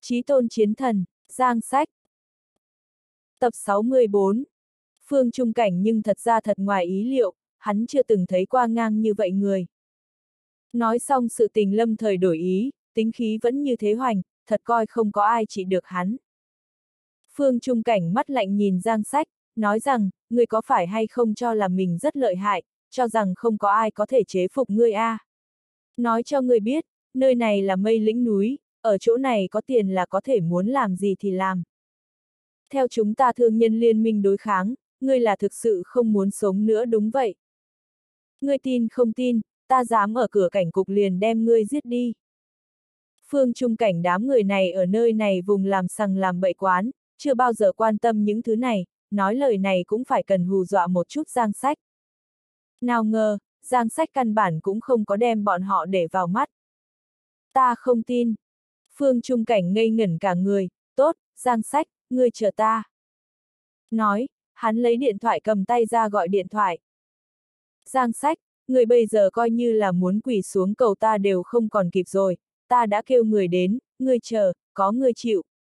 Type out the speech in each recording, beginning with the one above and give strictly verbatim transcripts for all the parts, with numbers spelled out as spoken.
Chí tôn chiến thần, Giang Sách. Tập sáu mươi bốn. Phương Trung Cảnh nhưng thật ra thật ngoài ý liệu, hắn chưa từng thấy qua ngang như vậy người. Nói xong sự tình lâm thời đổi ý, tính khí vẫn như thế hoành, thật coi không có ai trị được hắn. Phương Trung Cảnh mắt lạnh nhìn Giang Sách, nói rằng, ngươi có phải hay không cho là mình rất lợi hại, cho rằng không có ai có thể chế phục ngươi a? À. Nói cho ngươi biết, nơi này là Mây Lĩnh núi, ở chỗ này có tiền là có thể muốn làm gì thì làm. Theo chúng ta thương nhân liên minh đối kháng, ngươi là thực sự không muốn sống nữa đúng vậy. Ngươi tin không tin, ta dám ở cửa cảnh cục liền đem ngươi giết đi. Phương Trung Cảnh đám người này ở nơi này vùng làm sằng làm bậy quán, chưa bao giờ quan tâm những thứ này, nói lời này cũng phải cần hù dọa một chút Giang Sách. Nào ngờ, Giang Sách căn bản cũng không có đem bọn họ để vào mắt. Ta không tin. Phương Trung Cảnh ngây ngẩn cả người, tốt, Giang Sách, ngươi chờ ta. Nói, hắn lấy điện thoại cầm tay ra gọi điện thoại. Giang Sách, người bây giờ coi như là muốn quỳ xuống cầu ta đều không còn kịp rồi, ta đã kêu người đến, ngươi chờ, có ngươi chịu.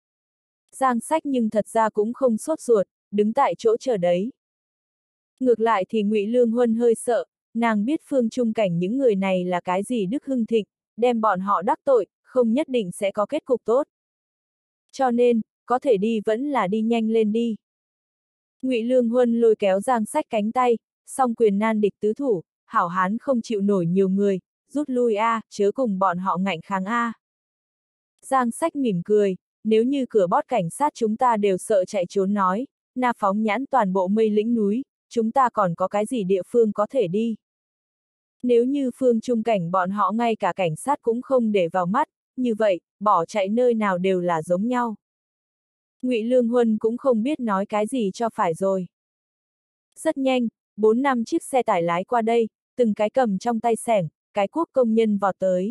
Giang Sách nhưng thật ra cũng không sốt ruột, đứng tại chỗ chờ đấy. Ngược lại thì Ngụy Lương Huân hơi sợ, nàng biết Phương Trung Cảnh những người này là cái gì đức hưng thịnh, đem bọn họ đắc tội, không nhất định sẽ có kết cục tốt. Cho nên, có thể đi vẫn là đi nhanh lên đi. Ngụy Lương Huân lôi kéo Giang Sách cánh tay, song quyền nan địch tứ thủ, hảo hán không chịu nổi nhiều người, rút lui a, à, chớ cùng bọn họ ngạnh kháng a. À. Giang Sách mỉm cười, nếu như cửa bót cảnh sát chúng ta đều sợ chạy trốn nói, na phóng nhãn toàn bộ Mây Lĩnh núi, chúng ta còn có cái gì địa phương có thể đi. Nếu như Phương Trung Cảnh bọn họ ngay cả cảnh sát cũng không để vào mắt, như vậy, bỏ chạy nơi nào đều là giống nhau. Ngụy Lương Huân cũng không biết nói cái gì cho phải rồi. Rất nhanh, bốn năm chiếc xe tải lái qua đây, từng cái cầm trong tay xẻng, cái cuốc công nhân vọt tới.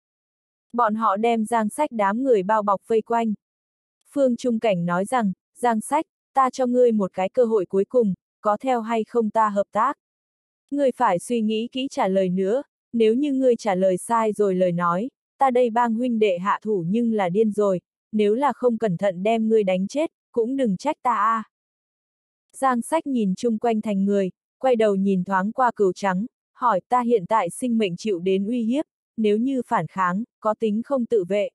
Bọn họ đem Giang Sách đám người bao bọc vây quanh. Phương Trung Cảnh nói rằng, Giang Sách, ta cho ngươi một cái cơ hội cuối cùng, có theo hay không ta hợp tác. Ngươi phải suy nghĩ kỹ trả lời nữa, nếu như ngươi trả lời sai rồi lời nói, ta đây bang huynh đệ hạ thủ nhưng là điên rồi, nếu là không cẩn thận đem ngươi đánh chết, cũng đừng trách ta a. À. Giang Sách nhìn chung quanh thành người, quay đầu nhìn thoáng qua Cửu Trắng, hỏi ta hiện tại sinh mệnh chịu đến uy hiếp, nếu như phản kháng, có tính không tự vệ.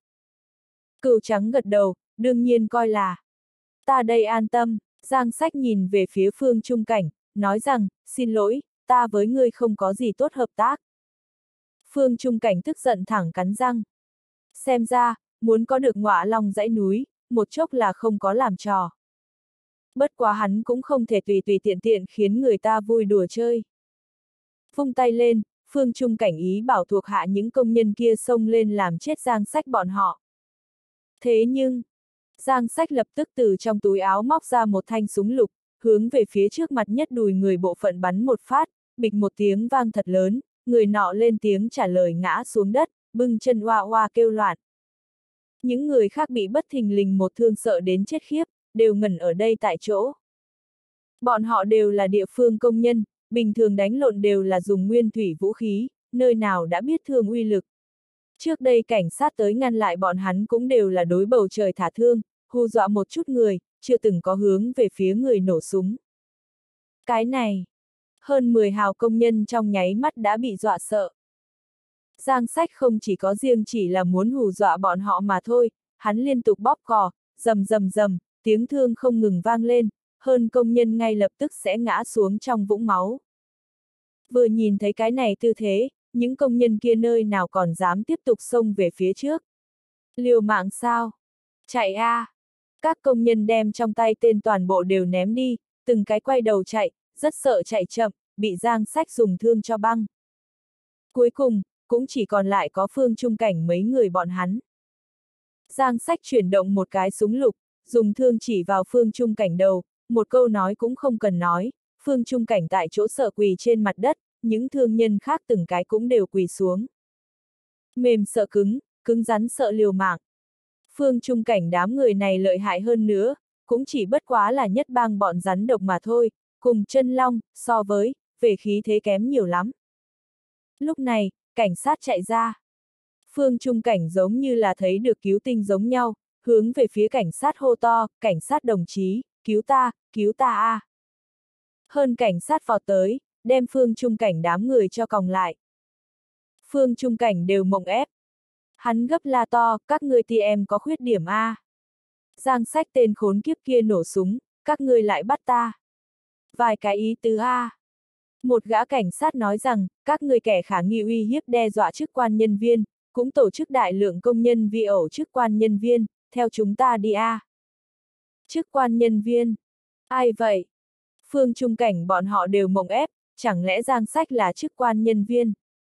Cửu Trắng gật đầu, đương nhiên coi là. Ta đây an tâm, Giang Sách nhìn về phía Phương Trung Cảnh, nói rằng, xin lỗi, ta với ngươi không có gì tốt hợp tác. Phương Trung Cảnh tức giận thẳng cắn răng. Xem ra, muốn có được Ngọa Long dãy núi, một chốc là không có làm trò. Bất quá hắn cũng không thể tùy tùy tiện tiện khiến người ta vui đùa chơi. Vung tay lên, Phương Trung Cảnh ý bảo thuộc hạ những công nhân kia xông lên làm chết Giang Sách bọn họ. Thế nhưng, Giang Sách lập tức từ trong túi áo móc ra một thanh súng lục, hướng về phía trước mặt nhất đùi người bộ phận bắn một phát, bịch một tiếng vang thật lớn, người nọ lên tiếng trả lời ngã xuống đất, bưng chân oa oa kêu loạn. Những người khác bị bất thình lình một thương sợ đến chết khiếp, đều ngẩn ở đây tại chỗ. Bọn họ đều là địa phương công nhân, bình thường đánh lộn đều là dùng nguyên thủy vũ khí, nơi nào đã biết thương uy lực. Trước đây cảnh sát tới ngăn lại bọn hắn cũng đều là đối bầu trời thả thương, hù dọa một chút người, chưa từng có hướng về phía người nổ súng. Cái này, hơn mười hào công nhân trong nháy mắt đã bị dọa sợ. Giang Sách không chỉ có riêng chỉ là muốn hù dọa bọn họ mà thôi, hắn liên tục bóp cò, rầm rầm rầm, tiếng thương không ngừng vang lên, hơn công nhân ngay lập tức sẽ ngã xuống trong vũng máu. Vừa nhìn thấy cái này tư thế, những công nhân kia nơi nào còn dám tiếp tục xông về phía trước. Liều mạng sao? Chạy a! À. Các công nhân đem trong tay tên toàn bộ đều ném đi, từng cái quay đầu chạy, rất sợ chạy chậm, bị Giang Sách dùng thương cho băng. Cuối cùng, cũng chỉ còn lại có Phương Trung Cảnh mấy người bọn hắn. Giang Sách chuyển động một cái súng lục, dùng thương chỉ vào Phương Trung Cảnh đầu, một câu nói cũng không cần nói, Phương Trung Cảnh tại chỗ sợ quỳ trên mặt đất, những thương nhân khác từng cái cũng đều quỳ xuống. Mềm sợ cứng, cứng rắn sợ liều mạng. Phương Trung Cảnh đám người này lợi hại hơn nữa, cũng chỉ bất quá là nhất bang bọn rắn độc mà thôi, cùng chân long, so với, về khí thế kém nhiều lắm. Lúc này, cảnh sát chạy ra. Phương Trung Cảnh giống như là thấy được cứu tinh giống nhau, hướng về phía cảnh sát hô to, cảnh sát đồng chí, cứu ta, cứu ta a! À. Hơn cảnh sát vọt tới, đem Phương Trung Cảnh đám người cho còng lại. Phương Trung Cảnh đều mộng ép. Hắn gấp la to, các ngươi tê em có khuyết điểm a. À. Giang Sách tên khốn kiếp kia nổ súng, các ngươi lại bắt ta. Vài cái ý tứ a. À. Một gã cảnh sát nói rằng, các ngươi kẻ khả nghi uy hiếp đe dọa chức quan nhân viên, cũng tổ chức đại lượng công nhân vi ẩu chức quan nhân viên, theo chúng ta đi a. À. Chức quan nhân viên? Ai vậy? Phương Trung Cảnh bọn họ đều mộng ép, chẳng lẽ Giang Sách là chức quan nhân viên?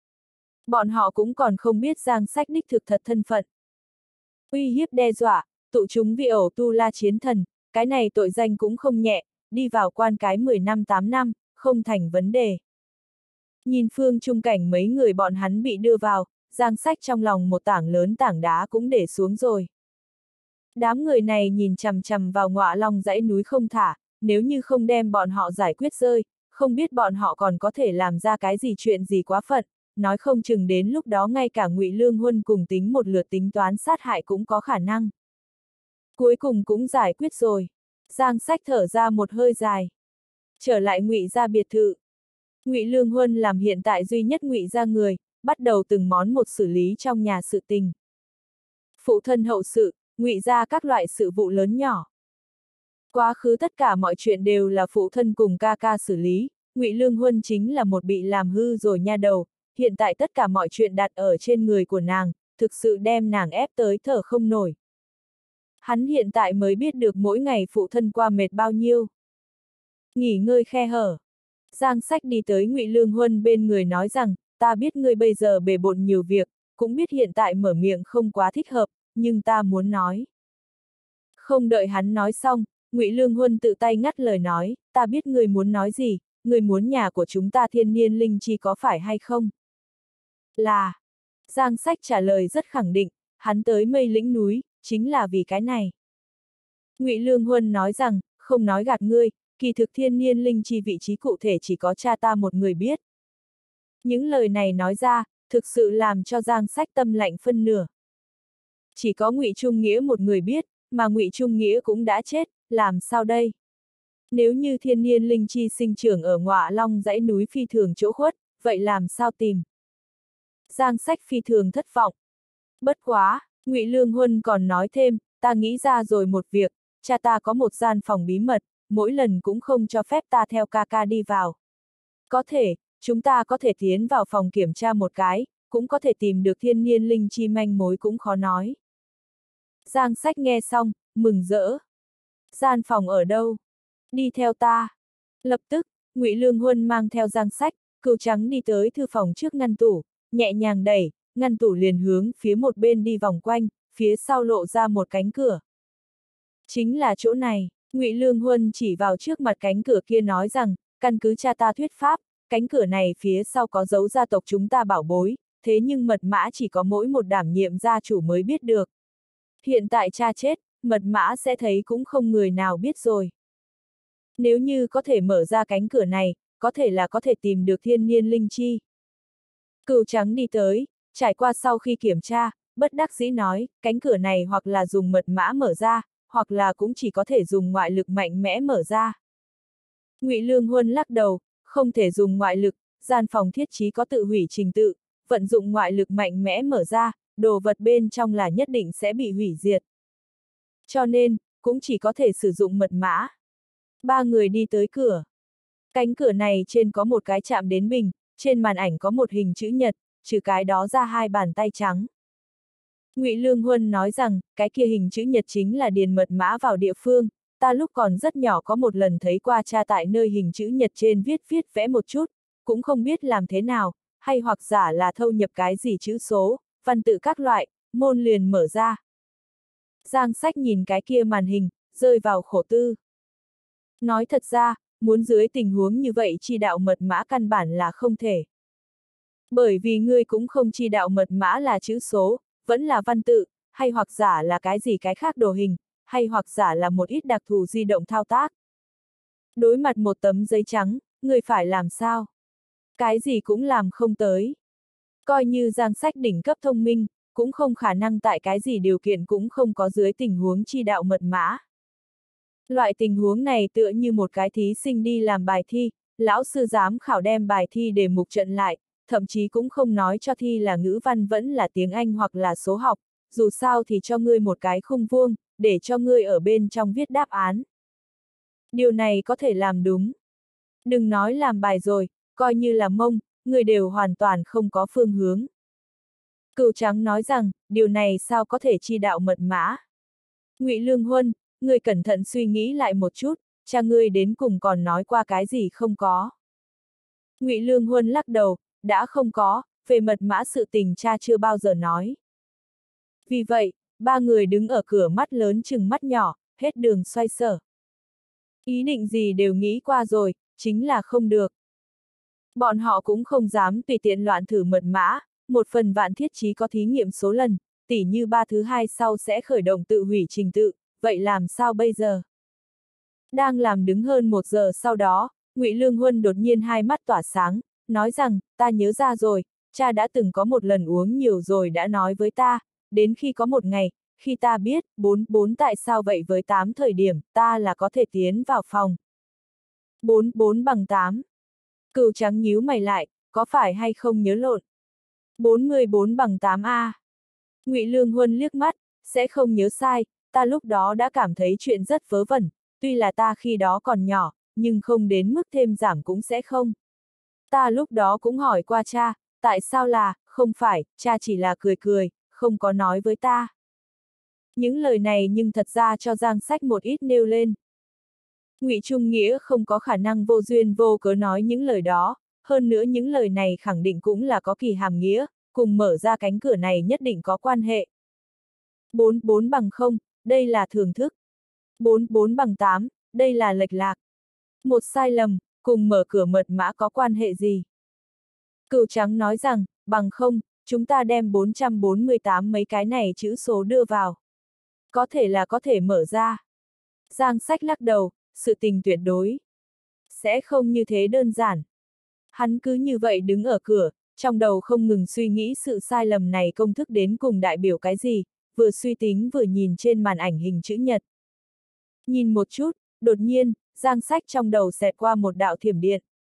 Bọn họ cũng còn không biết Giang Sách đích thực thật thân phận. Uy hiếp đe dọa, tụ chúng vi ẩu tu la chiến thần, cái này tội danh cũng không nhẹ, đi vào quan cái mười năm tám năm, không thành vấn đề. Nhìn Phương Trung Cảnh mấy người bọn hắn bị đưa vào, Giang Sách trong lòng một tảng lớn tảng đá cũng để xuống rồi. Đám người này nhìn chằm chằm vào Ngọa Long dãy núi không thả, nếu như không đem bọn họ giải quyết rơi, không biết bọn họ còn có thể làm ra cái gì chuyện gì quá phận, nói không chừng đến lúc đó ngay cả Ngụy Lương Huân cùng tính một lượt tính toán sát hại cũng có khả năng. Cuối cùng cũng giải quyết rồi. Giang Sách thở ra một hơi dài. Trở lại Ngụy gia biệt thự. Ngụy Lương Huân làm hiện tại duy nhất Ngụy gia người, bắt đầu từng món một xử lý trong nhà sự tình. Phụ thân hậu sự, Ngụy gia các loại sự vụ lớn nhỏ. Quá khứ tất cả mọi chuyện đều là phụ thân cùng ca ca xử lý, Ngụy Lương Huân chính là một bị làm hư rồi nha đầu, hiện tại tất cả mọi chuyện đặt ở trên người của nàng, thực sự đem nàng ép tới thở không nổi. Hắn hiện tại mới biết được mỗi ngày phụ thân qua mệt bao nhiêu. Nghỉ ngơi khe hở. Giang Sách đi tới Ngụy Lương Huân bên người nói rằng, ta biết ngươi bây giờ bề bộn nhiều việc, cũng biết hiện tại mở miệng không quá thích hợp, nhưng ta muốn nói. Không đợi hắn nói xong, Ngụy Lương Huân tự tay ngắt lời nói, ta biết ngươi muốn nói gì, ngươi muốn nhà của chúng ta thiên niên linh chi có phải hay không? Là. Giang Sách trả lời rất khẳng định, hắn tới Mây Lĩnh núi, chính là vì cái này. Ngụy Lương Huân nói rằng, không nói gạt ngươi, kỳ thực thiên niên linh chi vị trí cụ thể chỉ có cha ta một người biết. Những lời này nói ra, thực sự làm cho Giang Sách tâm lạnh phân nửa. Chỉ có Ngụy Trung Nghĩa một người biết, mà Ngụy Trung Nghĩa cũng đã chết, làm sao đây? Nếu như thiên niên linh chi sinh trưởng ở Ngọa Long dãy núi phi thường chỗ khuất, vậy làm sao tìm? Giang Sách phi thường thất vọng. Bất quá, Ngụy Lương Huân còn nói thêm, ta nghĩ ra rồi một việc, cha ta có một gian phòng bí mật, mỗi lần cũng không cho phép ta theo ca ca đi vào. Có thể, chúng ta có thể tiến vào phòng kiểm tra một cái, cũng có thể tìm được thiên niên linh chi manh mối cũng khó nói. Giang Sách nghe xong, mừng rỡ. Gian phòng ở đâu? Đi theo ta. Lập tức, Ngụy Lương Huân mang theo Giang Sách, Cừu Trắng đi tới thư phòng trước ngăn tủ, nhẹ nhàng đẩy, ngăn tủ liền hướng phía một bên đi vòng quanh, phía sau lộ ra một cánh cửa. Chính là chỗ này, Ngụy Lương Huân chỉ vào trước mặt cánh cửa kia nói rằng, căn cứ cha ta thuyết pháp, cánh cửa này phía sau có dấu gia tộc chúng ta bảo bối, thế nhưng mật mã chỉ có mỗi một đảm nhiệm gia chủ mới biết được. Hiện tại cha chết, mật mã sẽ thấy cũng không người nào biết rồi. Nếu như có thể mở ra cánh cửa này, có thể là có thể tìm được thiên niên linh chi. Cừu Trắng đi tới, trải qua sau khi kiểm tra, bất đắc dĩ nói, cánh cửa này hoặc là dùng mật mã mở ra, hoặc là cũng chỉ có thể dùng ngoại lực mạnh mẽ mở ra. Ngụy Lương Huân lắc đầu, không thể dùng ngoại lực, gian phòng thiết trí có tự hủy trình tự, vận dụng ngoại lực mạnh mẽ mở ra, đồ vật bên trong là nhất định sẽ bị hủy diệt. Cho nên, cũng chỉ có thể sử dụng mật mã. Ba người đi tới cửa. Cánh cửa này trên có một cái chạm đến bình, trên màn ảnh có một hình chữ nhật, trừ cái đó ra hai bàn tay trắng. Ngụy Lương Huân nói rằng, cái kia hình chữ nhật chính là điền mật mã vào địa phương, ta lúc còn rất nhỏ có một lần thấy qua cha tại nơi hình chữ nhật trên viết viết vẽ một chút, cũng không biết làm thế nào, hay hoặc giả là thâu nhập cái gì chữ số, văn tự các loại, môn liền mở ra. Giang Sách nhìn cái kia màn hình, rơi vào khổ tư. Nói thật ra, muốn dưới tình huống như vậy chi đạo mật mã căn bản là không thể. Bởi vì ngươi cũng không chi đạo mật mã là chữ số, vẫn là văn tự, hay hoặc giả là cái gì cái khác đồ hình, hay hoặc giả là một ít đặc thù di động thao tác. Đối mặt một tấm giấy trắng, ngươi phải làm sao? Cái gì cũng làm không tới. Coi như Giang Sách đỉnh cấp thông minh, cũng không khả năng tại cái gì điều kiện cũng không có dưới tình huống chi đạo mật mã. Loại tình huống này tựa như một cái thí sinh đi làm bài thi, lão sư giám khảo đem bài thi đề mục trận lại, thậm chí cũng không nói cho thi là ngữ văn vẫn là tiếng Anh hoặc là số học, dù sao thì cho ngươi một cái khung vuông, để cho ngươi ở bên trong viết đáp án. Điều này có thể làm đúng. Đừng nói làm bài rồi, coi như là mông, người đều hoàn toàn không có phương hướng. Cừu trắng nói rằng, điều này sao có thể chi đạo mật mã. Ngụy Lương Huân, người cẩn thận suy nghĩ lại một chút, cha ngươi đến cùng còn nói qua cái gì không có. Ngụy Lương Huân lắc đầu, đã không có, về mật mã sự tình cha chưa bao giờ nói. Vì vậy, ba người đứng ở cửa mắt lớn chừng mắt nhỏ, hết đường xoay sở. Ý định gì đều nghĩ qua rồi, chính là không được. Bọn họ cũng không dám tùy tiện loạn thử mật mã, một phần vạn thiết chí có thí nghiệm số lần, tỉ như ba thứ hai sau sẽ khởi động tự hủy trình tự, vậy làm sao bây giờ? Đang làm đứng hơn một giờ sau đó, Ngụy Lương Huân đột nhiên hai mắt tỏa sáng, nói rằng, ta nhớ ra rồi, cha đã từng có một lần uống nhiều rồi đã nói với ta, đến khi có một ngày, khi ta biết, bốn, bốn tại sao vậy với tám thời điểm, ta là có thể tiến vào phòng. bốn, bốn bằng tám. Cừu trắng nhíu mày lại, có phải hay không nhớ lộn? bốn mươi bốn bằng tám a. Ngụy Lương Huân liếc mắt, sẽ không nhớ sai, ta lúc đó đã cảm thấy chuyện rất vớ vẩn, tuy là ta khi đó còn nhỏ, nhưng không đến mức thêm giảm cũng sẽ không. Ta lúc đó cũng hỏi qua cha, tại sao là, không phải, cha chỉ là cười cười, không có nói với ta. Những lời này nhưng thật ra cho Giang Sách một ít nêu lên. Ngụy Trung Nghĩa không có khả năng vô duyên vô cớ nói những lời đó, hơn nữa những lời này khẳng định cũng là có kỳ hàm nghĩa, cùng mở ra cánh cửa này nhất định có quan hệ. bốn, bốn bằng không, đây là thưởng thức. bốn, bốn bằng tám, đây là lệch lạc. Một sai lầm, cùng mở cửa mật mã có quan hệ gì? Cừu trắng nói rằng, bằng không, chúng ta đem bốn trăm bốn mươi tám mấy cái này chữ số đưa vào. Có thể là có thể mở ra. Giang Sách lắc đầu, sự tình tuyệt đối. Sẽ không như thế đơn giản. Hắn cứ như vậy đứng ở cửa, trong đầu không ngừng suy nghĩ sự sai lầm này công thức đến cùng đại biểu cái gì, vừa suy tính vừa nhìn trên màn ảnh hình chữ nhật. Nhìn một chút, đột nhiên, Giang Sách trong đầu xẹt qua một đạo thiểm điện.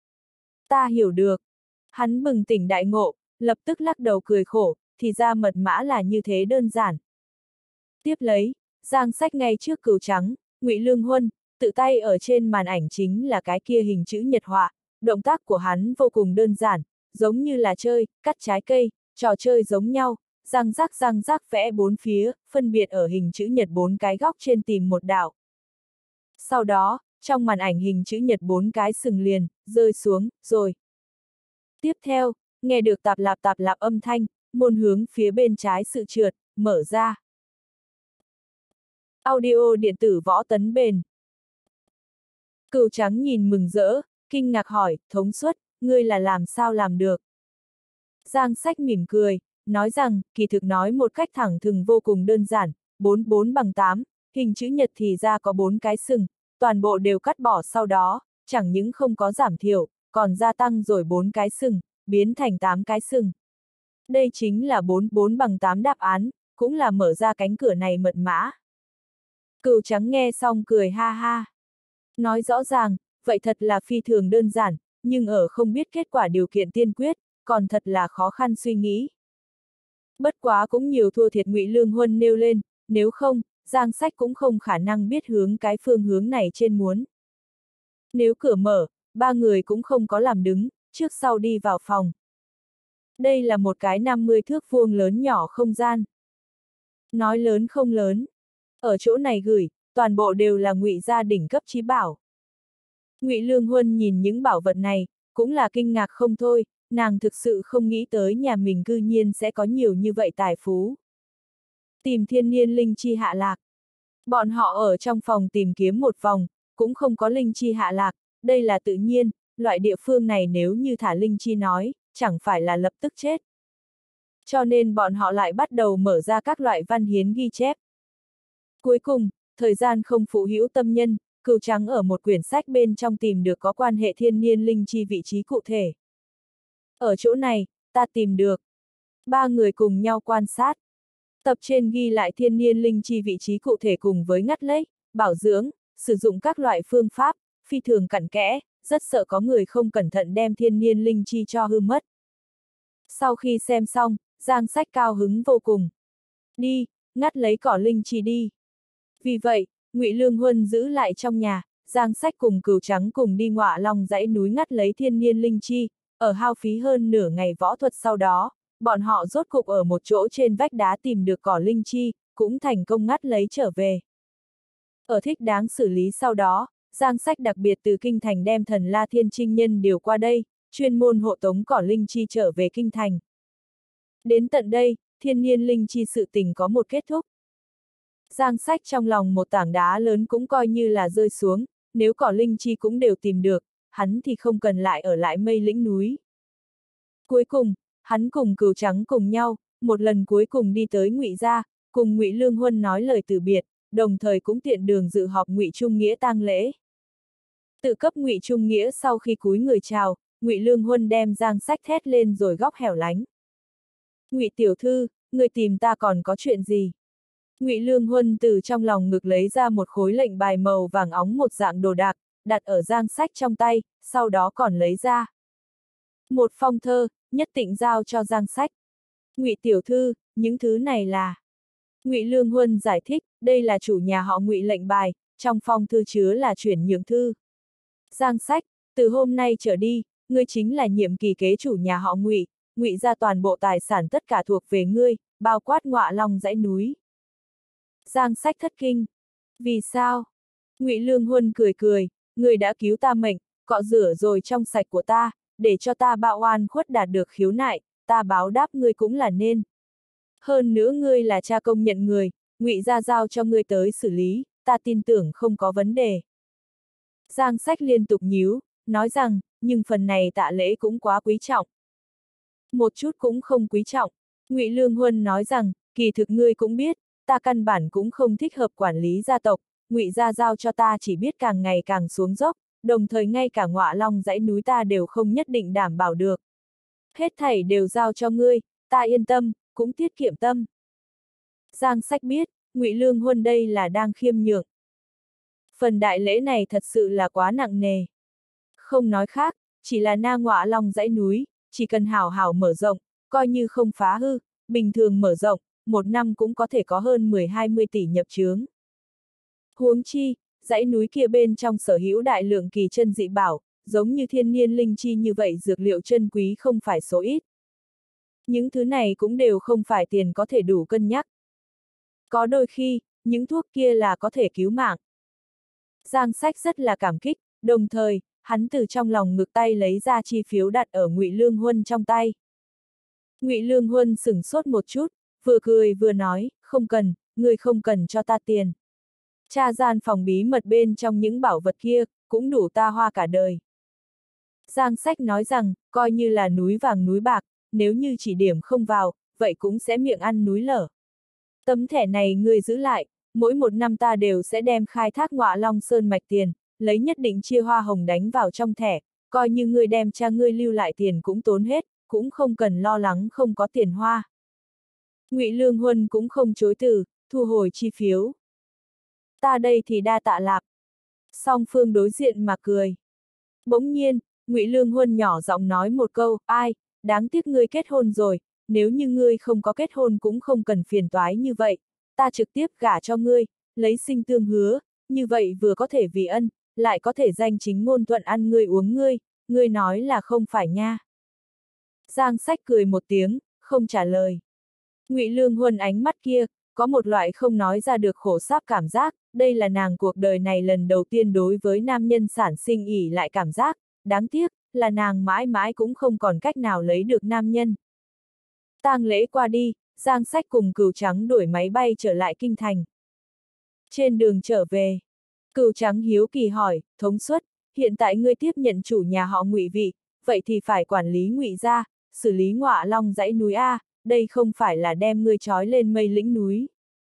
Ta hiểu được. Hắn bừng tỉnh đại ngộ, lập tức lắc đầu cười khổ, thì ra mật mã là như thế đơn giản. Tiếp lấy, Giang Sách ngay trước Cừu Trắng, Ngụy Lương Huân, tự tay ở trên màn ảnh chính là cái kia hình chữ nhật họa, động tác của hắn vô cùng đơn giản, giống như là chơi, cắt trái cây, trò chơi giống nhau, răng rắc răng rắc vẽ bốn phía, phân biệt ở hình chữ nhật bốn cái góc trên tìm một đạo. Sau đó, trong màn ảnh hình chữ nhật bốn cái sừng liền, rơi xuống, rồi. Tiếp theo, nghe được tạp lạp tạp lạp âm thanh, môn hướng phía bên trái sự trượt, mở ra. Audio điện tử Võ Tấn Bền. Cừu Trắng nhìn mừng rỡ, kinh ngạc hỏi, thống suất, ngươi là làm sao làm được? Giang Sách mỉm cười, nói rằng, kỳ thực nói một cách thẳng thừng vô cùng đơn giản, bốn, bốn bằng tám, hình chữ nhật thì ra có bốn cái sừng, toàn bộ đều cắt bỏ sau đó, chẳng những không có giảm thiểu, còn gia tăng rồi bốn cái sừng, biến thành tám cái sừng. Đây chính là bốn, bốn bằng tám đáp án, cũng là mở ra cánh cửa này mật mã. Cừu Trắng nghe xong cười ha ha. Nói rõ ràng, vậy thật là phi thường đơn giản, nhưng ở không biết kết quả điều kiện tiên quyết, còn thật là khó khăn suy nghĩ. Bất quá cũng nhiều thua thiệt Ngụy Lương Huân nêu lên, nếu không, Giang Sách cũng không khả năng biết hướng cái phương hướng này trên muốn. Nếu cửa mở, ba người cũng không có làm đứng, trước sau đi vào phòng. Đây là một cái năm mươi thước vuông lớn nhỏ không gian. Nói lớn không lớn. Ở chỗ này gửi, toàn bộ đều là Ngụy gia đỉnh cấp chí bảo. Ngụy Lương Huân nhìn những bảo vật này, cũng là kinh ngạc không thôi, nàng thực sự không nghĩ tới nhà mình cư nhiên sẽ có nhiều như vậy tài phú. Tìm thiên niên linh chi hạ lạc. Bọn họ ở trong phòng tìm kiếm một vòng, cũng không có linh chi hạ lạc, đây là tự nhiên, loại địa phương này nếu như thả linh chi nói, chẳng phải là lập tức chết. Cho nên bọn họ lại bắt đầu mở ra các loại văn hiến ghi chép. Cuối cùng, thời gian không phụ hữu tâm nhân, Cừu Trắng ở một quyển sách bên trong tìm được có quan hệ thiên niên linh chi vị trí cụ thể. Ở chỗ này, ta tìm được. Ba người cùng nhau quan sát. Tập trên ghi lại thiên niên linh chi vị trí cụ thể cùng với ngắt lấy, bảo dưỡng, sử dụng các loại phương pháp, phi thường cặn kẽ, rất sợ có người không cẩn thận đem thiên niên linh chi cho hư mất. Sau khi xem xong, Giang Sách cao hứng vô cùng. Đi, ngắt lấy cỏ linh chi đi. Vì vậy, Ngụy Lương Huân giữ lại trong nhà, Giang Sách cùng Cửu Trắng cùng đi Ngọa Long dãy núi ngắt lấy thiên niên linh chi, ở hao phí hơn nửa ngày võ thuật sau đó, bọn họ rốt cục ở một chỗ trên vách đá tìm được cỏ linh chi, cũng thành công ngắt lấy trở về. Ở thích đáng xử lý sau đó, Giang Sách đặc biệt từ kinh thành đem Thần La Thiên Trinh Nhân điều qua đây, chuyên môn hộ tống cỏ linh chi trở về kinh thành. Đến tận đây, thiên niên linh chi sự tình có một kết thúc. Giang Sách trong lòng một tảng đá lớn cũng coi như là rơi xuống, nếu cỏ linh chi cũng đều tìm được, hắn thì không cần lại ở lại Mây Lĩnh núi. Cuối cùng, hắn cùng Cửu Trắng cùng nhau, một lần cuối cùng đi tới Ngụy gia, cùng Ngụy Lương Huân nói lời từ biệt, đồng thời cũng tiện đường dự họp Ngụy Trung Nghĩa tang lễ. Tự cấp Ngụy Trung Nghĩa sau khi cúi người chào, Ngụy Lương Huân đem Giang Sách thét lên rồi góc hẻo lánh. Ngụy tiểu thư, người tìm ta còn có chuyện gì? Ngụy Lương Huân từ trong lòng ngực lấy ra một khối lệnh bài màu vàng óng một dạng đồ đạc, đặt ở Giang Sách trong tay, sau đó còn lấy ra một phong thơ, nhất định giao cho Giang Sách. Ngụy tiểu thư, những thứ này là... Ngụy Lương Huân giải thích, đây là chủ nhà họ Ngụy lệnh bài, trong phong thư chứa là chuyển nhượng thư. Giang Sách, từ hôm nay trở đi, ngươi chính là nhiệm kỳ kế chủ nhà họ Ngụy, Ngụy gia toàn bộ tài sản tất cả thuộc về ngươi, bao quát Ngọa Long dãy núi. Giang Sách thất kinh. Vì sao? Ngụy Lương Huân cười cười, ngươi đã cứu ta mệnh, cọ rửa rồi trong sạch của ta, để cho ta bạo oan khuất đạt được khiếu nại, ta báo đáp ngươi cũng là nên. Hơn nữa ngươi là cha công nhận người, Ngụy gia giao cho ngươi tới xử lý, ta tin tưởng không có vấn đề. Giang Sách liên tục nhíu, nói rằng, nhưng phần này tạ lễ cũng quá quý trọng. Một chút cũng không quý trọng. Ngụy Lương Huân nói rằng, kỳ thực ngươi cũng biết, ta căn bản cũng không thích hợp quản lý gia tộc, Ngụy gia giao cho ta chỉ biết càng ngày càng xuống dốc, đồng thời ngay cả Ngọa Long dãy núi ta đều không nhất định đảm bảo được. Hết thảy đều giao cho ngươi, ta yên tâm, cũng tiết kiệm tâm. Giang Sách biết, Ngụy Lương Huân đây là đang khiêm nhượng. Phần đại lễ này thật sự là quá nặng nề. Không nói khác, chỉ là na Ngọa Long dãy núi, chỉ cần hảo hảo mở rộng, coi như không phá hư, bình thường mở rộng, một năm cũng có thể có hơn mười hai mươi tỷ nhập chướng. Huống chi, dãy núi kia bên trong sở hữu đại lượng kỳ chân dị bảo, giống như thiên niên linh chi như vậy dược liệu chân quý không phải số ít. Những thứ này cũng đều không phải tiền có thể đủ cân nhắc. Có đôi khi, những thuốc kia là có thể cứu mạng. Giang Sách rất là cảm kích, đồng thời, hắn từ trong lòng ngực tay lấy ra chi phiếu đặt ở Ngụy Lương Huân trong tay. Ngụy Lương Huân sửng sốt một chút, vừa cười vừa nói, không cần, người không cần cho ta tiền. Tra gian phòng bí mật bên trong những bảo vật kia, cũng đủ ta hoa cả đời. Giang Sách nói rằng, coi như là núi vàng núi bạc, nếu như chỉ điểm không vào, vậy cũng sẽ miệng ăn núi lở. Tấm thẻ này ngươi giữ lại, mỗi một năm ta đều sẽ đem khai thác Ngọa Long Sơn mạch tiền, lấy nhất định chia hoa hồng đánh vào trong thẻ, coi như ngươi đem cha ngươi lưu lại tiền cũng tốn hết, cũng không cần lo lắng không có tiền hoa. Ngụy Lương Huân cũng không chối từ, thu hồi chi phiếu. Ta đây thì đa tạ lạc. Song phương đối diện mà cười. Bỗng nhiên, Ngụy Lương Huân nhỏ giọng nói một câu, ai, đáng tiếc ngươi kết hôn rồi, nếu như ngươi không có kết hôn cũng không cần phiền toái như vậy, ta trực tiếp gả cho ngươi, lấy sinh tương hứa, như vậy vừa có thể vì ân, lại có thể danh chính ngôn thuận ăn ngươi uống ngươi, ngươi nói là không phải nha. Giang Sách cười một tiếng, không trả lời. Ngụy Lương Huân ánh mắt kia, có một loại không nói ra được khổ sáp cảm giác, đây là nàng cuộc đời này lần đầu tiên đối với nam nhân sản sinh ỉ lại cảm giác, đáng tiếc, là nàng mãi mãi cũng không còn cách nào lấy được nam nhân. Tang lễ qua đi, Giang Sách cùng Cửu Trắng đuổi máy bay trở lại kinh thành. Trên đường trở về, Cửu Trắng hiếu kỳ hỏi, thống suất, hiện tại ngươi tiếp nhận chủ nhà họ Ngụy vị, vậy thì phải quản lý Ngụy gia, xử lý Ngọa Long dãy núi A, đây không phải là đem ngươi trói lên Mây Lĩnh núi.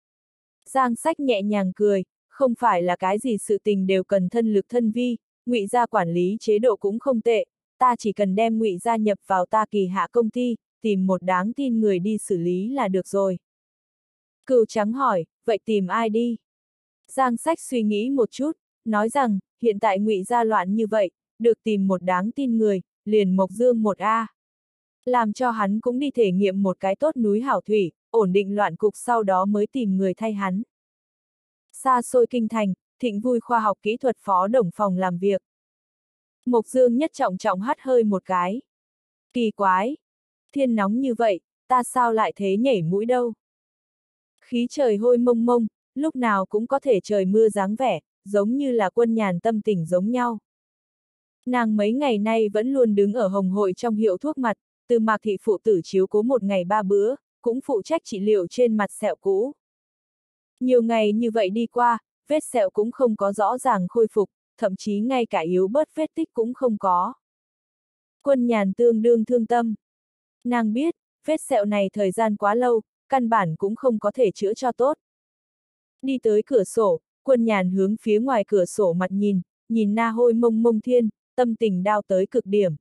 Giang Sách nhẹ nhàng cười, không phải là cái gì sự tình đều cần thân lực thân vi, Ngụy gia quản lý chế độ cũng không tệ, ta chỉ cần đem Ngụy gia nhập vào ta kỳ hạ công ty, tìm một đáng tin người đi xử lý là được rồi. Cừu trắng hỏi, vậy tìm ai đi? Giang Sách suy nghĩ một chút, nói rằng, hiện tại Ngụy gia loạn như vậy, được tìm một đáng tin người, liền Mộc Dương một A. Làm cho hắn cũng đi thể nghiệm một cái tốt núi hảo thủy, ổn định loạn cục sau đó mới tìm người thay hắn. Xa xôi kinh thành, Thịnh Vui khoa học kỹ thuật phó đồng phòng làm việc. Mộc Dương nhất trọng trọng hắt hơi một cái. Kỳ quái! Thiên nóng như vậy, ta sao lại thế nhảy mũi đâu? Khí trời hôi mông mông, lúc nào cũng có thể trời mưa dáng vẻ, giống như là Quân Nhàn tâm tình giống nhau. Nàng mấy ngày nay vẫn luôn đứng ở hồng hội trong hiệu thuốc mặt, từ Mạc thị phụ tử chiếu cố một ngày ba bữa, cũng phụ trách trị liệu trên mặt sẹo cũ. Nhiều ngày như vậy đi qua, vết sẹo cũng không có rõ ràng khôi phục, thậm chí ngay cả yếu bớt vết tích cũng không có. Quân Nhàn tương đương thương tâm. Nàng biết, vết sẹo này thời gian quá lâu, căn bản cũng không có thể chữa cho tốt. Đi tới cửa sổ, Quân Nhàn hướng phía ngoài cửa sổ mặt nhìn, nhìn na hôi mông mông thiên, tâm tình đau tới cực điểm.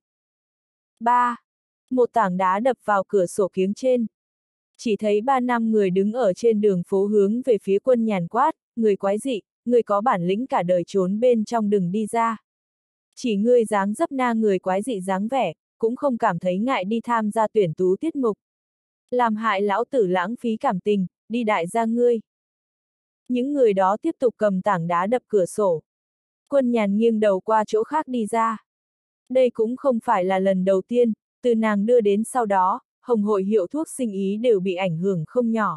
ba. Một tảng đá đập vào cửa sổ kiếng trên. Chỉ thấy ba năm người đứng ở trên đường phố hướng về phía Quân Nhàn quát, người quái dị, người có bản lĩnh cả đời trốn bên trong đừng đi ra. Chỉ ngươi dáng dấp na người quái dị dáng vẻ, cũng không cảm thấy ngại đi tham gia tuyển tú tiết mục. Làm hại lão tử lãng phí cảm tình, đi đại gia ngươi. Những người đó tiếp tục cầm tảng đá đập cửa sổ. Quân Nhàn nghiêng đầu qua chỗ khác đi ra. Đây cũng không phải là lần đầu tiên, từ nàng đưa đến sau đó, hồng hội hiệu thuốc sinh ý đều bị ảnh hưởng không nhỏ.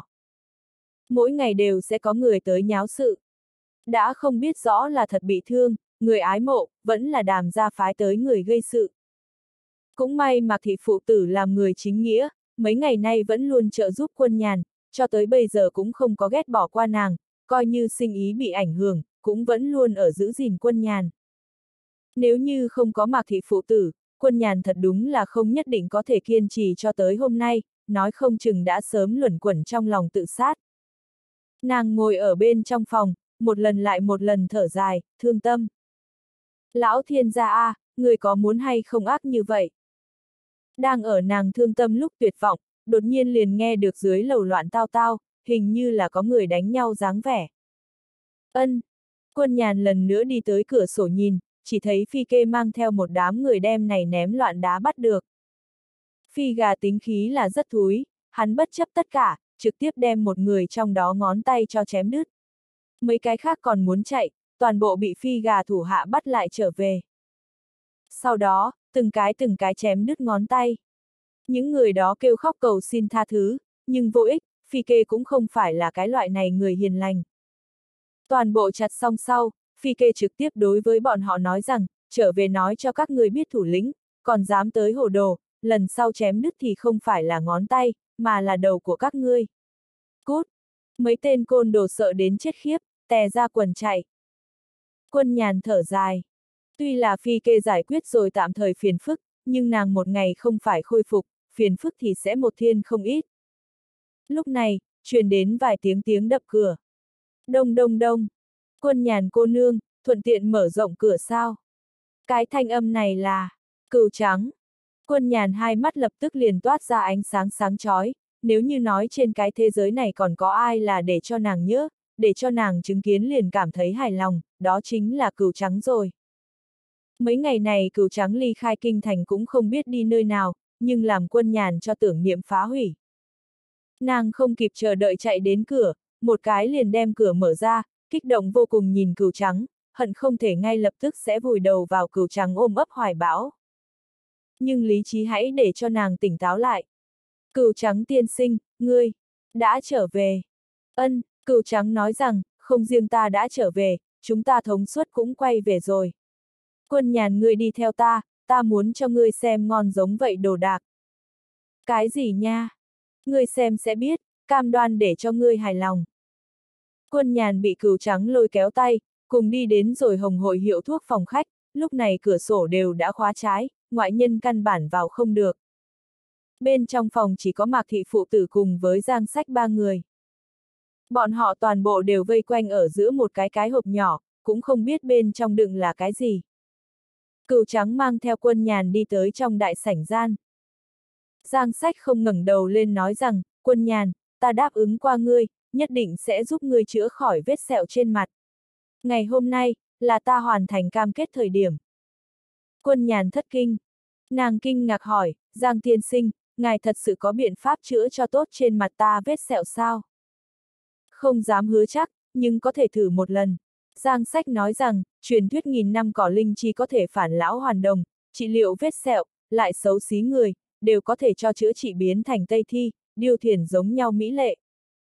Mỗi ngày đều sẽ có người tới nháo sự. Đã không biết rõ là thật bị thương, người ái mộ, vẫn là đàm gia phái tới người gây sự. Cũng may Mạc thị phụ tử làm người chính nghĩa, mấy ngày nay vẫn luôn trợ giúp Quân Nhàn, cho tới bây giờ cũng không có ghét bỏ qua nàng, coi như sinh ý bị ảnh hưởng, cũng vẫn luôn ở giữ gìn Quân Nhàn. Nếu như không có Mạc thị phụ tử, Quân Nhàn thật đúng là không nhất định có thể kiên trì cho tới hôm nay, nói không chừng đã sớm luẩn quẩn trong lòng tự sát. Nàng ngồi ở bên trong phòng, một lần lại một lần thở dài, thương tâm. Lão thiên gia a, người có muốn hay không ác như vậy? Đang ở nàng thương tâm lúc tuyệt vọng, đột nhiên liền nghe được dưới lầu loạn tao tao, hình như là có người đánh nhau dáng vẻ. Ân! Quân Nhàn lần nữa đi tới cửa sổ nhìn, chỉ thấy Phi Kê mang theo một đám người đem này ném loạn đá bắt được. Phi gà tính khí là rất thúi, hắn bất chấp tất cả, trực tiếp đem một người trong đó ngón tay cho chém đứt. Mấy cái khác còn muốn chạy, toàn bộ bị Phi gà thủ hạ bắt lại trở về. Sau đó, từng cái từng cái chém đứt ngón tay. Những người đó kêu khóc cầu xin tha thứ, nhưng vô ích, Phi Kê cũng không phải là cái loại này người hiền lành. Toàn bộ chặt xong sau, Phi Kê trực tiếp đối với bọn họ nói rằng, trở về nói cho các người biết thủ lĩnh, còn dám tới hồ đồ, lần sau chém đứt thì không phải là ngón tay, mà là đầu của các ngươi. Cút! Mấy tên côn đồ sợ đến chết khiếp, tè ra quần chạy. Quân Nhàn thở dài. Tuy là Phi Kê giải quyết rồi tạm thời phiền phức, nhưng nàng một ngày không phải khôi phục, phiền phức thì sẽ một thiên không ít. Lúc này, truyền đến vài tiếng tiếng đập cửa. Đông đông đông. Quân Nhàn cô nương, thuận tiện mở rộng cửa sao. Cái thanh âm này là Cừu Trắng. Quân Nhàn hai mắt lập tức liền toát ra ánh sáng sáng chói, nếu như nói trên cái thế giới này còn có ai là để cho nàng nhớ, để cho nàng chứng kiến liền cảm thấy hài lòng, đó chính là Cừu Trắng rồi. Mấy ngày này Cừu Trắng ly khai kinh thành cũng không biết đi nơi nào, nhưng làm Quân Nhàn cho tưởng niệm phá hủy. Nàng không kịp chờ đợi chạy đến cửa, một cái liền đem cửa mở ra, kích động vô cùng nhìn Cừu Trắng, hận không thể ngay lập tức sẽ vùi đầu vào Cừu Trắng ôm ấp hoài bão. Nhưng lý trí hãy để cho nàng tỉnh táo lại. Cừu Trắng tiên sinh, ngươi, đã trở về. Ân, Cừu Trắng nói rằng, không riêng ta đã trở về, chúng ta thống suất cũng quay về rồi. Quân Nhàn ngươi đi theo ta, ta muốn cho ngươi xem ngon giống vậy đồ đạc. Cái gì nha? Ngươi xem sẽ biết, cam đoan để cho ngươi hài lòng. Quân Nhàn bị Cừu Trắng lôi kéo tay, cùng đi đến rồi hồng hội hiệu thuốc phòng khách, lúc này cửa sổ đều đã khóa trái, ngoại nhân căn bản vào không được. Bên trong phòng chỉ có Mạc thị phụ tử cùng với Giang Sách ba người. Bọn họ toàn bộ đều vây quanh ở giữa một cái cái hộp nhỏ, cũng không biết bên trong đựng là cái gì. Cừu Trắng mang theo Quân Nhàn đi tới trong đại sảnh gian. Giang Sách không ngẩng đầu lên nói rằng, Quân Nhàn, ta đáp ứng qua ngươi, nhất định sẽ giúp ngươi chữa khỏi vết sẹo trên mặt. Ngày hôm nay, là ta hoàn thành cam kết thời điểm. Quân Nhàn thất kinh. Nàng kinh ngạc hỏi, Giang tiên sinh, ngài thật sự có biện pháp chữa cho tốt trên mặt ta vết sẹo sao? Không dám hứa chắc, nhưng có thể thử một lần. Giang Sách nói rằng, truyền thuyết nghìn năm cỏ linh chi có thể phản lão hoàn đồng, trị liệu vết sẹo, lại xấu xí người, đều có thể cho chữa trị biến thành Tây Thi, điêu thiền giống nhau mỹ lệ.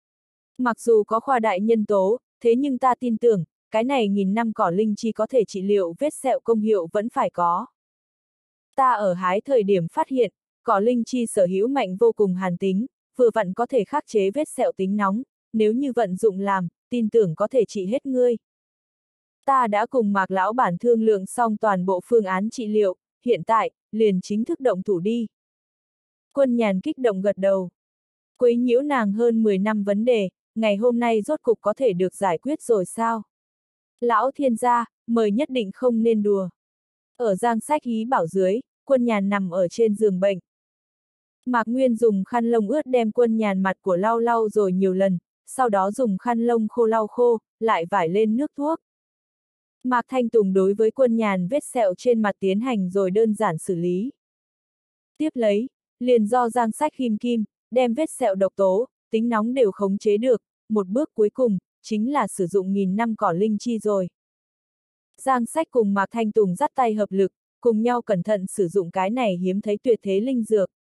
Mặc dù có khoa đại nhân tố, thế nhưng ta tin tưởng, cái này nghìn năm cỏ linh chi có thể trị liệu vết sẹo công hiệu vẫn phải có. Ta ở hái thời điểm phát hiện, cỏ linh chi sở hữu mạnh vô cùng hàn tính, vừa vặn có thể khắc chế vết sẹo tính nóng, nếu như vận dụng làm, tin tưởng có thể trị hết ngươi. Ta đã cùng Mạc lão bản thương lượng xong toàn bộ phương án trị liệu, hiện tại, liền chính thức động thủ đi. Quân Nhàn kích động gật đầu. Quấy nhiễu nàng hơn mười năm vấn đề, ngày hôm nay rốt cục có thể được giải quyết rồi sao? Lão thiên gia, mời nhất định không nên đùa. Ở Giang Sách hí bảo dưới, Quân Nhàn nằm ở trên giường bệnh. Mạc Nguyên dùng khăn lông ướt đem Quân Nhàn mặt của lau lau rồi nhiều lần, sau đó dùng khăn lông khô lau khô, lại vải lên nước thuốc. Mạc Thanh Tùng đối với Quân Nhàn vết sẹo trên mặt tiến hành rồi đơn giản xử lý. Tiếp lấy, liền do Giang Sách kim kim, đem vết sẹo độc tố, tính nóng đều khống chế được, một bước cuối cùng, chính là sử dụng nghìn năm cỏ linh chi rồi. Giang Sách cùng Mạc Thanh Tùng dắt tay hợp lực, cùng nhau cẩn thận sử dụng cái này hiếm thấy tuyệt thế linh dược.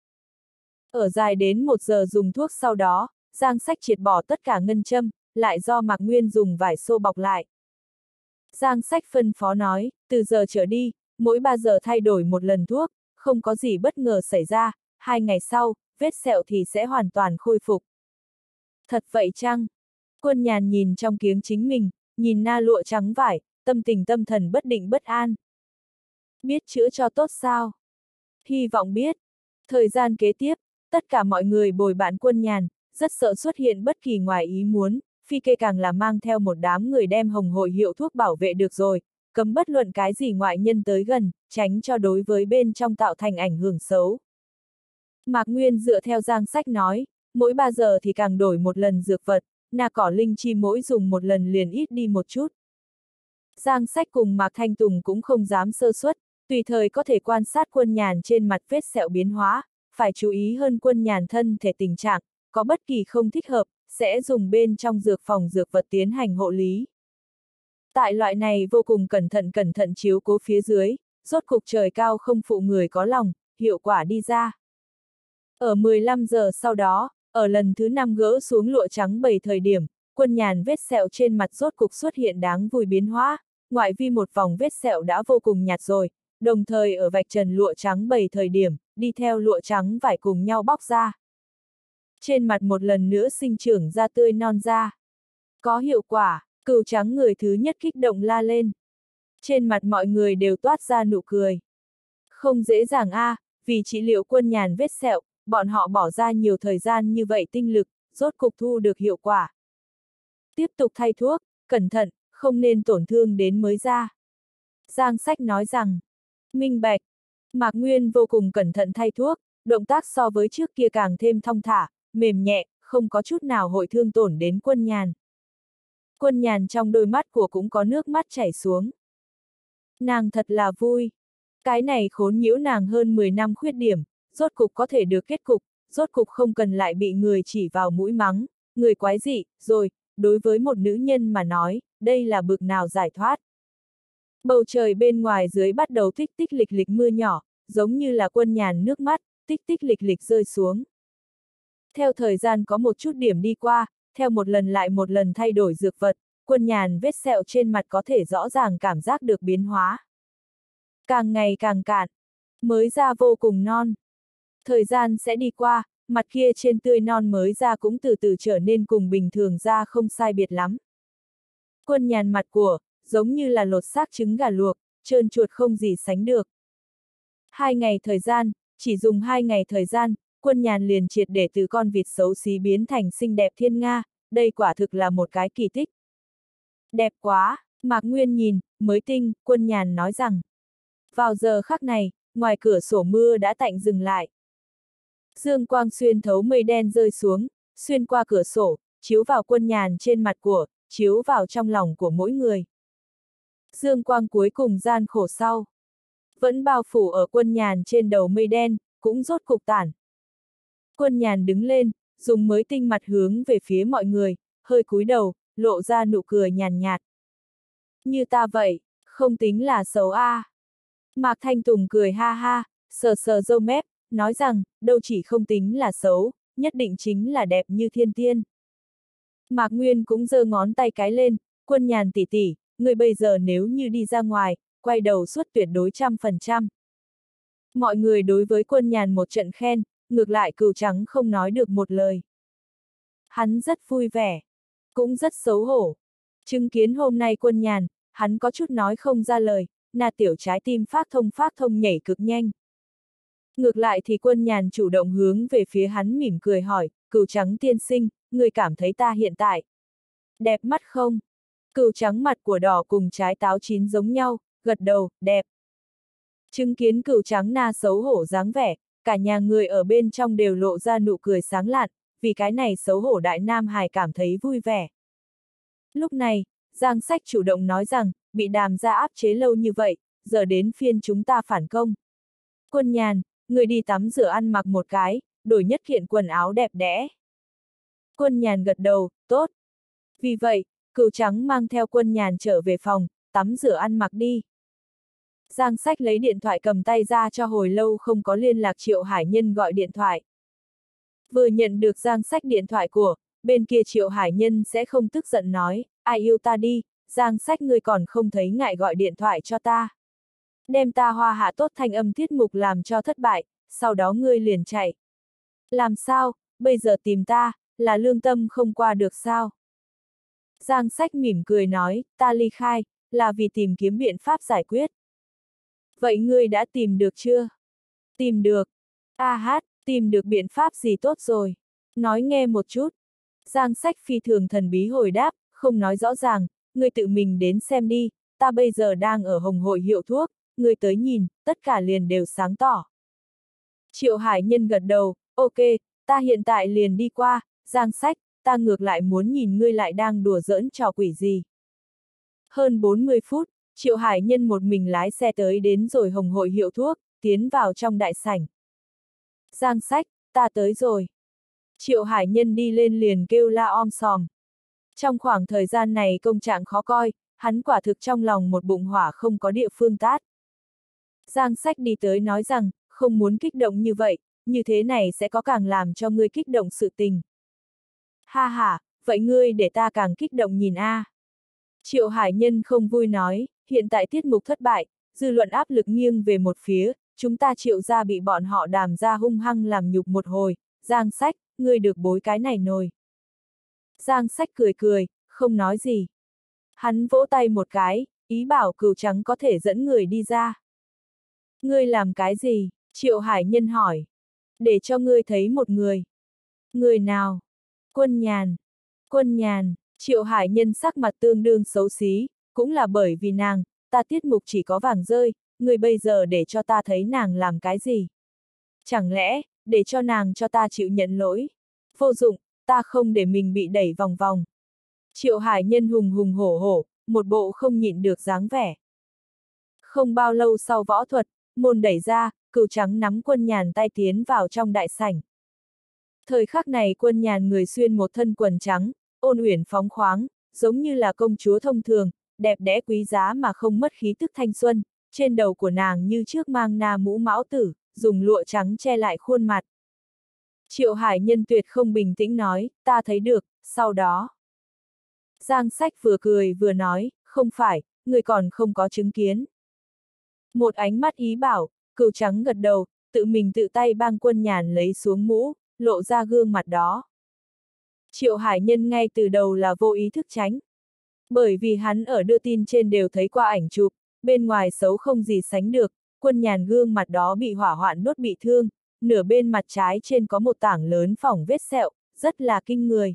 Ở dài đến một giờ dùng thuốc sau đó, Giang Sách triệt bỏ tất cả ngân châm, lại do Mạc Nguyên dùng vải xô bọc lại. Giang Sách phân phó nói, từ giờ trở đi, mỗi ba giờ thay đổi một lần thuốc, không có gì bất ngờ xảy ra, hai ngày sau, vết sẹo thì sẽ hoàn toàn khôi phục. Thật vậy chăng? Quân Nhàn nhìn trong kiếng chính mình, nhìn na lụa trắng vải, tâm tình tâm thần bất định bất an. Biết chữa cho tốt sao? Hy vọng biết. Thời gian kế tiếp, tất cả mọi người bồi bạn Quân Nhàn, rất sợ xuất hiện bất kỳ ngoài ý muốn, Phi Kê càng là mang theo một đám người đem hồng hội hiệu thuốc bảo vệ được rồi, cấm bất luận cái gì ngoại nhân tới gần, tránh cho đối với bên trong tạo thành ảnh hưởng xấu. Mạc Nguyên dựa theo Giang Sách nói, mỗi ba giờ thì càng đổi một lần dược vật, na cỏ linh chi mỗi dùng một lần liền ít đi một chút. Giang Sách cùng Mạc Thanh Tùng cũng không dám sơ suất, tùy thời có thể quan sát Quân Nhàn trên mặt vết sẹo biến hóa, phải chú ý hơn Quân Nhàn thân thể tình trạng, có bất kỳ không thích hợp, sẽ dùng bên trong dược phòng dược vật tiến hành hộ lý. Tại loại này vô cùng cẩn thận cẩn thận chiếu cố phía dưới, rốt cục trời cao không phụ người có lòng, hiệu quả đi ra. Ở mười lăm giờ sau đó, ở lần thứ năm gỡ xuống lụa trắng bảy thời điểm, Quân Nhàn vết sẹo trên mặt rốt cục xuất hiện đáng vui biến hóa, ngoại vi một vòng vết sẹo đã vô cùng nhạt rồi, đồng thời ở vạch trần lụa trắng bảy thời điểm, đi theo lụa trắng vải cùng nhau bóc ra. Trên mặt một lần nữa sinh trưởng ra tươi non da. Có hiệu quả, cừu trắng người thứ nhất kích động la lên. Trên mặt mọi người đều toát ra nụ cười. Không dễ dàng a, à, vì trị liệu Quân Nhàn vết sẹo, bọn họ bỏ ra nhiều thời gian như vậy tinh lực, rốt cục thu được hiệu quả. Tiếp tục thay thuốc, cẩn thận, không nên tổn thương đến mới ra. Giang Sách nói rằng, minh bạch. Mạc Nguyên vô cùng cẩn thận thay thuốc, động tác so với trước kia càng thêm thong thả, mềm nhẹ, không có chút nào hội thương tổn đến Quân Nhàn. Quân Nhàn trong đôi mắt của cũng có nước mắt chảy xuống. Nàng thật là vui. Cái này khốn nhiễu nàng hơn mười năm khuyết điểm, rốt cục có thể được kết cục, rốt cục không cần lại bị người chỉ vào mũi mắng, người quái dị, rồi, đối với một nữ nhân mà nói, đây là bực nào giải thoát. Bầu trời bên ngoài dưới bắt đầu tích tích lịch lịch mưa nhỏ, giống như là Quân Nhàn nước mắt, tích tích lịch lịch rơi xuống. Theo thời gian có một chút điểm đi qua, theo một lần lại một lần thay đổi dược vật, Quân Nhàn vết sẹo trên mặt có thể rõ ràng cảm giác được biến hóa. Càng ngày càng cạn, mới da vô cùng non. Thời gian sẽ đi qua, mặt kia trên tươi non mới da cũng từ từ trở nên cùng bình thường da không sai biệt lắm. Quân Nhàn mặt của, giống như là lột xác trứng gà luộc, trơn chuột không gì sánh được. Hai ngày thời gian, chỉ dùng hai ngày thời gian, Quân Nhàn liền triệt để từ con vịt xấu xí biến thành xinh đẹp thiên nga, đây quả thực là một cái kỳ tích. Đẹp quá, Mạc Nguyên nhìn, mới tinh, Quân Nhàn nói rằng. Vào giờ khắc này, ngoài cửa sổ mưa đã tạnh dừng lại. Dương quang xuyên thấu mây đen rơi xuống, xuyên qua cửa sổ, chiếu vào Quân Nhàn trên mặt của, chiếu vào trong lòng của mỗi người. Dương quang cuối cùng gian khổ sau. Vẫn bao phủ ở Quân Nhàn trên đầu mây đen, cũng rốt cục tản. Quân Nhàn đứng lên, dùng mới tinh mặt hướng về phía mọi người, hơi cúi đầu, lộ ra nụ cười nhàn nhạt. Như ta vậy, không tính là xấu a. À. Mạc Thanh Tùng cười ha ha, sờ sờ râu mép, nói rằng, đâu chỉ không tính là xấu, nhất định chính là đẹp như thiên tiên. Mạc Nguyên cũng giơ ngón tay cái lên, Quân Nhàn tỷ tỷ, người bây giờ nếu như đi ra ngoài, quay đầu suốt tuyệt đối trăm phần trăm. Mọi người đối với Quân Nhàn một trận khen, ngược lại Cừu Trắng không nói được một lời. Hắn rất vui vẻ, cũng rất xấu hổ. Chứng kiến hôm nay Quân Nhàn, hắn có chút nói không ra lời, nà tiểu trái tim phát thông phát thông nhảy cực nhanh. Ngược lại thì Quân Nhàn chủ động hướng về phía hắn mỉm cười hỏi, Cừu Trắng tiên sinh, người cảm thấy ta hiện tại đẹp mắt không? Cừu Trắng mặt của đỏ cùng trái táo chín giống nhau, gật đầu, đẹp. Chứng kiến Cừu Trắng na xấu hổ dáng vẻ, cả nhà người ở bên trong đều lộ ra nụ cười sáng lạn, vì cái này xấu hổ đại nam hài cảm thấy vui vẻ. Lúc này, Giang Sách chủ động nói rằng, bị Đàm gia áp chế lâu như vậy, giờ đến phiên chúng ta phản công. Quân Nhàn, người đi tắm rửa ăn mặc một cái, đổi nhất kiện quần áo đẹp đẽ. Quân Nhàn gật đầu, tốt. Vì vậy, Cừu Trắng mang theo Quân Nhàn trở về phòng, tắm rửa ăn mặc đi. Giang Sách lấy điện thoại cầm tay ra cho hồi lâu không có liên lạc Triệu Hải Nhân gọi điện thoại. Vừa nhận được Giang Sách điện thoại của, bên kia Triệu Hải Nhân sẽ không tức giận nói, ai yêu ta đi, Giang Sách ngươi còn không thấy ngại gọi điện thoại cho ta. Đem ta hoa hạ tốt thanh âm tiết mục làm cho thất bại, sau đó ngươi liền chạy. Làm sao, bây giờ tìm ta, là lương tâm không qua được sao? Giang Sách mỉm cười nói, ta ly khai, là vì tìm kiếm biện pháp giải quyết. Vậy ngươi đã tìm được chưa? Tìm được. A hát, tìm được biện pháp gì tốt rồi? Nói nghe một chút. Giang Sách phi thường thần bí hồi đáp, không nói rõ ràng, ngươi tự mình đến xem đi, ta bây giờ đang ở Hồng Hội hiệu thuốc, ngươi tới nhìn, tất cả liền đều sáng tỏ. Triệu Hải Nhân gật đầu, ok, ta hiện tại liền đi qua, Giang Sách, ta ngược lại muốn nhìn ngươi lại đang đùa giỡn trò quỷ gì. Hơn bốn mươi phút, Triệu Hải Nhân một mình lái xe tới đến rồi Hồng Hội hiệu thuốc, tiến vào trong đại sảnh. Giang Sách, ta tới rồi. Triệu Hải Nhân đi lên liền kêu la om sòm. Trong khoảng thời gian này công trạng khó coi, hắn quả thực trong lòng một bụng hỏa không có địa phương tát. Giang Sách đi tới nói rằng, không muốn kích động như vậy, như thế này sẽ có càng làm cho ngươi kích động sự tình. Ha ha, vậy ngươi để ta càng kích động nhìn a. À. Triệu Hải Nhân không vui nói, hiện tại tiết mục thất bại, dư luận áp lực nghiêng về một phía, chúng ta Triệu gia bị bọn họ Đàm gia hung hăng làm nhục một hồi, Giang Sách, ngươi được bối cái này nồi. Giang Sách cười cười, không nói gì. Hắn vỗ tay một cái, ý bảo Cừu Trắng có thể dẫn người đi ra. Ngươi làm cái gì? Triệu Hải Nhân hỏi. Để cho ngươi thấy một người. Người nào? Quân Nhàn. Quân Nhàn, Triệu Hải Nhân sắc mặt tương đương xấu xí, cũng là bởi vì nàng, ta tiết mục chỉ có vàng rơi, người bây giờ để cho ta thấy nàng làm cái gì? Chẳng lẽ, để cho nàng cho ta chịu nhận lỗi? Vô dụng, ta không để mình bị đẩy vòng vòng. Triệu Hải Nhân hùng hùng hổ hổ, một bộ không nhịn được dáng vẻ. Không bao lâu sau võ thuật, môn đẩy ra, Cừu Trắng nắm Quân Nhàn tay tiến vào trong đại sảnh. Thời khắc này Quân Nhàn người xuyên một thân quần trắng, ôn uyển phóng khoáng, giống như là công chúa thông thường, đẹp đẽ quý giá mà không mất khí tức thanh xuân, trên đầu của nàng như trước mang na mũ mão tử, dùng lụa trắng che lại khuôn mặt. Triệu Hải Nhân tuyệt không bình tĩnh nói, ta thấy được, sau đó. Giang Sách vừa cười vừa nói, không phải, người còn không có chứng kiến. Một ánh mắt ý bảo, Cừu Trắng gật đầu, tự mình tự tay bang Quân Nhàn lấy xuống mũ, lộ ra gương mặt đó. Triệu Hải Nhân ngay từ đầu là vô ý thức tránh. Bởi vì hắn ở đưa tin trên đều thấy qua ảnh chụp, bên ngoài xấu không gì sánh được, Quân Nhàn gương mặt đó bị hỏa hoạn đốt bị thương, nửa bên mặt trái trên có một tảng lớn phỏng vết sẹo, rất là kinh người.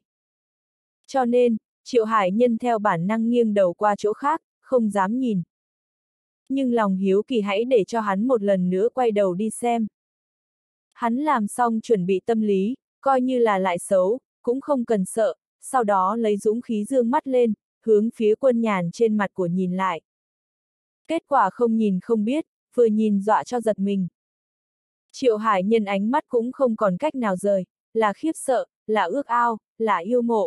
Cho nên, Triệu Hải Nhân theo bản năng nghiêng đầu qua chỗ khác, không dám nhìn. Nhưng lòng hiếu kỳ hãy để cho hắn một lần nữa quay đầu đi xem. Hắn làm xong chuẩn bị tâm lý, coi như là lại xấu, cũng không cần sợ, sau đó lấy dũng khí dương mắt lên, hướng phía Quân Nhàn trên mặt của nhìn lại. Kết quả không nhìn không biết, vừa nhìn dọa cho giật mình. Triệu Hải Nhân ánh mắt cũng không còn cách nào rời, là khiếp sợ, là ước ao, là yêu mộ.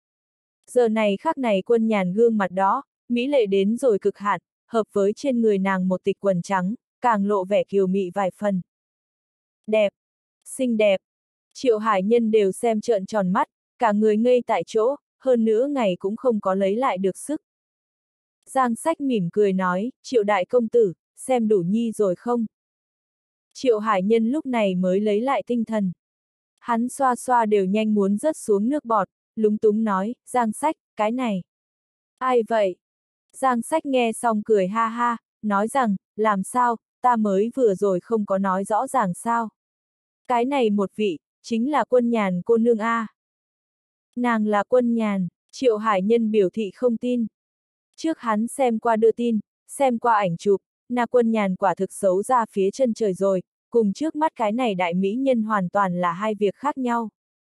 Giờ này khắc này Quân Nhàn gương mặt đó, mỹ lệ đến rồi cực hạn, hợp với trên người nàng một tịch quần trắng, càng lộ vẻ kiều mị vài phần. Đẹp, xinh đẹp. Triệu Hải Nhân đều xem trợn tròn mắt, cả người ngây tại chỗ, hơn nữa ngày cũng không có lấy lại được sức. Giang Sách mỉm cười nói, Triệu đại công tử, xem đủ nhi rồi không? Triệu Hải Nhân lúc này mới lấy lại tinh thần. Hắn xoa xoa đều nhanh muốn rớt xuống nước bọt, lúng túng nói, Giang Sách, cái này. Ai vậy? Giang Sách nghe xong cười ha ha, nói rằng, làm sao, ta mới vừa rồi không có nói rõ ràng sao? Cái này một vị, chính là Quân Nhàn cô nương a. Nàng là Quân Nhàn, Triệu Hải Nhân biểu thị không tin. Trước hắn xem qua đưa tin, xem qua ảnh chụp, Na Quân Nhàn quả thực xấu ra phía chân trời rồi, cùng trước mắt cái này đại mỹ nhân hoàn toàn là hai việc khác nhau.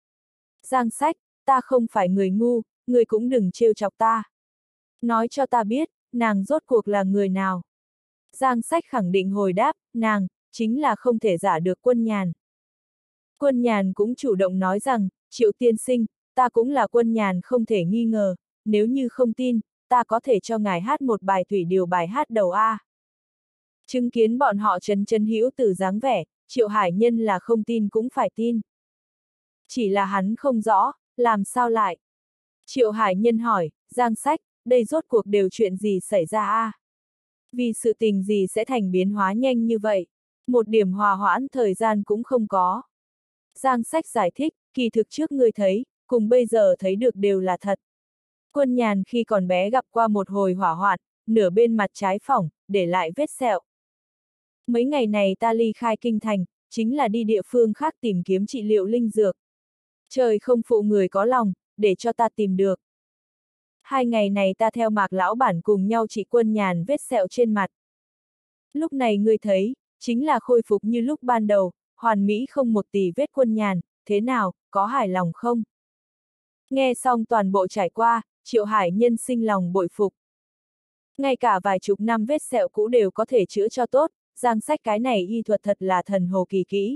Giang Sách, ta không phải người ngu, người cũng đừng trêu chọc ta. Nói cho ta biết, nàng rốt cuộc là người nào. Giang Sách khẳng định hồi đáp, nàng, chính là không thể giả được Quân Nhàn. Quân Nhàn cũng chủ động nói rằng, Triệu tiên sinh, ta cũng là Quân Nhàn không thể nghi ngờ, nếu như không tin, ta có thể cho ngài hát một bài thủy điều bài hát đầu A. Chứng kiến bọn họ trấn trấn hữu từ dáng vẻ, Triệu Hải Nhân là không tin cũng phải tin. Chỉ là hắn không rõ, làm sao lại? Triệu Hải Nhân hỏi, Giang Sách, đây rốt cuộc đều chuyện gì xảy ra a? Vì sự tình gì sẽ thành biến hóa nhanh như vậy? Một điểm hòa hoãn thời gian cũng không có. Giang Sách giải thích, kỳ thực trước ngươi thấy, cùng bây giờ thấy được đều là thật. Quân Nhàn khi còn bé gặp qua một hồi hỏa hoạn, nửa bên mặt trái phỏng, để lại vết sẹo. Mấy ngày này ta ly khai kinh thành, chính là đi địa phương khác tìm kiếm trị liệu linh dược. Trời không phụ người có lòng, để cho ta tìm được. Hai ngày này ta theo Mạc lão bản cùng nhau trị Quân Nhàn vết sẹo trên mặt. Lúc này ngươi thấy, chính là khôi phục như lúc ban đầu, hoàn mỹ không một tì vết Quân Nhàn, thế nào, có hài lòng không? Nghe xong toàn bộ trải qua, Triệu Hải Nhân sinh lòng bội phục. Ngay cả vài chục năm vết sẹo cũ đều có thể chữa cho tốt, Giang Sách cái này y thuật thật là thần hồ kỳ kỹ.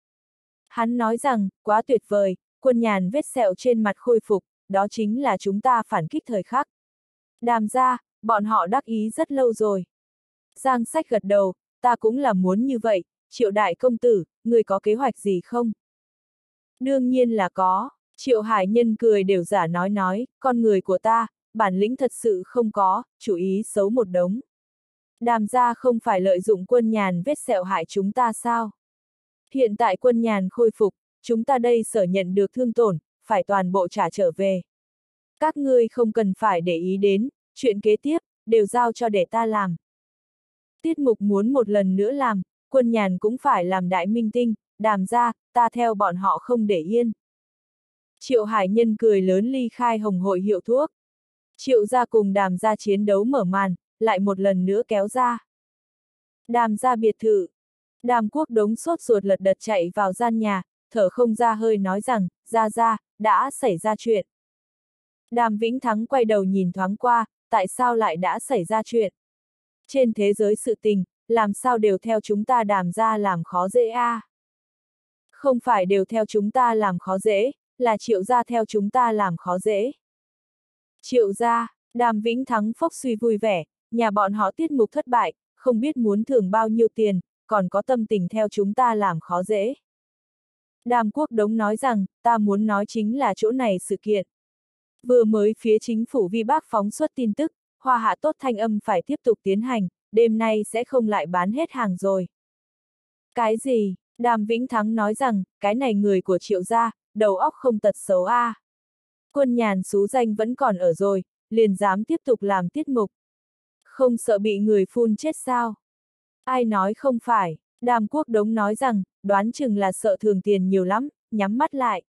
Hắn nói rằng, quá tuyệt vời, Quân Nhàn vết sẹo trên mặt khôi phục, đó chính là chúng ta phản kích thời khắc. Đàm ra, bọn họ đắc ý rất lâu rồi. Giang Sách gật đầu, ta cũng là muốn như vậy, Triệu đại công tử, người có kế hoạch gì không? Đương nhiên là có, Triệu Hải Nhân cười đều giả nói nói, con người của ta, bản lĩnh thật sự không có, chủ ý xấu một đống. Đàm ra không phải lợi dụng Quân Nhàn vết sẹo hại chúng ta sao? Hiện tại Quân Nhàn khôi phục, chúng ta đây sở nhận được thương tổn, phải toàn bộ trả trở về. Các ngươi không cần phải để ý đến, chuyện kế tiếp, đều giao cho để ta làm. Tiết mục muốn một lần nữa làm, Quân Nhàn cũng phải làm đại minh tinh, Đàm ra, ta theo bọn họ không để yên. Triệu Hải Nhân cười lớn ly khai hồng hội hiệu thuốc. Triệu gia cùng Đàm gia chiến đấu mở màn, lại một lần nữa kéo ra. Đàm gia biệt thự. Đàm Quốc Đống sốt ruột lật đật chạy vào gian nhà, thở không ra hơi nói rằng, ra ra, đã xảy ra chuyện. Đàm Vĩnh Thắng quay đầu nhìn thoáng qua, tại sao lại đã xảy ra chuyện? Trên thế giới sự tình, làm sao đều theo chúng ta Đàm gia làm khó dễ a? À? Không phải đều theo chúng ta làm khó dễ, là Triệu gia theo chúng ta làm khó dễ. Triệu gia, Đàm Vĩnh Thắng phốc suy vui vẻ, nhà bọn họ tiết mục thất bại, không biết muốn thưởng bao nhiêu tiền, còn có tâm tình theo chúng ta làm khó dễ. Đàm Quốc Đống nói rằng, ta muốn nói chính là chỗ này sự kiện. Vừa mới phía chính phủ Vi Bác phóng xuất tin tức, Hoa Hạ Tốt Thanh Âm phải tiếp tục tiến hành, đêm nay sẽ không lại bán hết hàng rồi. Cái gì? Đàm Vĩnh Thắng nói rằng, cái này người của Triệu gia, đầu óc không tật xấu a. À. Quân Nhàn xú danh vẫn còn ở rồi, liền dám tiếp tục làm tiết mục. Không sợ bị người phun chết sao? Ai nói không phải, Đàm Quốc Đống nói rằng, đoán chừng là sợ thường tiền nhiều lắm, nhắm mắt lại.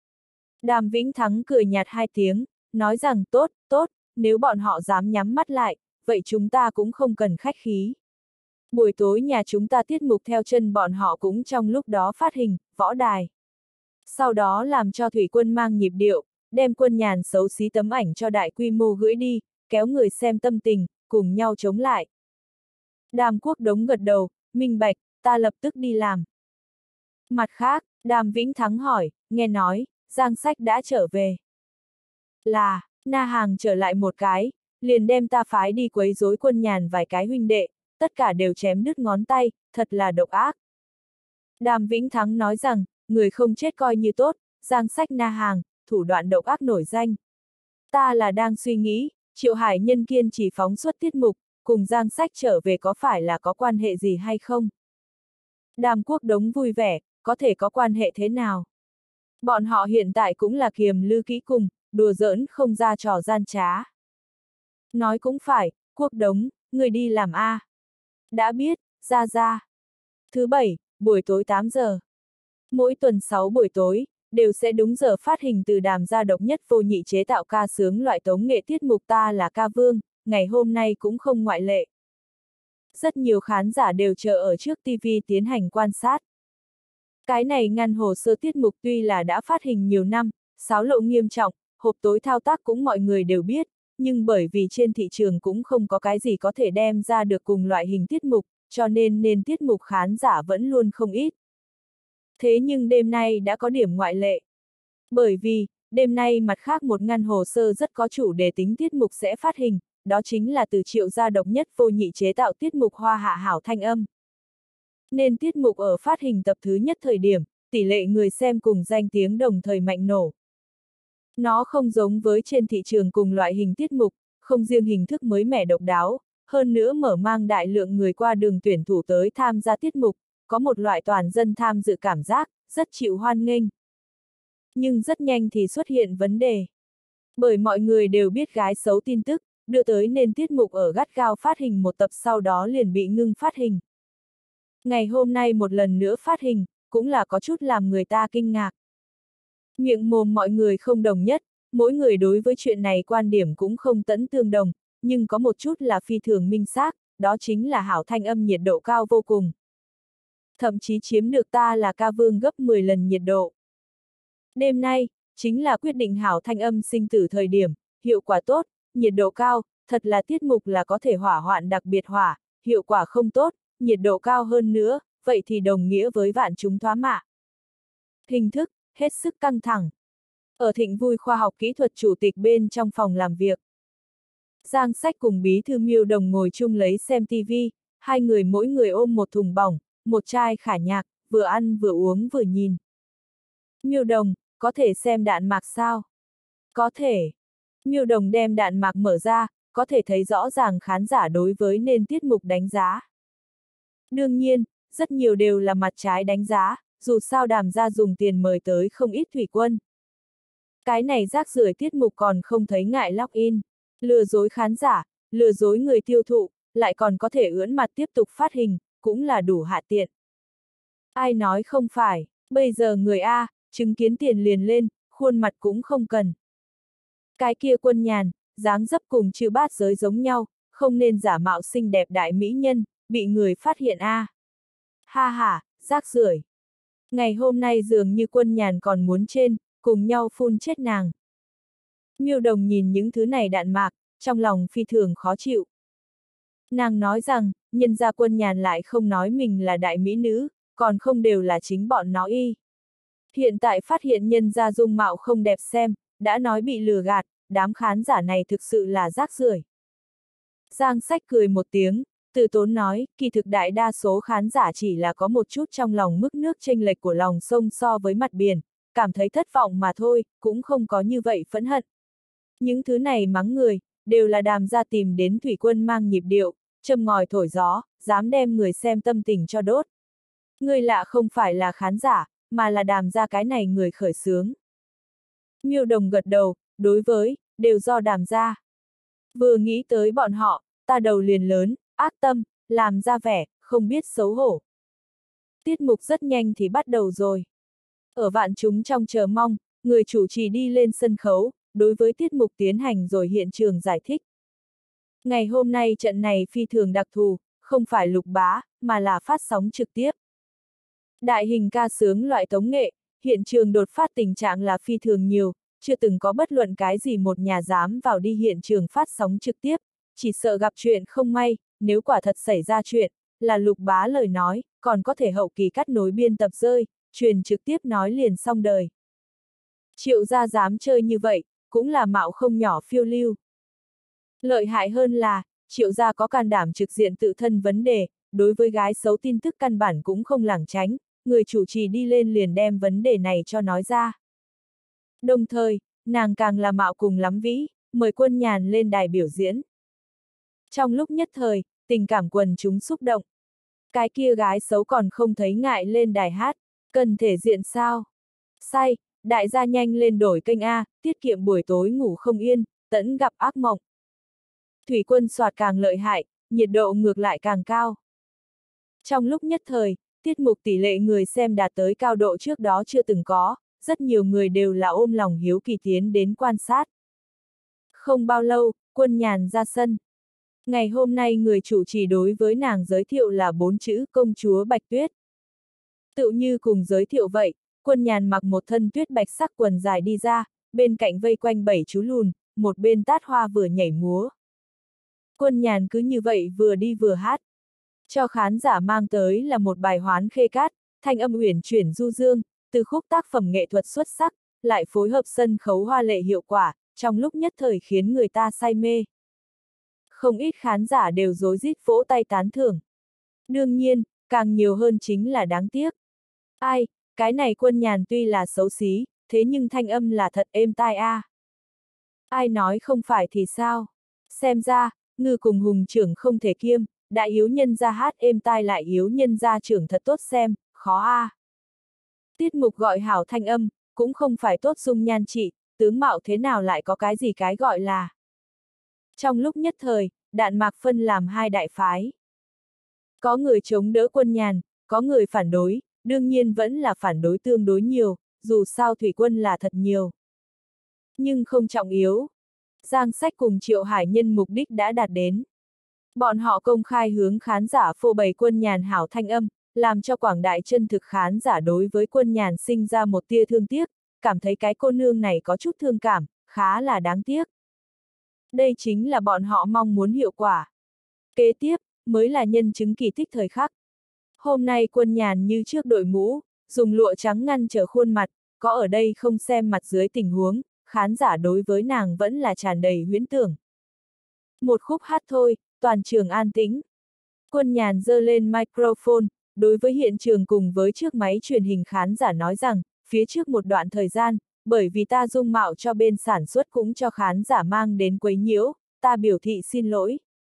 Đàm Vĩnh Thắng cười nhạt hai tiếng, nói rằng tốt, tốt, nếu bọn họ dám nhắm mắt lại, vậy chúng ta cũng không cần khách khí. Buổi tối nhà chúng ta tiết mục theo chân bọn họ cũng trong lúc đó phát hình, võ đài. Sau đó làm cho Thủy Quân mang nhịp điệu, đem Quân Nhàn xấu xí tấm ảnh cho đại quy mô gửi đi, kéo người xem tâm tình, cùng nhau chống lại. Đàm Quốc Đống gật đầu, minh bạch, ta lập tức đi làm. Mặt khác, Đàm Vĩnh Thắng hỏi, nghe nói, Giang Sách đã trở về. Là, Na Hàng trở lại một cái, liền đem ta phái đi quấy rối Quân Nhàn vài cái huynh đệ, tất cả đều chém đứt ngón tay, thật là độc ác. Đàm Vĩnh Thắng nói rằng, người không chết coi như tốt, Giang Sách Na Hàng, thủ đoạn độc ác nổi danh. Ta là đang suy nghĩ, Triệu Hải Nhân kiên chỉ phóng xuất tiết mục, cùng Giang Sách trở về có phải là có quan hệ gì hay không? Đàm Quốc Đống vui vẻ, có thể có quan hệ thế nào? Bọn họ hiện tại cũng là kiềm lư kỹ cùng, đùa giỡn không ra trò gian trá. Nói cũng phải, Quốc Đống, người đi làm A. Đã biết, ra ra. Thứ bảy, buổi tối tám giờ. Mỗi tuần sáu buổi tối, đều sẽ đúng giờ phát hình từ Đàm gia độc nhất vô nhị chế tạo ca sướng loại tống nghệ tiết mục Ta là ca vương, ngày hôm nay cũng không ngoại lệ. Rất nhiều khán giả đều chờ ở trước ti vi tiến hành quan sát. Cái này ngăn hồ sơ tiết mục tuy là đã phát hình nhiều năm, xáo lộ nghiêm trọng, hộp tối thao tác cũng mọi người đều biết, nhưng bởi vì trên thị trường cũng không có cái gì có thể đem ra được cùng loại hình tiết mục, cho nên nên tiết mục khán giả vẫn luôn không ít. Thế nhưng đêm nay đã có điểm ngoại lệ. Bởi vì, đêm nay mặt khác một ngăn hồ sơ rất có chủ đề tính tiết mục sẽ phát hình, đó chính là từ Triệu gia độc nhất vô nhị chế tạo tiết mục Hoa Hạ Hảo Thanh Âm. Nên tiết mục ở phát hình tập thứ nhất thời điểm, tỷ lệ người xem cùng danh tiếng đồng thời mạnh nổ. Nó không giống với trên thị trường cùng loại hình tiết mục, không riêng hình thức mới mẻ độc đáo, hơn nữa mở mang đại lượng người qua đường tuyển thủ tới tham gia tiết mục, có một loại toàn dân tham dự cảm giác, rất chịu hoan nghênh. Nhưng rất nhanh thì xuất hiện vấn đề. Bởi mọi người đều biết gái xấu tin tức, đưa tới nên tiết mục ở gắt gao phát hình một tập sau đó liền bị ngưng phát hình. Ngày hôm nay một lần nữa phát hình, cũng là có chút làm người ta kinh ngạc. Miệng mồm mọi người không đồng nhất, mỗi người đối với chuyện này quan điểm cũng không tẫn tương đồng, nhưng có một chút là phi thường minh xác, đó chính là Hảo Thanh Âm nhiệt độ cao vô cùng. Thậm chí chiếm được Ta là ca vương gấp mười lần nhiệt độ. Đêm nay, chính là quyết định Hảo Thanh Âm sinh tử thời điểm, hiệu quả tốt, nhiệt độ cao, thật là tiết mục là có thể hỏa hoạn đặc biệt hỏa, hiệu quả không tốt, nhiệt độ cao hơn nữa, vậy thì đồng nghĩa với vạn chúng thoá mạ. Hình thức, hết sức căng thẳng. Ở Thịnh Vui khoa học kỹ thuật chủ tịch bên trong phòng làm việc. Giang Sách cùng bí thư Miêu Đồng ngồi chung lấy xem tivi, hai người mỗi người ôm một thùng bỏng, một chai khả nhạc, vừa ăn vừa uống vừa nhìn. Miêu Đồng, có thể xem đạn mạc sao? Có thể. Miêu Đồng đem đạn mạc mở ra, có thể thấy rõ ràng khán giả đối với nên tiết mục đánh giá. Đương nhiên, rất nhiều đều là mặt trái đánh giá, dù sao Đàm gia dùng tiền mời tới không ít thủy quân. Cái này rác rưởi tiết mục còn không thấy ngại login, lừa dối khán giả, lừa dối người tiêu thụ, lại còn có thể ưỡn mặt tiếp tục phát hình, cũng là đủ hạ tiện. Ai nói không phải, bây giờ người A, chứng kiến tiền liền lên, khuôn mặt cũng không cần. Cái kia Quân Nhàn, dáng dấp cùng Trư Bát Giới giống nhau, không nên giả mạo xinh đẹp đại mỹ nhân, bị người phát hiện A. Ha ha, rác rưởi. Ngày hôm nay dường như Quân Nhàn còn muốn trên, cùng nhau phun chết nàng. Miêu Đồng nhìn những thứ này đạn mạc, trong lòng phi thường khó chịu. Nàng nói rằng, nhân gia Quân Nhàn lại không nói mình là đại mỹ nữ, còn không đều là chính bọn nó y. Hiện tại phát hiện nhân gia dung mạo không đẹp xem, đã nói bị lừa gạt, đám khán giả này thực sự là rác rưởi. Giang Sách cười một tiếng, từ tốn nói, kỳ thực đại đa số khán giả chỉ là có một chút trong lòng mức nước chênh lệch của lòng sông so với mặt biển, cảm thấy thất vọng mà thôi, cũng không có như vậy phẫn hận. Những thứ này mắng người, đều là Đàm gia tìm đến thủy quân mang nhịp điệu, châm ngòi thổi gió, dám đem người xem tâm tình cho đốt. Người lạ không phải là khán giả, mà là Đàm gia cái này người khởi xướng. Miêu Đồng gật đầu, đối với, đều do Đàm gia. Vừa nghĩ tới bọn họ, ta đầu liền lớn, ác tâm, làm ra vẻ, không biết xấu hổ. Tiết mục rất nhanh thì bắt đầu rồi. Ở vạn chúng trong chờ mong, người chủ trì đi lên sân khấu, đối với tiết mục tiến hành rồi hiện trường giải thích. Ngày hôm nay trận này phi thường đặc thù, không phải lục bá, mà là phát sóng trực tiếp. Đại hình ca sướng loại tống nghệ, hiện trường đột phát tình trạng là phi thường nhiều, chưa từng có bất luận cái gì một nhà dám vào đi hiện trường phát sóng trực tiếp, chỉ sợ gặp chuyện không may, nếu quả thật xảy ra chuyện, là Lục Bá lời nói, còn có thể hậu kỳ cắt nối biên tập rơi, truyền trực tiếp nói liền xong đời. Triệu gia dám chơi như vậy, cũng là mạo không nhỏ phiêu lưu. Lợi hại hơn là, Triệu gia có can đảm trực diện tự thân vấn đề, đối với gái xấu tin tức căn bản cũng không lảng tránh, người chủ trì đi lên liền đem vấn đề này cho nói ra. Đồng thời, nàng càng là mạo cùng lắm vĩ, mời Quân Nhàn lên đài biểu diễn. Trong lúc nhất thời, tình cảm quần chúng xúc động. Cái kia gái xấu còn không thấy ngại lên đài hát, cần thể diện sao? Sai, đại gia nhanh lên đổi kênh A, tiết kiệm buổi tối ngủ không yên, tẫn gặp ác mộng. Thủy Quân soạt càng lợi hại, nhiệt độ ngược lại càng cao. Trong lúc nhất thời, tiết mục tỷ lệ người xem đạt tới cao độ trước đó chưa từng có, rất nhiều người đều là ôm lòng hiếu kỳ tiến đến quan sát. Không bao lâu, Quân Nhàn ra sân. Ngày hôm nay người chủ trì đối với nàng giới thiệu là bốn chữ công chúa Bạch Tuyết. Tự như cùng giới thiệu vậy, Quân Nhàn mặc một thân tuyết bạch sắc quần dài đi ra, bên cạnh vây quanh bảy chú lùn, một bên tát hoa vừa nhảy múa. Quân Nhàn cứ như vậy vừa đi vừa hát. Cho khán giả mang tới là một bài hoán khê cát, thanh âm uyển chuyển du dương, từ khúc tác phẩm nghệ thuật xuất sắc, lại phối hợp sân khấu hoa lệ hiệu quả, trong lúc nhất thời khiến người ta say mê. Không ít khán giả đều rối rít vỗ tay tán thưởng. Đương nhiên, càng nhiều hơn chính là đáng tiếc. Ai, cái này Quân Nhàn tuy là xấu xí, thế nhưng thanh âm là thật êm tai a. À. Ai nói không phải thì sao? Xem ra, ngư cùng hùng trưởng không thể kiêm, đại yếu nhân gia hát êm tai lại yếu nhân gia trưởng thật tốt xem, khó a. À. Tiết mục gọi hảo thanh âm, cũng không phải tốt dung nhan trị, tướng mạo thế nào lại có cái gì cái gọi là. Trong lúc nhất thời, đạn mạc phân làm hai đại phái. Có người chống đỡ Quân Nhàn, có người phản đối, đương nhiên vẫn là phản đối tương đối nhiều, dù sao thủy quân là thật nhiều. Nhưng không trọng yếu. Giang Sách cùng Triệu Hải Nhân mục đích đã đạt đến. Bọn họ công khai hướng khán giả phô bày Quân Nhàn hảo thanh âm, làm cho quảng đại chân thực khán giả đối với Quân Nhàn sinh ra một tia thương tiếc, cảm thấy cái cô nương này có chút thương cảm, khá là đáng tiếc. Đây chính là bọn họ mong muốn hiệu quả. Kế tiếp, mới là nhân chứng kỳ tích thời khắc. Hôm nay Quân Nhàn như trước đội mũ, dùng lụa trắng ngăn trở khuôn mặt, có ở đây không xem mặt dưới tình huống, khán giả đối với nàng vẫn là tràn đầy huyễn tưởng. Một khúc hát thôi, toàn trường an tĩnh. Quân Nhàn giơ lên microphone, đối với hiện trường cùng với chiếc máy truyền hình khán giả nói rằng, phía trước một đoạn thời gian, bởi vì ta dung mạo cho bên sản xuất cũng cho khán giả mang đến quấy nhiễu, ta biểu thị xin lỗi.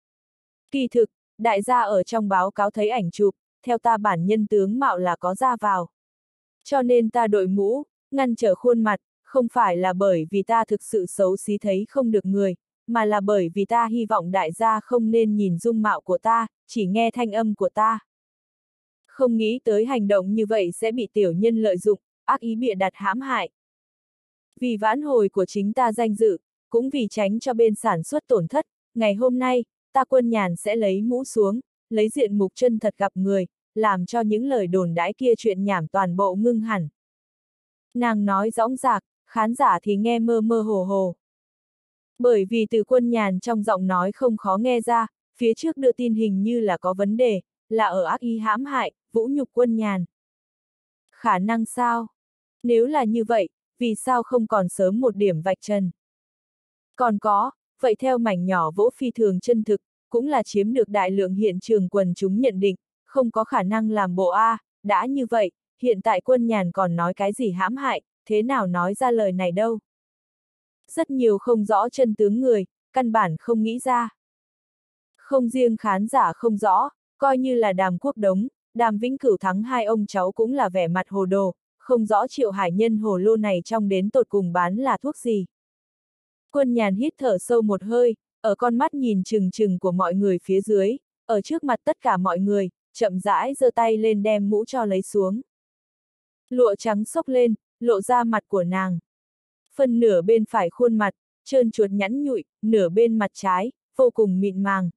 Kỳ thực, đại gia ở trong báo cáo thấy ảnh chụp, theo ta bản nhân tướng mạo là có ra vào. Cho nên ta đội mũ, ngăn trở khuôn mặt, không phải là bởi vì ta thực sự xấu xí thấy không được người, mà là bởi vì ta hy vọng đại gia không nên nhìn dung mạo của ta, chỉ nghe thanh âm của ta. Không nghĩ tới hành động như vậy sẽ bị tiểu nhân lợi dụng, ác ý bịa đặt hãm hại. Vì vãn hồi của chính ta danh dự, cũng vì tránh cho bên sản xuất tổn thất, ngày hôm nay, ta Quân Nhàn sẽ lấy mũ xuống, lấy diện mục chân thật gặp người, làm cho những lời đồn đãi kia chuyện nhảm toàn bộ ngưng hẳn. Nàng nói dõng dạc, khán giả thì nghe mơ mơ hồ hồ. Bởi vì từ Quân Nhàn trong giọng nói không khó nghe ra, phía trước đưa tin hình như là có vấn đề, là ở ác ý hãm hại, vũ nhục Quân Nhàn. Khả năng sao? Nếu là như vậy, vì sao không còn sớm một điểm vạch trần? Còn có, vậy theo mảnh nhỏ vỗ phi thường chân thực, cũng là chiếm được đại lượng hiện trường quần chúng nhận định, không có khả năng làm bộ A, đã như vậy, hiện tại Quân Nhàn còn nói cái gì hãm hại, thế nào nói ra lời này đâu? Rất nhiều không rõ chân tướng người, căn bản không nghĩ ra. Không riêng khán giả không rõ, coi như là Đàm Quốc Đống, Đàm Vĩnh Cửu Thắng hai ông cháu cũng là vẻ mặt hồ đồ, không rõ Triệu Hải Nhân hồ lô này trong đến tột cùng bán là thuốc gì. Quân Nhàn hít thở sâu một hơi, ở con mắt nhìn chừng chừng của mọi người phía dưới, ở trước mặt tất cả mọi người, chậm rãi giơ tay lên đem mũ cho lấy xuống. Lụa trắng xốc lên, lộ ra mặt của nàng. Phần nửa bên phải khuôn mặt, trơn chuột nhẵn nhụi, nửa bên mặt trái, vô cùng mịn màng.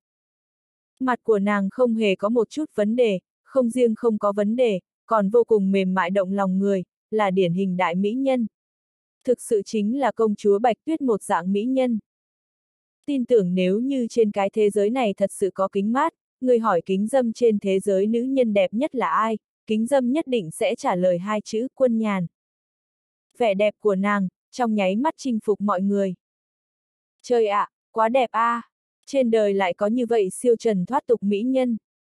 Mặt của nàng không hề có một chút vấn đề, không riêng không có vấn đề, còn vô cùng mềm mại động lòng người, là điển hình đại mỹ nhân. thực sự chính là công chúa Bạch Tuyết một dạng mỹ nhân. Tin tưởng nếu như trên cái thế giới này thật sự có kính mát, người hỏi kính dâm trên thế giới nữ nhân đẹp nhất là ai, kính dâm nhất định sẽ trả lời hai chữ Quân Nhàn. Vẻ đẹp của nàng, trong nháy mắt chinh phục mọi người. Trời ạ, à, quá đẹp a! À. Trên đời lại có như vậy siêu trần thoát tục mỹ nhân.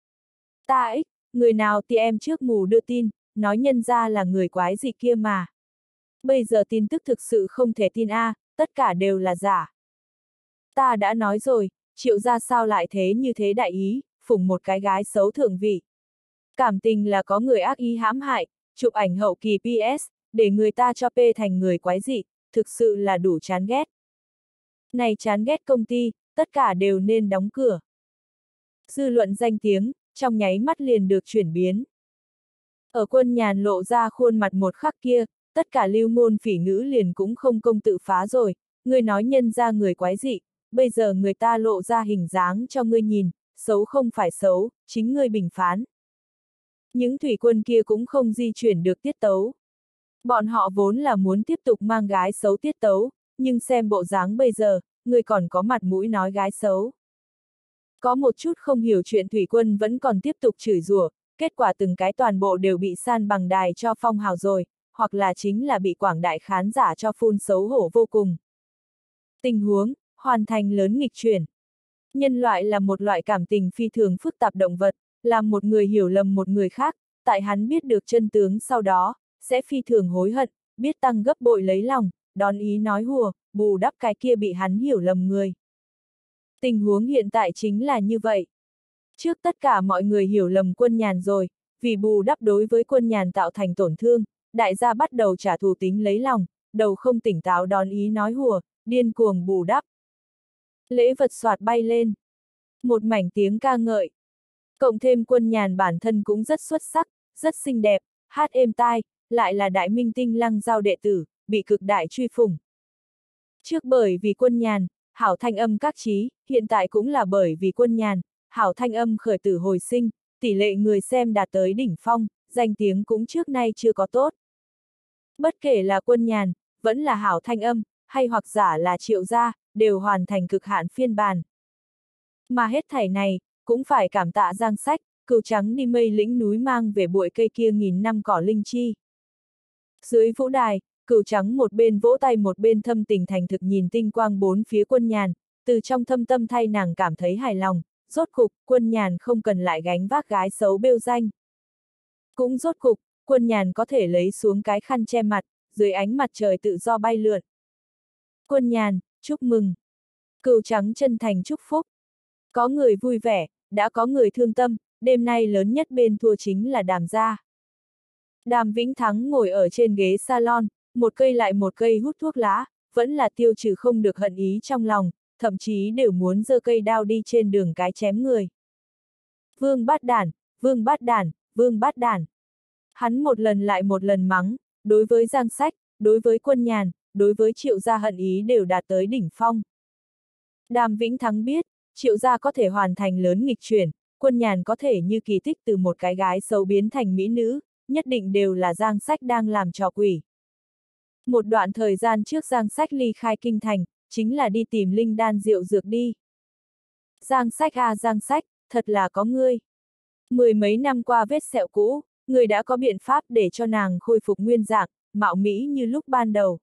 Ta ích, người nào thì em trước mù đưa tin, nói nhân ra là người quái gì kia mà. Bây giờ tin tức thực sự không thể tin a, à, tất cả đều là giả. Ta đã nói rồi, Triệu gia sao lại thế như thế đại ý, phủng một cái gái xấu thượng vị. Cảm tình là có người ác ý hãm hại, chụp ảnh hậu kỳ pê ét, để người ta cho pê thành người quái dị, thực sự là đủ chán ghét. Này chán ghét công ty, tất cả đều nên đóng cửa. Dư luận danh tiếng, trong nháy mắt liền được chuyển biến. Ở Quân Nhàn lộ ra khuôn mặt một khắc kia, tất cả lưu ngôn phỉ ngữ liền cũng không công tự phá rồi, người nói nhân ra người quái dị, bây giờ người ta lộ ra hình dáng cho ngươi nhìn, xấu không phải xấu, chính ngươi bình phán. Những thủy quân kia cũng không di chuyển được tiết tấu. Bọn họ vốn là muốn tiếp tục mang gái xấu tiết tấu, nhưng xem bộ dáng bây giờ, người còn có mặt mũi nói gái xấu. Có một chút không hiểu chuyện thủy quân vẫn còn tiếp tục chửi rủa, kết quả từng cái toàn bộ đều bị san bằng đài cho phong hào rồi, hoặc là chính là bị quảng đại khán giả cho phun xấu hổ vô cùng. Tình huống, hoàn thành lớn nghịch chuyển. Nhân loại là một loại cảm tình phi thường phức tạp động vật, là một người hiểu lầm một người khác, tại hắn biết được chân tướng sau đó, sẽ phi thường hối hận, biết tăng gấp bội lấy lòng, đón ý nói hùa, bù đắp cái kia bị hắn hiểu lầm người. Tình huống hiện tại chính là như vậy. Trước tất cả mọi người hiểu lầm Quân Nhàn rồi, vì bù đắp đối với Quân Nhàn tạo thành tổn thương, đại gia bắt đầu trả thù tính lấy lòng, đầu không tỉnh táo đón ý nói hùa, điên cuồng bù đắp. Lễ vật soạt bay lên. Một mảnh tiếng ca ngợi. Cộng thêm Quân Nhàn bản thân cũng rất xuất sắc, rất xinh đẹp, hát êm tai, lại là đại minh tinh Lăng Giao đệ tử, bị cực đại truy phủng. Trước bởi vì Quân Nhàn, hảo thanh âm các trí, hiện tại cũng là bởi vì Quân Nhàn, hảo thanh âm khởi tử hồi sinh, tỷ lệ người xem đạt tới đỉnh phong, danh tiếng cũng trước nay chưa có tốt. Bất kể là Quân Nhàn, vẫn là hảo thanh âm, hay hoặc giả là Triệu gia, đều hoàn thành cực hạn phiên bản. Mà hết thảy này, cũng phải cảm tạ Giang Sách, Cừu Trắng đi mây lĩnh núi mang về bụi cây kia nghìn năm cỏ linh chi. Dưới vũ đài, Cừu Trắng một bên vỗ tay một bên thâm tình thành thực nhìn tinh quang bốn phía Quân Nhàn, từ trong thâm tâm thay nàng cảm thấy hài lòng, rốt cục, Quân Nhàn không cần lại gánh vác gái xấu bêu danh. Cũng rốt cục, Quân Nhàn có thể lấy xuống cái khăn che mặt, dưới ánh mặt trời tự do bay lượn. Quân Nhàn, chúc mừng. Cừu Trắng chân thành chúc phúc. Có người vui vẻ, đã có người thương tâm, đêm nay lớn nhất bên thua chính là Đàm gia. Đàm Vĩnh Thắng ngồi ở trên ghế salon, một cây lại một cây hút thuốc lá, vẫn là tiêu trừ không được hận ý trong lòng, thậm chí đều muốn giơ cây đao đi trên đường cái chém người. Vương bát đản, vương bát đản, vương bát đản. Hắn một lần lại một lần mắng, đối với Giang Sách, đối với Quân Nhàn, đối với Triệu gia hận ý đều đạt tới đỉnh phong. Đàm Vĩnh Thắng biết, Triệu gia có thể hoàn thành lớn nghịch chuyển, Quân Nhàn có thể như kỳ tích từ một cái gái xấu biến thành mỹ nữ, nhất định đều là Giang Sách đang làm trò quỷ. Một đoạn thời gian trước Giang Sách ly khai kinh thành, chính là đi tìm linh đan rượu dược đi. Giang Sách à Giang Sách, thật là có ngươi. Mười mấy năm qua vết sẹo cũ, người đã có biện pháp để cho nàng khôi phục nguyên dạng, mạo mỹ như lúc ban đầu.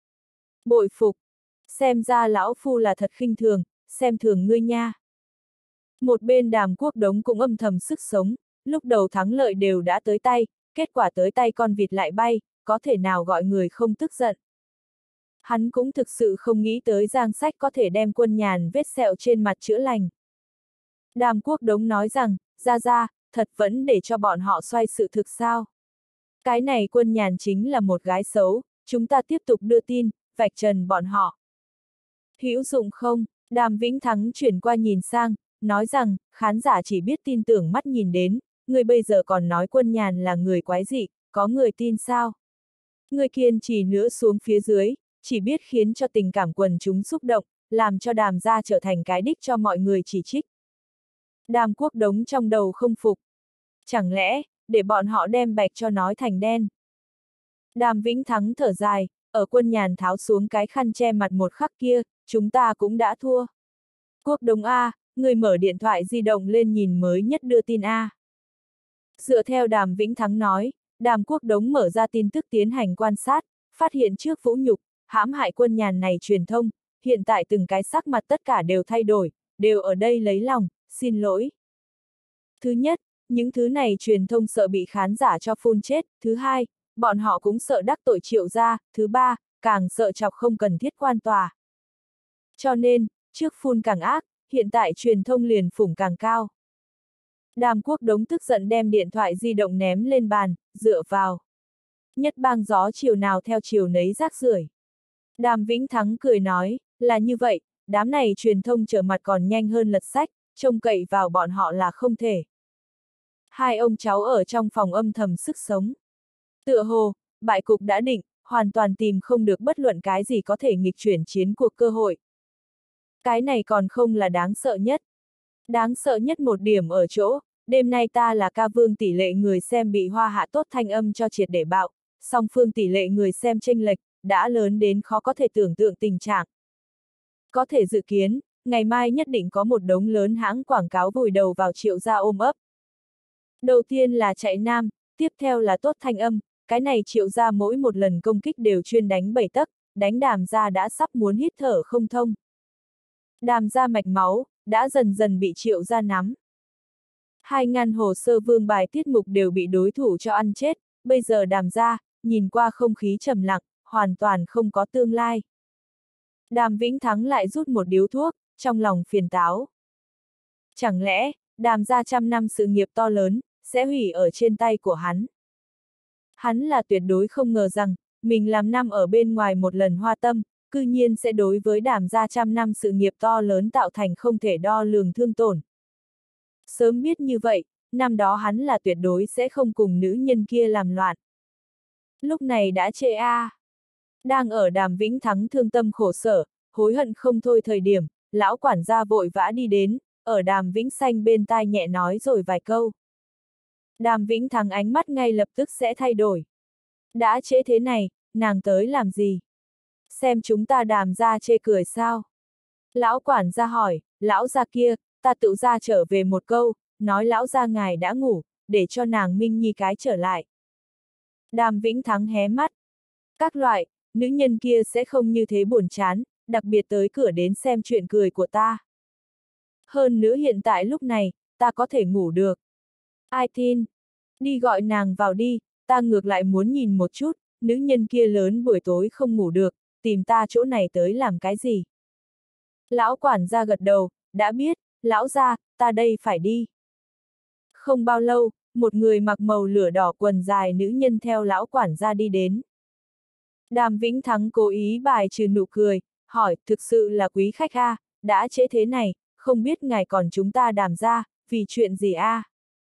Bội phục, xem ra lão phu là thật khinh thường, xem thường ngươi nha. Một bên Đàm Quốc Đống cũng âm thầm sức sống, lúc đầu thắng lợi đều đã tới tay, kết quả tới tay con vịt lại bay, có thể nào gọi người không tức giận. Hắn cũng thực sự không nghĩ tới Giang Sách có thể đem Quân Nhàn vết sẹo trên mặt chữa lành. Đàm Quốc Đống nói rằng, ra ra, thật vẫn để cho bọn họ xoay sự thực sao. Cái này Quân Nhàn chính là một gái xấu, chúng ta tiếp tục đưa tin, vạch trần bọn họ. Hữu dụng không? Đàm Vĩnh Thắng chuyển qua nhìn sang, nói rằng, khán giả chỉ biết tin tưởng mắt nhìn đến, người bây giờ còn nói Quân Nhàn là người quái dị, có người tin sao? Người kiên trì nữa xuống phía dưới, chỉ biết khiến cho tình cảm quần chúng xúc động, làm cho Đàm gia trở thành cái đích cho mọi người chỉ trích. Đàm Quốc Đống trong đầu không phục. Chẳng lẽ, để bọn họ đem bạch cho nói thành đen? Đàm Vĩnh Thắng thở dài, ở Quân Nhàn tháo xuống cái khăn che mặt một khắc kia, chúng ta cũng đã thua. Quốc Đống A, người mở điện thoại di động lên nhìn mới nhất đưa tin A. Dựa theo Đàm Vĩnh Thắng nói, Đàm Quốc Đống mở ra tin tức tiến hành quan sát, phát hiện trước vũ nhục, hãm hại Quân Nhàn này truyền thông, hiện tại từng cái sắc mặt tất cả đều thay đổi, đều ở đây lấy lòng, xin lỗi. Thứ nhất, những thứ này truyền thông sợ bị khán giả cho phun chết, thứ hai, bọn họ cũng sợ đắc tội Triệu gia, thứ ba, càng sợ chọc không cần thiết quan tòa. Cho nên, trước phun càng ác, hiện tại truyền thông liền phủng càng cao. Đàm Quốc Đống tức giận đem điện thoại di động ném lên bàn, dựa vào. Nhất bang gió chiều nào theo chiều nấy rác rưởi. Đàm Vĩnh Thắng cười nói, là như vậy, đám này truyền thông trở mặt còn nhanh hơn lật sách, trông cậy vào bọn họ là không thể. Hai ông cháu ở trong phòng âm thầm sức sống. Tựa hồ, bại cục đã định, hoàn toàn tìm không được bất luận cái gì có thể nghịch chuyển chiến cuộc cơ hội. Cái này còn không là đáng sợ nhất. Đáng sợ nhất một điểm ở chỗ, đêm nay ta là ca vương tỷ lệ người xem bị Hoa Hạ Tốt thanh âm cho triệt để bạo, song phương tỷ lệ người xem chênh lệch, đã lớn đến khó có thể tưởng tượng tình trạng. Có thể dự kiến, ngày mai nhất định có một đống lớn hãng quảng cáo vùi đầu vào Triệu gia ôm ấp. Đầu tiên là chạy nam, tiếp theo là Tốt thanh âm, cái này Triệu gia mỗi một lần công kích đều chuyên đánh bảy tấc, đánh Đàm gia đã sắp muốn hít thở không thông. Đàm gia mạch máu, đã dần dần bị Triệu gia nắm. Hai ngàn hồ sơ vương bài tiết mục đều bị đối thủ cho ăn chết, bây giờ Đàm gia, nhìn qua không khí trầm lặng, hoàn toàn không có tương lai. Đàm Vĩnh Thắng lại rút một điếu thuốc, trong lòng phiền táo. Chẳng lẽ, Đàm gia trăm năm sự nghiệp to lớn, sẽ hủy ở trên tay của hắn? Hắn là tuyệt đối không ngờ rằng, mình làm năm ở bên ngoài một lần hoa tâm, cư nhiên sẽ đối với Đàm gia trăm năm sự nghiệp to lớn tạo thành không thể đo lường thương tổn. Sớm biết như vậy, năm đó hắn là tuyệt đối sẽ không cùng nữ nhân kia làm loạn. Lúc này đã trễ a. À. Đang ở Đàm Vĩnh Thắng thương tâm khổ sở, hối hận không thôi thời điểm, lão quản gia vội vã đi đến, ở Đàm Vĩnh Xanh bên tai nhẹ nói rồi vài câu. Đàm Vĩnh Thắng ánh mắt ngay lập tức sẽ thay đổi. Đã trễ thế này, nàng tới làm gì? Xem chúng ta Đàm gia chê cười sao? Lão quản gia hỏi, lão gia kia, ta tự ra trở về một câu, nói lão gia ngài đã ngủ, để cho nàng Minh Nhi cái trở lại. Đàm Vĩnh Thắng hé mắt. Các loại, nữ nhân kia sẽ không như thế buồn chán, đặc biệt tới cửa đến xem chuyện cười của ta. Hơn nữa hiện tại lúc này, ta có thể ngủ được. Ai tin? Đi gọi nàng vào đi, ta ngược lại muốn nhìn một chút, nữ nhân kia lớn buổi tối không ngủ được, tìm ta chỗ này tới làm cái gì? Lão quản gia gật đầu, đã biết, lão gia, ta đây phải đi. Không bao lâu, một người mặc màu lửa đỏ quần dài nữ nhân theo lão quản gia đi đến. Đàm Vĩnh Thắng cố ý bài trừ nụ cười, hỏi, thực sự là quý khách a, à, đã trễ thế này, không biết ngài còn chúng ta Đàm gia, vì chuyện gì a? À?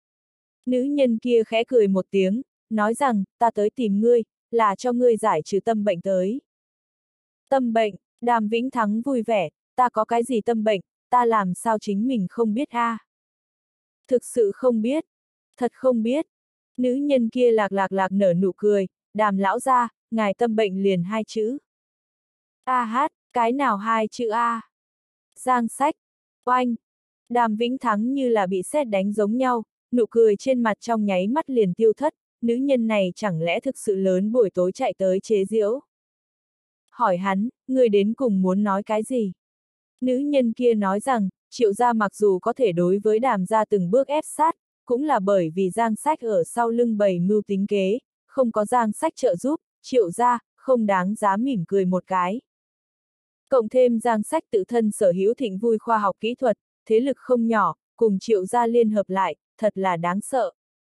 Nữ nhân kia khẽ cười một tiếng, nói rằng, ta tới tìm ngươi, là cho ngươi giải trừ tâm bệnh tới. Tâm bệnh, Đàm Vĩnh Thắng vui vẻ, ta có cái gì tâm bệnh, ta làm sao chính mình không biết a? À? Thực sự không biết, thật không biết. Nữ nhân kia lạc lạc lạc nở nụ cười, Đàm lão gia, ngài tâm bệnh liền hai chữ. A hát, cái nào hai chữ A? Giang sách, oanh. Đàm Vĩnh Thắng như là bị sét đánh giống nhau, nụ cười trên mặt trong nháy mắt liền tiêu thất, nữ nhân này chẳng lẽ thực sự lớn buổi tối chạy tới chế giễu. Hỏi hắn, người đến cùng muốn nói cái gì? Nữ nhân kia nói rằng, Triệu gia mặc dù có thể đối với Đàm gia từng bước ép sát, cũng là bởi vì Giang sách ở sau lưng bày mưu tính kế, không có Giang sách trợ giúp, Triệu gia, không đáng giá mỉm cười một cái. Cộng thêm Giang sách tự thân sở hữu thịnh vui khoa học kỹ thuật, thế lực không nhỏ, cùng Triệu gia liên hợp lại, thật là đáng sợ.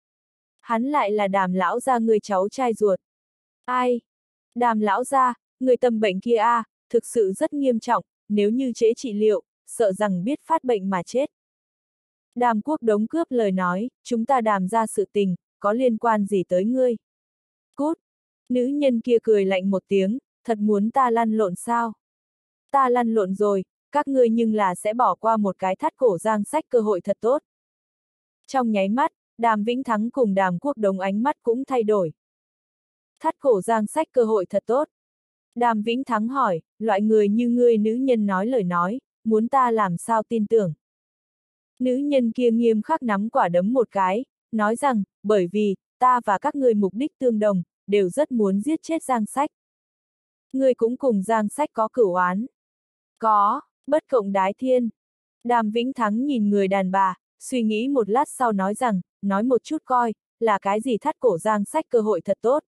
Hắn lại là Đàm lão gia người cháu trai ruột. Ai? Đàm lão gia, người tâm bệnh kia a, à, thực sự rất nghiêm trọng, nếu như trễ trị liệu, sợ rằng biết phát bệnh mà chết. Đàm Quốc Đống cướp lời nói, chúng ta Đàm ra sự tình, có liên quan gì tới ngươi? Cút! Nữ nhân kia cười lạnh một tiếng, thật muốn ta lăn lộn sao? Ta lăn lộn rồi, các ngươi nhưng là sẽ bỏ qua một cái thắt cổ Giang sách cơ hội thật tốt. Trong nháy mắt, Đàm Vĩnh Thắng cùng Đàm Quốc Đống ánh mắt cũng thay đổi. Thắt cổ Giang sách cơ hội thật tốt. Đàm Vĩnh Thắng hỏi, loại người như ngươi nữ nhân nói lời nói, muốn ta làm sao tin tưởng. Nữ nhân kia nghiêm khắc nắm quả đấm một cái, nói rằng, bởi vì, ta và các ngươi mục đích tương đồng, đều rất muốn giết chết Giang Sách. Ngươi cũng cùng Giang Sách có cửu oán. Có, bất cộng đái thiên. Đàm Vĩnh Thắng nhìn người đàn bà, suy nghĩ một lát sau nói rằng, nói một chút coi, là cái gì thắt cổ Giang Sách cơ hội thật tốt.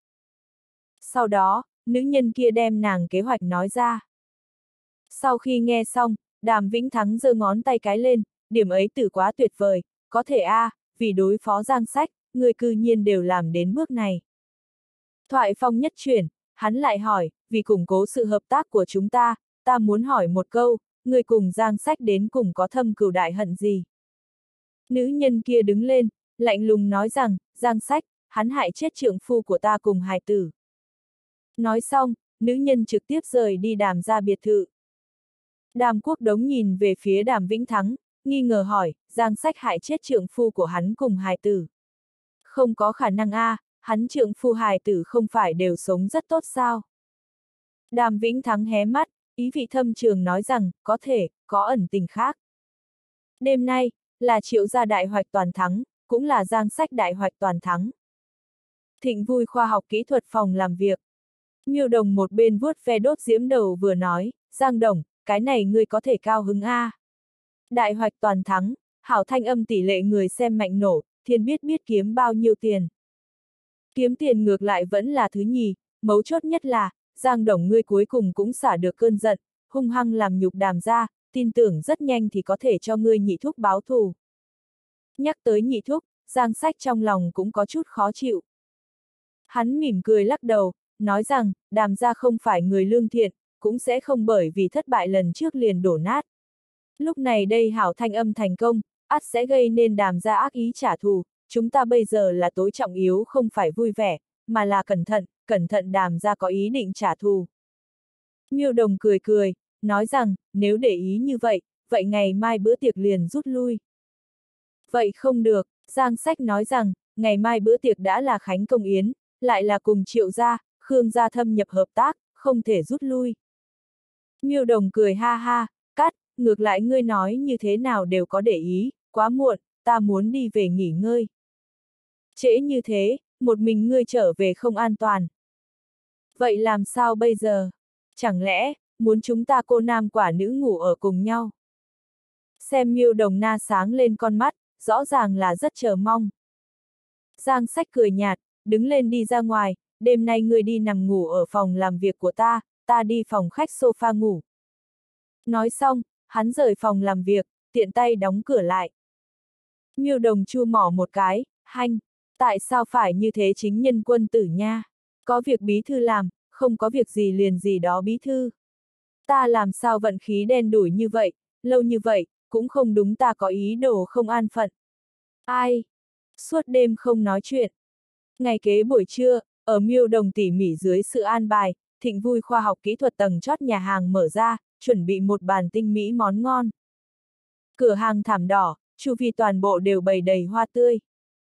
Sau đó, nữ nhân kia đem nàng kế hoạch nói ra. Sau khi nghe xong, Đàm Vĩnh Thắng giơ ngón tay cái lên, điểm ấy tử quá tuyệt vời, có thể a, à, vì đối phó Giang Sách, người cư nhiên đều làm đến bước này. Thoại phong nhất chuyển, hắn lại hỏi, vì củng cố sự hợp tác của chúng ta, ta muốn hỏi một câu, người cùng Giang Sách đến cùng có thâm cừu đại hận gì? Nữ nhân kia đứng lên, lạnh lùng nói rằng, Giang Sách, hắn hại chết trượng phu của ta cùng hài tử. Nói xong, nữ nhân trực tiếp rời đi Đàm ra biệt thự. Đàm Quốc Đống nhìn về phía Đàm Vĩnh Thắng, nghi ngờ hỏi, Giang Sách hại chết trượng phu của hắn cùng hài tử. Không có khả năng a, à, hắn trượng phu hài tử không phải đều sống rất tốt sao? Đàm Vĩnh Thắng hé mắt, ý vị thâm trường nói rằng, có thể, có ẩn tình khác. Đêm nay, là Triệu gia đại hoạch toàn thắng, cũng là Giang Sách đại hoạch toàn thắng. Thịnh Vui khoa học kỹ thuật phòng làm việc. Miêu Đồng một bên vuốt ve đốt diễm đầu vừa nói, Giang Đồng, cái này ngươi có thể cao hứng a. À. Đại hoạch toàn thắng, hảo thanh âm tỷ lệ người xem mạnh nổ, thiên biết biết kiếm bao nhiêu tiền. Kiếm tiền ngược lại vẫn là thứ nhì, mấu chốt nhất là, Giang Đồng ngươi cuối cùng cũng xả được cơn giận, hung hăng làm nhục Đàm ra, tin tưởng rất nhanh thì có thể cho ngươi nhị thúc báo thù. Nhắc tới nhị thúc, Giang Sách trong lòng cũng có chút khó chịu. Hắn mỉm cười lắc đầu, nói rằng, Đàm ra không phải người lương thiện, cũng sẽ không bởi vì thất bại lần trước liền đổ nát. Lúc này đây hảo thanh âm thành công, ắt sẽ gây nên Đàm ra ác ý trả thù, chúng ta bây giờ là tối trọng yếu không phải vui vẻ, mà là cẩn thận, cẩn thận Đàm ra có ý định trả thù. Miêu Đồng cười cười, nói rằng, nếu để ý như vậy, vậy ngày mai bữa tiệc liền rút lui. Vậy không được, Giang Sách nói rằng, ngày mai bữa tiệc đã là Khánh Công Yến, lại là cùng Triệu gia, Khương gia thâm nhập hợp tác, không thể rút lui. Miêu Đồng cười ha ha, cắt, ngược lại ngươi nói như thế nào đều có để ý, quá muộn, ta muốn đi về nghỉ ngơi. Trễ như thế, một mình ngươi trở về không an toàn. Vậy làm sao bây giờ? Chẳng lẽ, muốn chúng ta cô nam quả nữ ngủ ở cùng nhau? Xem Miêu Đồng na sáng lên con mắt, rõ ràng là rất chờ mong. Giang Sách cười nhạt, đứng lên đi ra ngoài, đêm nay ngươi đi nằm ngủ ở phòng làm việc của ta, ta đi phòng khách sofa ngủ. Nói xong, hắn rời phòng làm việc, tiện tay đóng cửa lại. Miêu Đồng chu mỏ một cái, hanh, tại sao phải như thế chính nhân quân tử nha? Có việc bí thư làm, không có việc gì liền gì đó bí thư. Ta làm sao vận khí đen đủi như vậy, lâu như vậy, cũng không đúng ta có ý đồ không an phận. Ai? Suốt đêm không nói chuyện. Ngày kế buổi trưa, ở Miêu Đồng tỉ mỉ dưới sự an bài, Thịnh Vui khoa học kỹ thuật tầng chót nhà hàng mở ra, chuẩn bị một bàn tinh mỹ món ngon. Cửa hàng thảm đỏ, chu vi toàn bộ đều bày đầy hoa tươi.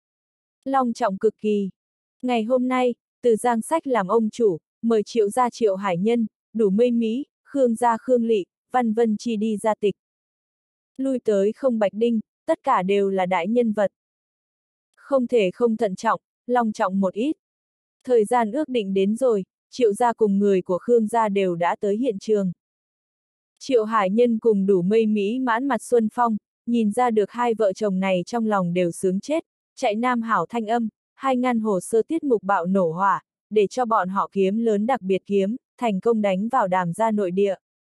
Long trọng cực kỳ. Ngày hôm nay, từ Giang Sách làm ông chủ, mời Triệu gia Triệu Hải Nhân, Đủ Mây Mỹ, Khương gia Khương Lị, Văn Vân Chi đi ra tịch. Lui tới không Bạch Đinh, tất cả đều là đại nhân vật. Không thể không thận trọng, long trọng một ít. Thời gian ước định đến rồi, Triệu gia cùng người của Khương gia đều đã tới hiện trường. Triệu Hải Nhân cùng Đủ Mây Mỹ mãn mặt xuân phong, nhìn ra được hai vợ chồng này trong lòng đều sướng chết, chạy nam hảo thanh âm, hai ngăn hồ sơ tiết mục bạo nổ hỏa, để cho bọn họ kiếm lớn đặc biệt kiếm, thành công đánh vào Đàm gia nội địa.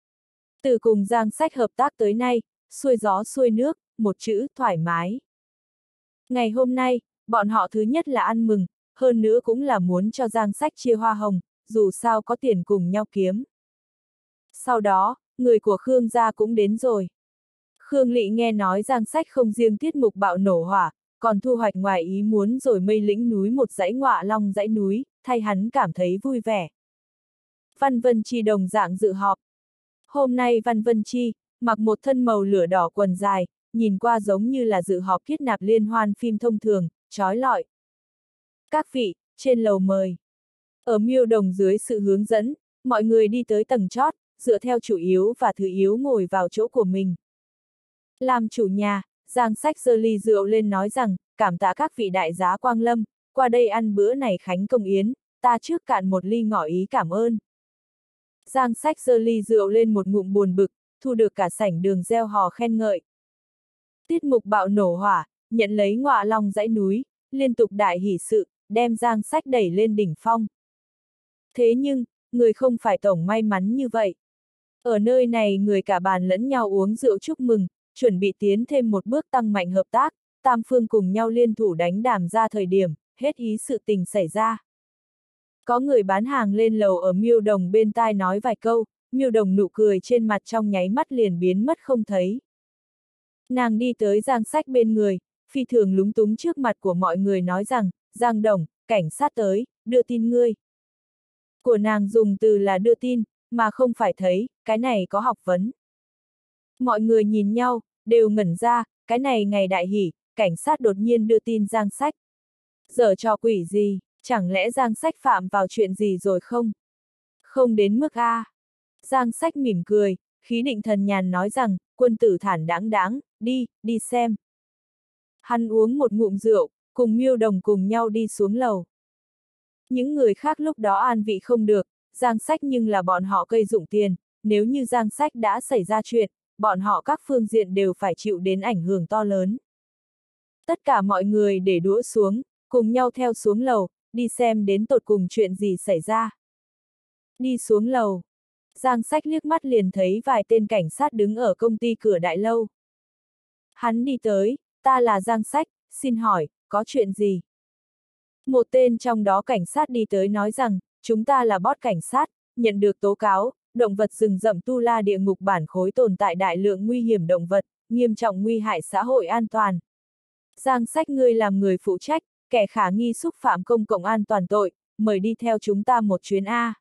Từ cùng Giang Sách hợp tác tới nay, xuôi gió xuôi nước, một chữ, thoải mái. Ngày hôm nay, bọn họ thứ nhất là ăn mừng, hơn nữa cũng là muốn cho Giang Sách chia hoa hồng, dù sao có tiền cùng nhau kiếm. Sau đó, người của Khương gia cũng đến rồi. Khương Lị nghe nói Giang Sách không riêng tiết mục bạo nổ hỏa, còn thu hoạch ngoài ý muốn rồi mây lĩnh núi một dãy ngọa long dãy núi, thay hắn cảm thấy vui vẻ. Văn Vân Chi đồng dạng dự họp. Hôm nay Văn Vân Chi, mặc một thân màu lửa đỏ quần dài, nhìn qua giống như là dự họp kết nạp liên hoan phim thông thường, trói lọi. Các vị, trên lầu mời. Ở Miêu Đồng dưới sự hướng dẫn, Mọi người đi tới tầng chót, dựa theo chủ yếu và thứ yếu ngồi vào chỗ của mình. Làm chủ nhà, Giang Sách giơ ly rượu lên nói rằng, cảm tạ các vị đại giá quang lâm, qua đây ăn bữa này khánh công yến, ta trước cạn một ly ngỏ ý cảm ơn. Giang Sách giơ ly rượu lên một ngụm buồn bực, thu được cả sảnh đường reo hò khen ngợi. Tiết mục bạo nổ hỏa, nhận lấy ngọa long dãy núi, liên tục đại hỷ sự, đem Giang Sách đẩy lên đỉnh phong. Thế nhưng, người không phải tổng may mắn như vậy. Ở nơi này người cả bàn lẫn nhau uống rượu chúc mừng, chuẩn bị tiến thêm một bước tăng mạnh hợp tác, tam phương cùng nhau liên thủ đánh đàm ra thời điểm, hết ý sự tình xảy ra. Có người bán hàng lên lầu ở Miêu Đồng bên tai nói vài câu, Miêu Đồng nụ cười trên mặt trong nháy mắt liền biến mất không thấy. Nàng đi tới Giang Sách bên người, phi thường lúng túng trước mặt của mọi người nói rằng, Giang Đồng, cảnh sát tới, đưa tin ngươi. Của nàng dùng từ là đưa tin, mà không phải thấy, cái này có học vấn. Mọi người nhìn nhau, đều ngẩn ra, cái này ngày đại hỷ, cảnh sát đột nhiên đưa tin Giang Sách. Giở trò quỷ gì, chẳng lẽ Giang Sách phạm vào chuyện gì rồi không? Không đến mức a. Giang Sách mỉm cười, khí định thần nhàn nói rằng, quân tử thản đáng đáng, đi, đi xem. Hắn uống một ngụm rượu, cùng Miêu Đồng cùng nhau đi xuống lầu. Những người khác lúc đó an vị không được, Giang Sách nhưng là bọn họ cây dụng tiền, nếu như Giang Sách đã xảy ra chuyện, bọn họ các phương diện đều phải chịu đến ảnh hưởng to lớn. Tất cả mọi người để đũa xuống, cùng nhau theo xuống lầu, đi xem đến tột cùng chuyện gì xảy ra. Đi xuống lầu, Giang Sách liếc mắt liền thấy vài tên cảnh sát đứng ở công ty cửa đại lâu. Hắn đi tới, ta là Giang Sách, xin hỏi, có chuyện gì? Một tên trong đó cảnh sát đi tới nói rằng, chúng ta là boss cảnh sát, nhận được tố cáo, động vật rừng rậm Tu La địa ngục bản khối tồn tại đại lượng nguy hiểm động vật, nghiêm trọng nguy hại xã hội an toàn. Giang Sách ngươi làm người phụ trách, kẻ khả nghi xúc phạm công cộng an toàn tội, mời đi theo chúng ta một chuyến A.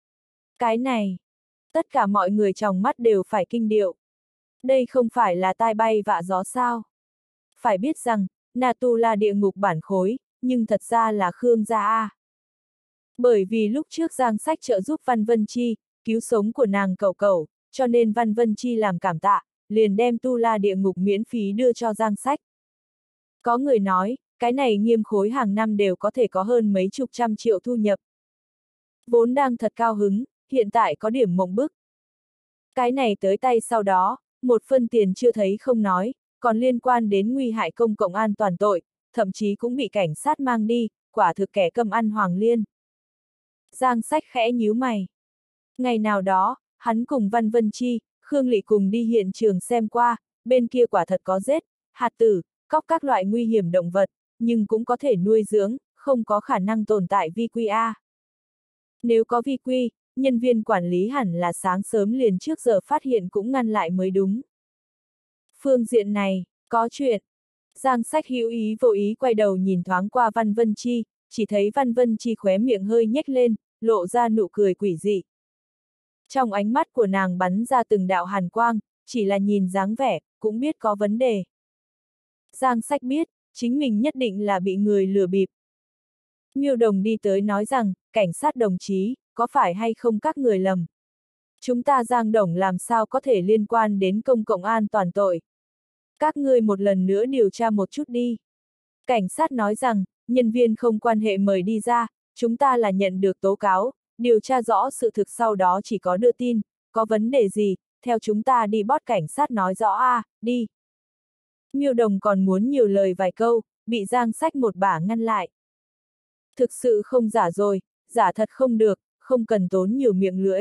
Cái này, tất cả mọi người trong mắt đều phải kinh điệu. Đây không phải là tai bay vạ gió sao? Phải biết rằng, Na Tu La địa ngục bản khối, nhưng thật ra là Khương gia A. Bởi vì lúc trước Giang Sách trợ giúp Văn Vân Chi, cứu sống của nàng cậu cậu, cho nên Văn Vân Chi làm cảm tạ, liền đem Tu La địa ngục miễn phí đưa cho Giang Sách. Có người nói, cái này nghiêm khối hàng năm đều có thể có hơn mấy chục trăm triệu thu nhập. Vốn đang thật cao hứng, hiện tại có điểm mộng bức. Cái này tới tay sau đó, một phân tiền chưa thấy không nói, còn liên quan đến nguy hại công cộng an toàn tội, thậm chí cũng bị cảnh sát mang đi, quả thực kẻ câm ăn hoàng liên. Giang Sách khẽ nhíu mày. Ngày nào đó, hắn cùng Văn Vân Chi, Khương Lị cùng đi hiện trường xem qua, bên kia quả thật có rết, hạt tử, cóc các loại nguy hiểm động vật, nhưng cũng có thể nuôi dưỡng, không có khả năng tồn tại vi quy A. Nếu có vi quy, nhân viên quản lý hẳn là sáng sớm liền trước giờ phát hiện cũng ngăn lại mới đúng. Phương diện này, có chuyện. Giang Sách hữu ý vô ý quay đầu nhìn thoáng qua Văn Vân Chi, chỉ thấy Văn Vân Chi khóe miệng hơi nhếch lên, lộ ra nụ cười quỷ dị. Trong ánh mắt của nàng bắn ra từng đạo hàn quang, chỉ là nhìn dáng vẻ, cũng biết có vấn đề. Giang Sách biết, chính mình nhất định là bị người lừa bịp. Miêu Đồng đi tới nói rằng, cảnh sát đồng chí, có phải hay không các người lầm? Chúng ta Giang Đồng làm sao có thể liên quan đến công cộng an toàn tội? Các ngươi một lần nữa điều tra một chút đi. Cảnh sát nói rằng, nhân viên không quan hệ mời đi ra, chúng ta là nhận được tố cáo, điều tra rõ sự thực sau đó chỉ có đưa tin, có vấn đề gì, theo chúng ta đi boss cảnh sát nói rõ a, à, đi. Miêu Đồng còn muốn nhiều lời vài câu, bị Giang Sách một bả ngăn lại. Thực sự không giả rồi, giả thật không được, không cần tốn nhiều miệng lưỡi.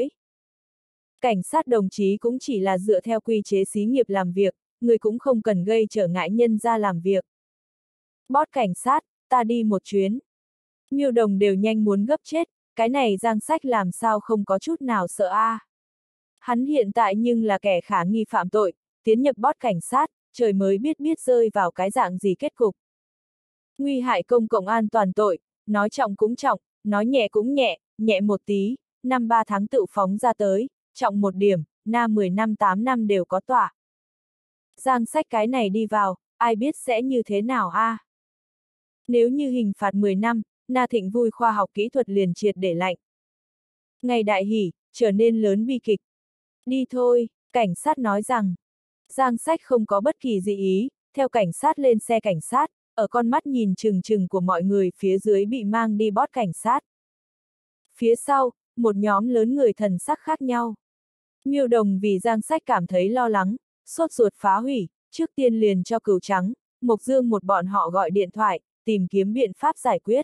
Cảnh sát đồng chí cũng chỉ là dựa theo quy chế xí nghiệp làm việc, người cũng không cần gây trở ngại nhân ra làm việc. Boss cảnh sát, ta đi một chuyến. Miêu Đồng đều nhanh muốn gấp chết, cái này Giang Sách làm sao không có chút nào sợ a. À. Hắn hiện tại nhưng là kẻ khả nghi phạm tội, tiến nhập boss cảnh sát, trời mới biết biết rơi vào cái dạng gì kết cục. Nguy hại công cộng an toàn tội, nói trọng cũng trọng, nói nhẹ cũng nhẹ, nhẹ một tí, năm ba tháng tự phóng ra tới, trọng một điểm, na mười năm tám năm đều có tỏa. Giang Sách cái này đi vào, ai biết sẽ như thế nào a? À? Nếu như hình phạt mười năm, na Thịnh Vui khoa học kỹ thuật liền triệt để lạnh. Ngày đại hỷ, trở nên lớn bi kịch. Đi thôi, cảnh sát nói rằng. Giang Sách không có bất kỳ dị ý, theo cảnh sát lên xe cảnh sát, ở con mắt nhìn chừng chừng của mọi người phía dưới bị mang đi bót cảnh sát. Phía sau, một nhóm lớn người thần sắc khác nhau. Miêu Đồng vì Giang Sách cảm thấy lo lắng, sốt ruột phá hủy, trước tiên liền cho Cửu Trắng, Mộc Dương một bọn họ gọi điện thoại, tìm kiếm biện pháp giải quyết.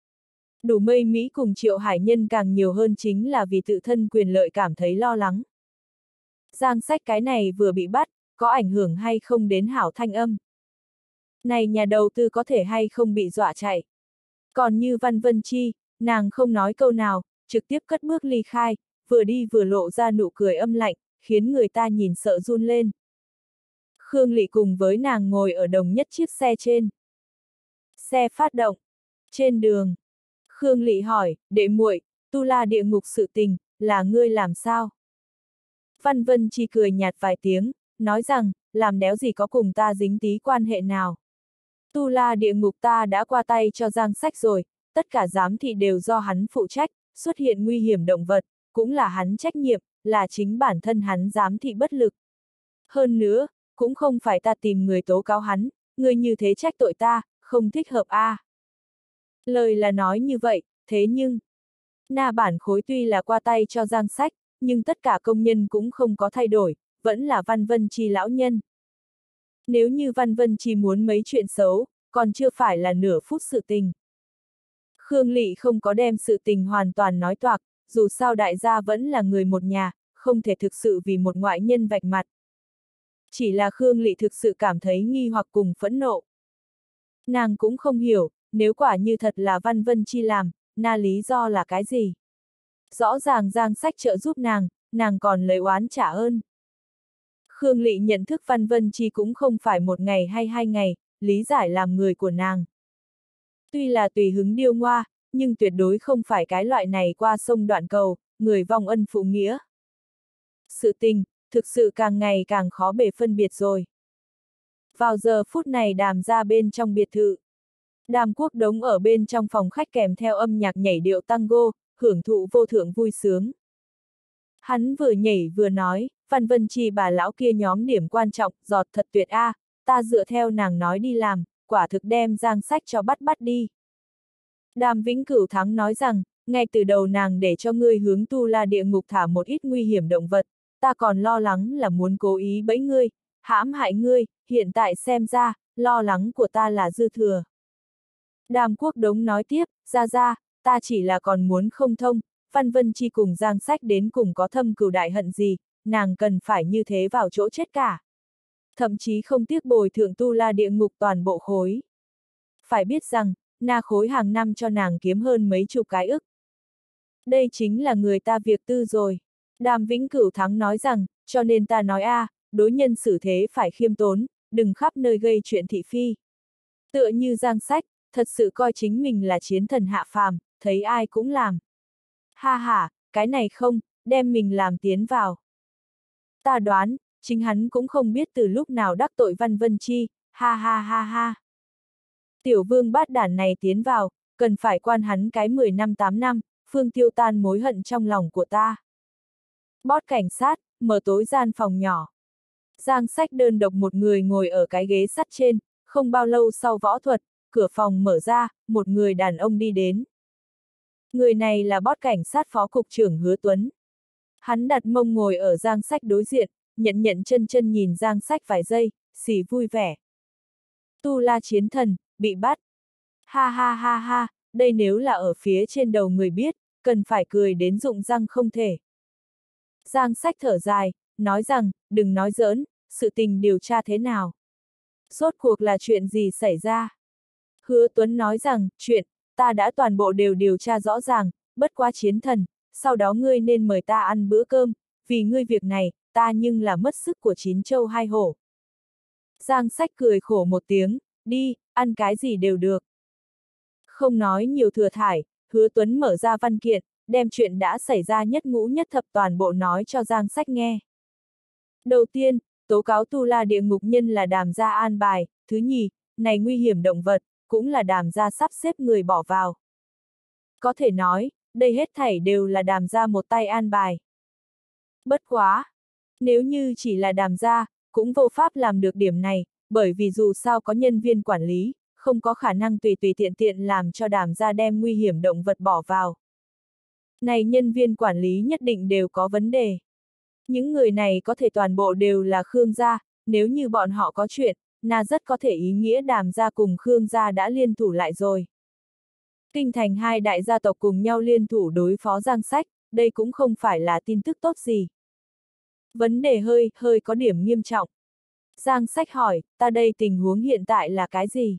Đủ Mây Mỹ cùng Triệu Hải Nhân càng nhiều hơn chính là vì tự thân quyền lợi cảm thấy lo lắng. Giang Sách cái này vừa bị bắt, có ảnh hưởng hay không đến hảo thanh âm? Này nhà đầu tư có thể hay không bị dọa chạy? Còn như Văn Vân Chi, nàng không nói câu nào, trực tiếp cất bước ly khai, vừa đi vừa lộ ra nụ cười âm lạnh, khiến người ta nhìn sợ run lên. Khương Lị cùng với nàng ngồi ở đồng nhất chiếc xe trên. Xe phát động. Trên đường. Khương Lị hỏi, đệ muội, Tu La địa ngục sự tình, là ngươi làm sao? Văn Vân Chi cười nhạt vài tiếng, nói rằng, làm đéo gì có cùng ta dính tí quan hệ nào. Tu La địa ngục ta đã qua tay cho Giang Sách rồi, tất cả giám thị đều do hắn phụ trách, xuất hiện nguy hiểm động vật, cũng là hắn trách nhiệm, là chính bản thân hắn giám thị bất lực. Hơn nữa, cũng không phải ta tìm người tố cáo hắn, người như thế trách tội ta, không thích hợp a. À. Lời là nói như vậy, thế nhưng, na bản khối tuy là qua tay cho Giang Sách, nhưng tất cả công nhân cũng không có thay đổi, vẫn là Văn Vân Chi lão nhân. Nếu như Văn Vân Chi muốn mấy chuyện xấu, còn chưa phải là nửa phút sự tình. Khương Lị không có đem sự tình hoàn toàn nói toạc, dù sao đại gia vẫn là người một nhà, không thể thực sự vì một ngoại nhân vạch mặt. Chỉ là Khương Lị thực sự cảm thấy nghi hoặc cùng phẫn nộ. Nàng cũng không hiểu, nếu quả như thật là Văn Vân Chi làm, na lý do là cái gì? Rõ ràng Giang Sách trợ giúp nàng, nàng còn lấy oán trả ơn. Khương Lị nhận thức Văn Vân Chi cũng không phải một ngày hay hai ngày, lý giải làm người của nàng. Tuy là tùy hứng điêu ngoa, nhưng tuyệt đối không phải cái loại này qua sông đoạn cầu, người vong ân phụ nghĩa. Sự tình, thực sự càng ngày càng khó bề phân biệt rồi. Vào giờ phút này Đàm ra bên trong biệt thự. Đàm Quốc Đống ở bên trong phòng khách kèm theo âm nhạc nhảy điệu tango, hưởng thụ vô thượng vui sướng. Hắn vừa nhảy vừa nói, Văn Vân Chi bà lão kia nhóm điểm quan trọng, giọt thật tuyệt a, à, ta dựa theo nàng nói đi làm, quả thực đem Giang Sách cho bắt bắt đi. Đàm Vĩnh Cửu Thắng nói rằng, ngay từ đầu nàng để cho ngươi hướng Tu La địa ngục thả một ít nguy hiểm động vật, ta còn lo lắng là muốn cố ý bẫy ngươi, hãm hại ngươi, hiện tại xem ra, lo lắng của ta là dư thừa. Đàm Quốc Đống nói tiếp, ra ra, ta chỉ là còn muốn không thông, Văn Vân Chi cùng Giang Sách đến cùng có thâm cừu đại hận gì, nàng cần phải như thế vào chỗ chết cả. Thậm chí không tiếc bồi thường Tu La địa ngục toàn bộ khối. Phải biết rằng, na khối hàng năm cho nàng kiếm hơn mấy chục cái ức. Đây chính là người ta việc tư rồi. Đàm Vĩnh Cửu Thắng nói rằng, cho nên ta nói a, à, đối nhân xử thế phải khiêm tốn, đừng khắp nơi gây chuyện thị phi. Tựa như Giang Sách, thật sự coi chính mình là chiến thần hạ phàm, thấy ai cũng làm. Ha ha, cái này không, đem mình làm tiến vào. Ta đoán, chính hắn cũng không biết từ lúc nào đắc tội Văn Vân Chi, ha ha ha ha. Tiểu vương bát đản này tiến vào, cần phải quan hắn cái mười năm tám năm, phương tiêu tan mối hận trong lòng của ta. Bót cảnh sát, mở tối gian phòng nhỏ. Giang Sách đơn độc một người ngồi ở cái ghế sắt trên, không bao lâu sau võ thuật, cửa phòng mở ra, một người đàn ông đi đến. Người này là bót cảnh sát phó cục trưởng Hứa Tuấn. Hắn đặt mông ngồi ở Giang Sách đối diện, nhận nhận chân chân nhìn Giang Sách vài giây, xì vui vẻ. Tu La chiến thần, bị bắt. Ha ha ha ha, đây nếu là ở phía trên đầu người biết, cần phải cười đến rụng răng không thể. Giang Sách thở dài, nói rằng, đừng nói giỡn, sự tình điều tra thế nào? Rốt cuộc là chuyện gì xảy ra? Hứa Tuấn nói rằng, chuyện, ta đã toàn bộ đều điều tra rõ ràng, bất quá chiến thần, sau đó ngươi nên mời ta ăn bữa cơm, vì ngươi việc này, ta nhưng là mất sức của chín châu hai hổ. Giang Sách cười khổ một tiếng, đi, ăn cái gì đều được. Không nói nhiều thừa thải, Hứa Tuấn mở ra văn kiện, đem chuyện đã xảy ra nhất ngũ nhất thập toàn bộ nói cho Giang Sách nghe. Đầu tiên, tố cáo Tu La địa ngục nhân là Đàm gia an bài, thứ nhì, này nguy hiểm động vật, cũng là Đàm gia sắp xếp người bỏ vào. Có thể nói, đây hết thảy đều là Đàm gia một tay an bài. Bất quá. Nếu như chỉ là Đàm gia, cũng vô pháp làm được điểm này, bởi vì dù sao có nhân viên quản lý, không có khả năng tùy tùy tiện tiện làm cho Đàm gia đem nguy hiểm động vật bỏ vào. Này nhân viên quản lý nhất định đều có vấn đề. Những người này có thể toàn bộ đều là Khương gia, nếu như bọn họ có chuyện, na rất có thể ý nghĩa Đàm gia cùng Khương gia đã liên thủ lại rồi. Kinh thành hai đại gia tộc cùng nhau liên thủ đối phó Giang Sách, đây cũng không phải là tin tức tốt gì. Vấn đề hơi, hơi có điểm nghiêm trọng. Giang Sách hỏi, ta đây tình huống hiện tại là cái gì?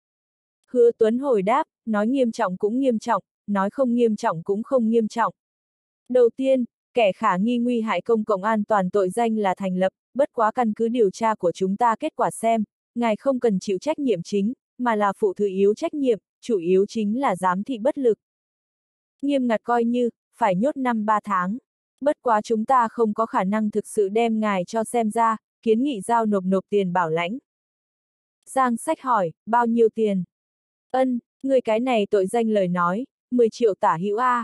Hứa Tuấn hồi đáp, nói nghiêm trọng cũng nghiêm trọng, nói không nghiêm trọng cũng không nghiêm trọng. Đầu tiên, kẻ khả nghi nguy hại công cộng an toàn tội danh là thành lập, bất quá căn cứ điều tra của chúng ta kết quả xem, ngài không cần chịu trách nhiệm chính, mà là phụ thứ yếu trách nhiệm, chủ yếu chính là giám thị bất lực. Nghiêm ngặt coi như, phải nhốt năm ba tháng. Bất quá chúng ta không có khả năng thực sự đem ngài cho xem ra, kiến nghị giao nộp nộp tiền bảo lãnh. Giang Sách hỏi, bao nhiêu tiền? Ân, người cái này tội danh lời nói, mười triệu tả hữu A.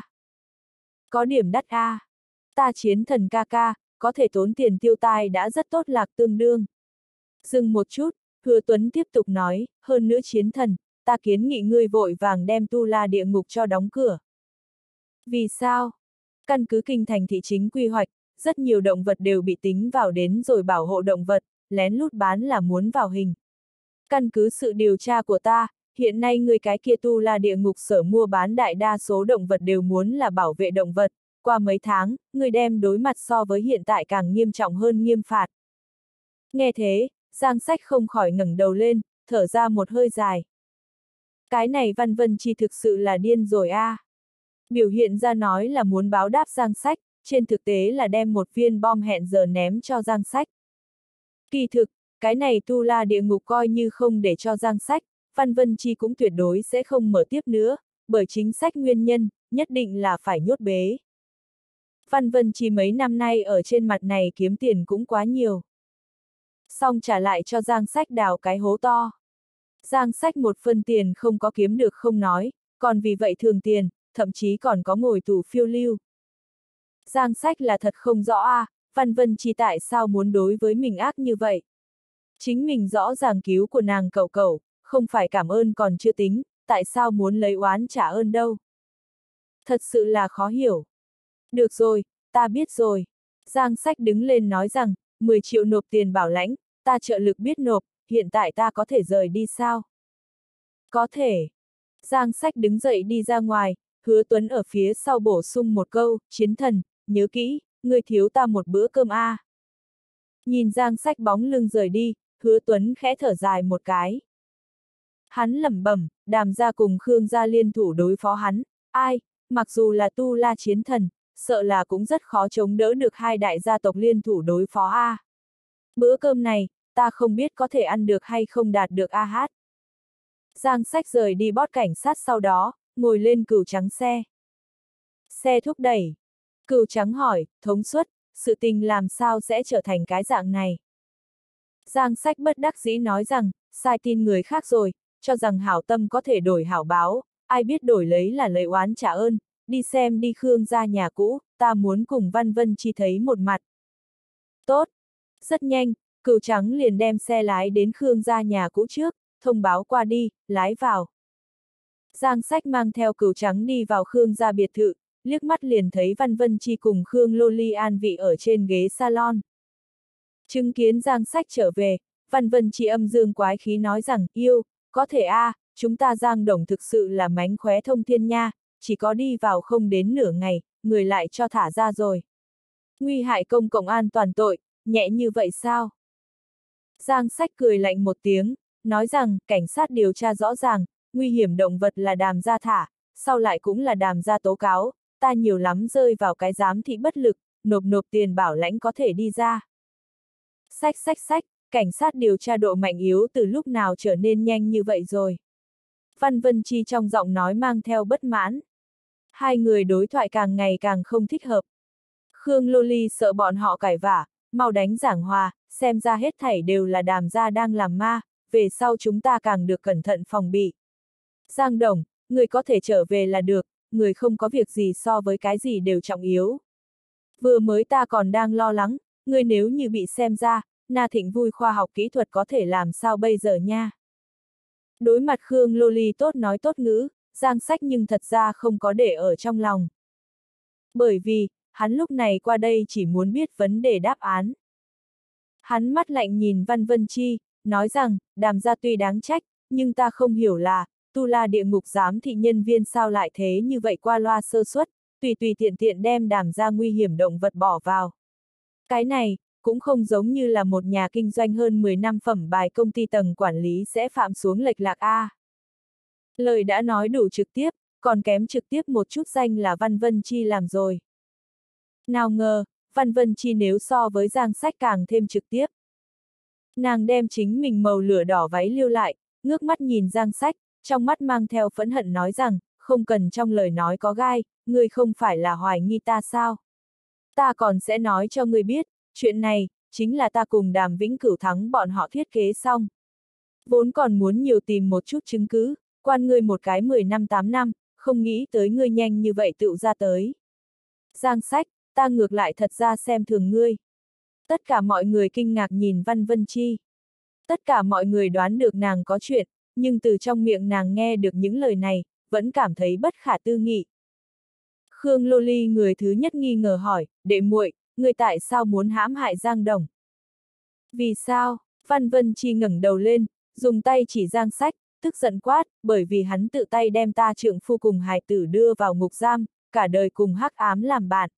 Có điểm đắt A. Ta Chiến Thần ca ca, có thể tốn tiền tiêu tai đã rất tốt lạc tương đương. Dừng một chút, Hứa Tuấn tiếp tục nói, hơn nữa Chiến Thần, ta kiến nghị ngươi vội vàng đem Tu La địa ngục cho đóng cửa. Vì sao? Căn cứ kinh thành thị chính quy hoạch, rất nhiều động vật đều bị tính vào đến rồi bảo hộ động vật, lén lút bán là muốn vào hình. Căn cứ sự điều tra của ta, hiện nay người cái kia Tu La địa ngục sở mua bán đại đa số động vật đều muốn là bảo vệ động vật, qua mấy tháng, người đem đối mặt so với hiện tại càng nghiêm trọng hơn nghiêm phạt. Nghe thế, Giang Sách không khỏi ngẩng đầu lên, thở ra một hơi dài. Cái này Văn Vân Chi thực sự là điên rồi a. À. Biểu hiện ra nói là muốn báo đáp Giang Sách, trên thực tế là đem một viên bom hẹn giờ ném cho Giang Sách. Kỳ thực, cái này Tu La địa ngục coi như không để cho Giang Sách, Văn Vân Chi cũng tuyệt đối sẽ không mở tiếp nữa, bởi chính sách nguyên nhân, nhất định là phải nhốt bế. Văn Vân Chi mấy năm nay ở trên mặt này kiếm tiền cũng quá nhiều. Xong trả lại cho Giang Sách đào cái hố to. Giang Sách một phân tiền không có kiếm được không nói, còn vì vậy thường tiền, thậm chí còn có ngồi tù phiêu lưu. Giang Sách là thật không rõ a, à, Văn Vân Chi tại sao muốn đối với mình ác như vậy. Chính mình rõ ràng cứu của nàng cậu cậu, không phải cảm ơn còn chưa tính, tại sao muốn lấy oán trả ơn đâu. Thật sự là khó hiểu. Được rồi, ta biết rồi. Giang Sách đứng lên nói rằng, mười triệu nộp tiền bảo lãnh, ta trợ lực biết nộp, hiện tại ta có thể rời đi sao? Có thể. Giang Sách đứng dậy đi ra ngoài, Hứa Tuấn ở phía sau bổ sung một câu, Chiến Thần, nhớ kỹ, ngươi thiếu ta một bữa cơm a. À. Nhìn Giang Sách bóng lưng rời đi, Hứa Tuấn khẽ thở dài một cái. Hắn lẩm bẩm, Đàm gia cùng Khương gia liên thủ đối phó hắn, ai, mặc dù là Tu La Chiến Thần, sợ là cũng rất khó chống đỡ được hai đại gia tộc liên thủ đối phó a. À. Bữa cơm này, ta không biết có thể ăn được hay không đạt được a hát. Giang Sách rời đi bót cảnh sát sau đó, ngồi lên Cừu Trắng xe. Xe thúc đẩy. Cừu Trắng hỏi, thống suất, sự tình làm sao sẽ trở thành cái dạng này? Giang Sách bất đắc dĩ nói rằng, sai tin người khác rồi, cho rằng hảo tâm có thể đổi hảo báo, ai biết đổi lấy là lấy oán trả ơn, đi xem đi Khương gia nhà cũ, ta muốn cùng Văn Vân Chi thấy một mặt. Tốt. Rất nhanh, Cừu Trắng liền đem xe lái đến Khương gia nhà cũ trước, thông báo qua đi, lái vào. Giang Sách mang theo Cừu Trắng đi vào Khương gia biệt thự, liếc mắt liền thấy Văn Vân Chi cùng Khương Lô Ly an vị ở trên ghế salon. Chứng kiến Giang Sách trở về, Văn Vân Chi âm dương quái khí nói rằng, yêu, có thể a, à, chúng ta Giang Đồng thực sự là mánh khóe thông thiên nha, chỉ có đi vào không đến nửa ngày, người lại cho thả ra rồi. Nguy hại công cộng an toàn tội, nhẹ như vậy sao? Giang Sách cười lạnh một tiếng, nói rằng, cảnh sát điều tra rõ ràng, nguy hiểm động vật là Đàm gia thả, sau lại cũng là Đàm gia tố cáo, ta nhiều lắm rơi vào cái giám thị bất lực, nộp nộp tiền bảo lãnh có thể đi ra. Sách sách sách, cảnh sát điều tra độ mạnh yếu từ lúc nào trở nên nhanh như vậy rồi. Văn Vân Chi trong giọng nói mang theo bất mãn. Hai người đối thoại càng ngày càng không thích hợp. Khương Lô Ly sợ bọn họ cãi vã, mau đánh giảng hòa, xem ra hết thảy đều là Đàm gia đang làm ma, về sau chúng ta càng được cẩn thận phòng bị. Giang Đồng, người có thể trở về là được, người không có việc gì so với cái gì đều trọng yếu. Vừa mới ta còn đang lo lắng, ngươi nếu như bị xem ra, Na Thịnh vui khoa học kỹ thuật có thể làm sao bây giờ nha. Đối mặt Khương Lô Ly tốt nói tốt ngữ, Giang Sách nhưng thật ra không có để ở trong lòng. Bởi vì, hắn lúc này qua đây chỉ muốn biết vấn đề đáp án. Hắn mắt lạnh nhìn Văn Vân Chi, nói rằng, Đàm gia tuy đáng trách, nhưng ta không hiểu là, Tu La địa ngục giám thị nhân viên sao lại thế như vậy qua loa sơ suất, tùy tùy tiện tiện đem Đàm gia nguy hiểm động vật bỏ vào. Cái này, cũng không giống như là một nhà kinh doanh hơn mười năm phẩm bài công ty tầng quản lý sẽ phạm xuống lệch lạc A. Lời đã nói đủ trực tiếp, còn kém trực tiếp một chút danh là Văn Vân Chi làm rồi. Nào ngờ, Văn Vân Chi nếu so với Giang Sách càng thêm trực tiếp. Nàng đem chính mình màu lửa đỏ váy lưu lại, ngước mắt nhìn Giang Sách, trong mắt mang theo phẫn hận nói rằng, không cần trong lời nói có gai, ngươi không phải là hoài nghi ta sao? Ta còn sẽ nói cho ngươi biết, chuyện này, chính là ta cùng Đàm Vĩnh Cửu thắng bọn họ thiết kế xong. Vốn còn muốn nhiều tìm một chút chứng cứ, quan ngươi một cái mười năm tám năm, không nghĩ tới ngươi nhanh như vậy tựu ra tới. Giang Sách, ta ngược lại thật ra xem thường ngươi. Tất cả mọi người kinh ngạc nhìn Văn Vân Chi. Tất cả mọi người đoán được nàng có chuyện, nhưng từ trong miệng nàng nghe được những lời này, vẫn cảm thấy bất khả tư nghị. Khương Lô Ly người thứ nhất nghi ngờ hỏi, đệ muội, ngươi tại sao muốn hãm hại Giang Đồng? Vì sao? Văn Vân Chi ngẩng đầu lên, dùng tay chỉ Giang Sách, tức giận quát, bởi vì hắn tự tay đem ta trượng phu cùng hài tử đưa vào ngục giam, cả đời cùng hắc ám làm bạn.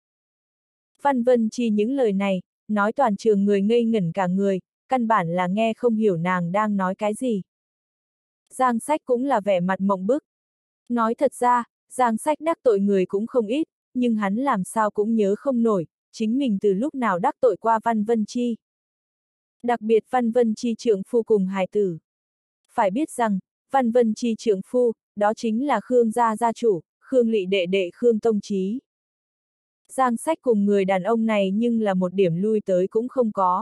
Văn Vân Chi những lời này, nói toàn trường người ngây ngẩn cả người, căn bản là nghe không hiểu nàng đang nói cái gì. Giang Sách cũng là vẻ mặt mộng bức. Nói thật ra, Giang Sách đắc tội người cũng không ít, nhưng hắn làm sao cũng nhớ không nổi, chính mình từ lúc nào đắc tội qua Văn Vân Chi. Đặc biệt Văn Vân Chi trượng phu cùng hài tử. Phải biết rằng, Văn Vân Chi trượng phu, đó chính là Khương gia gia chủ, Khương Lị đệ đệ Khương Tông Chí. Giang Sách cùng người đàn ông này nhưng là một điểm lui tới cũng không có.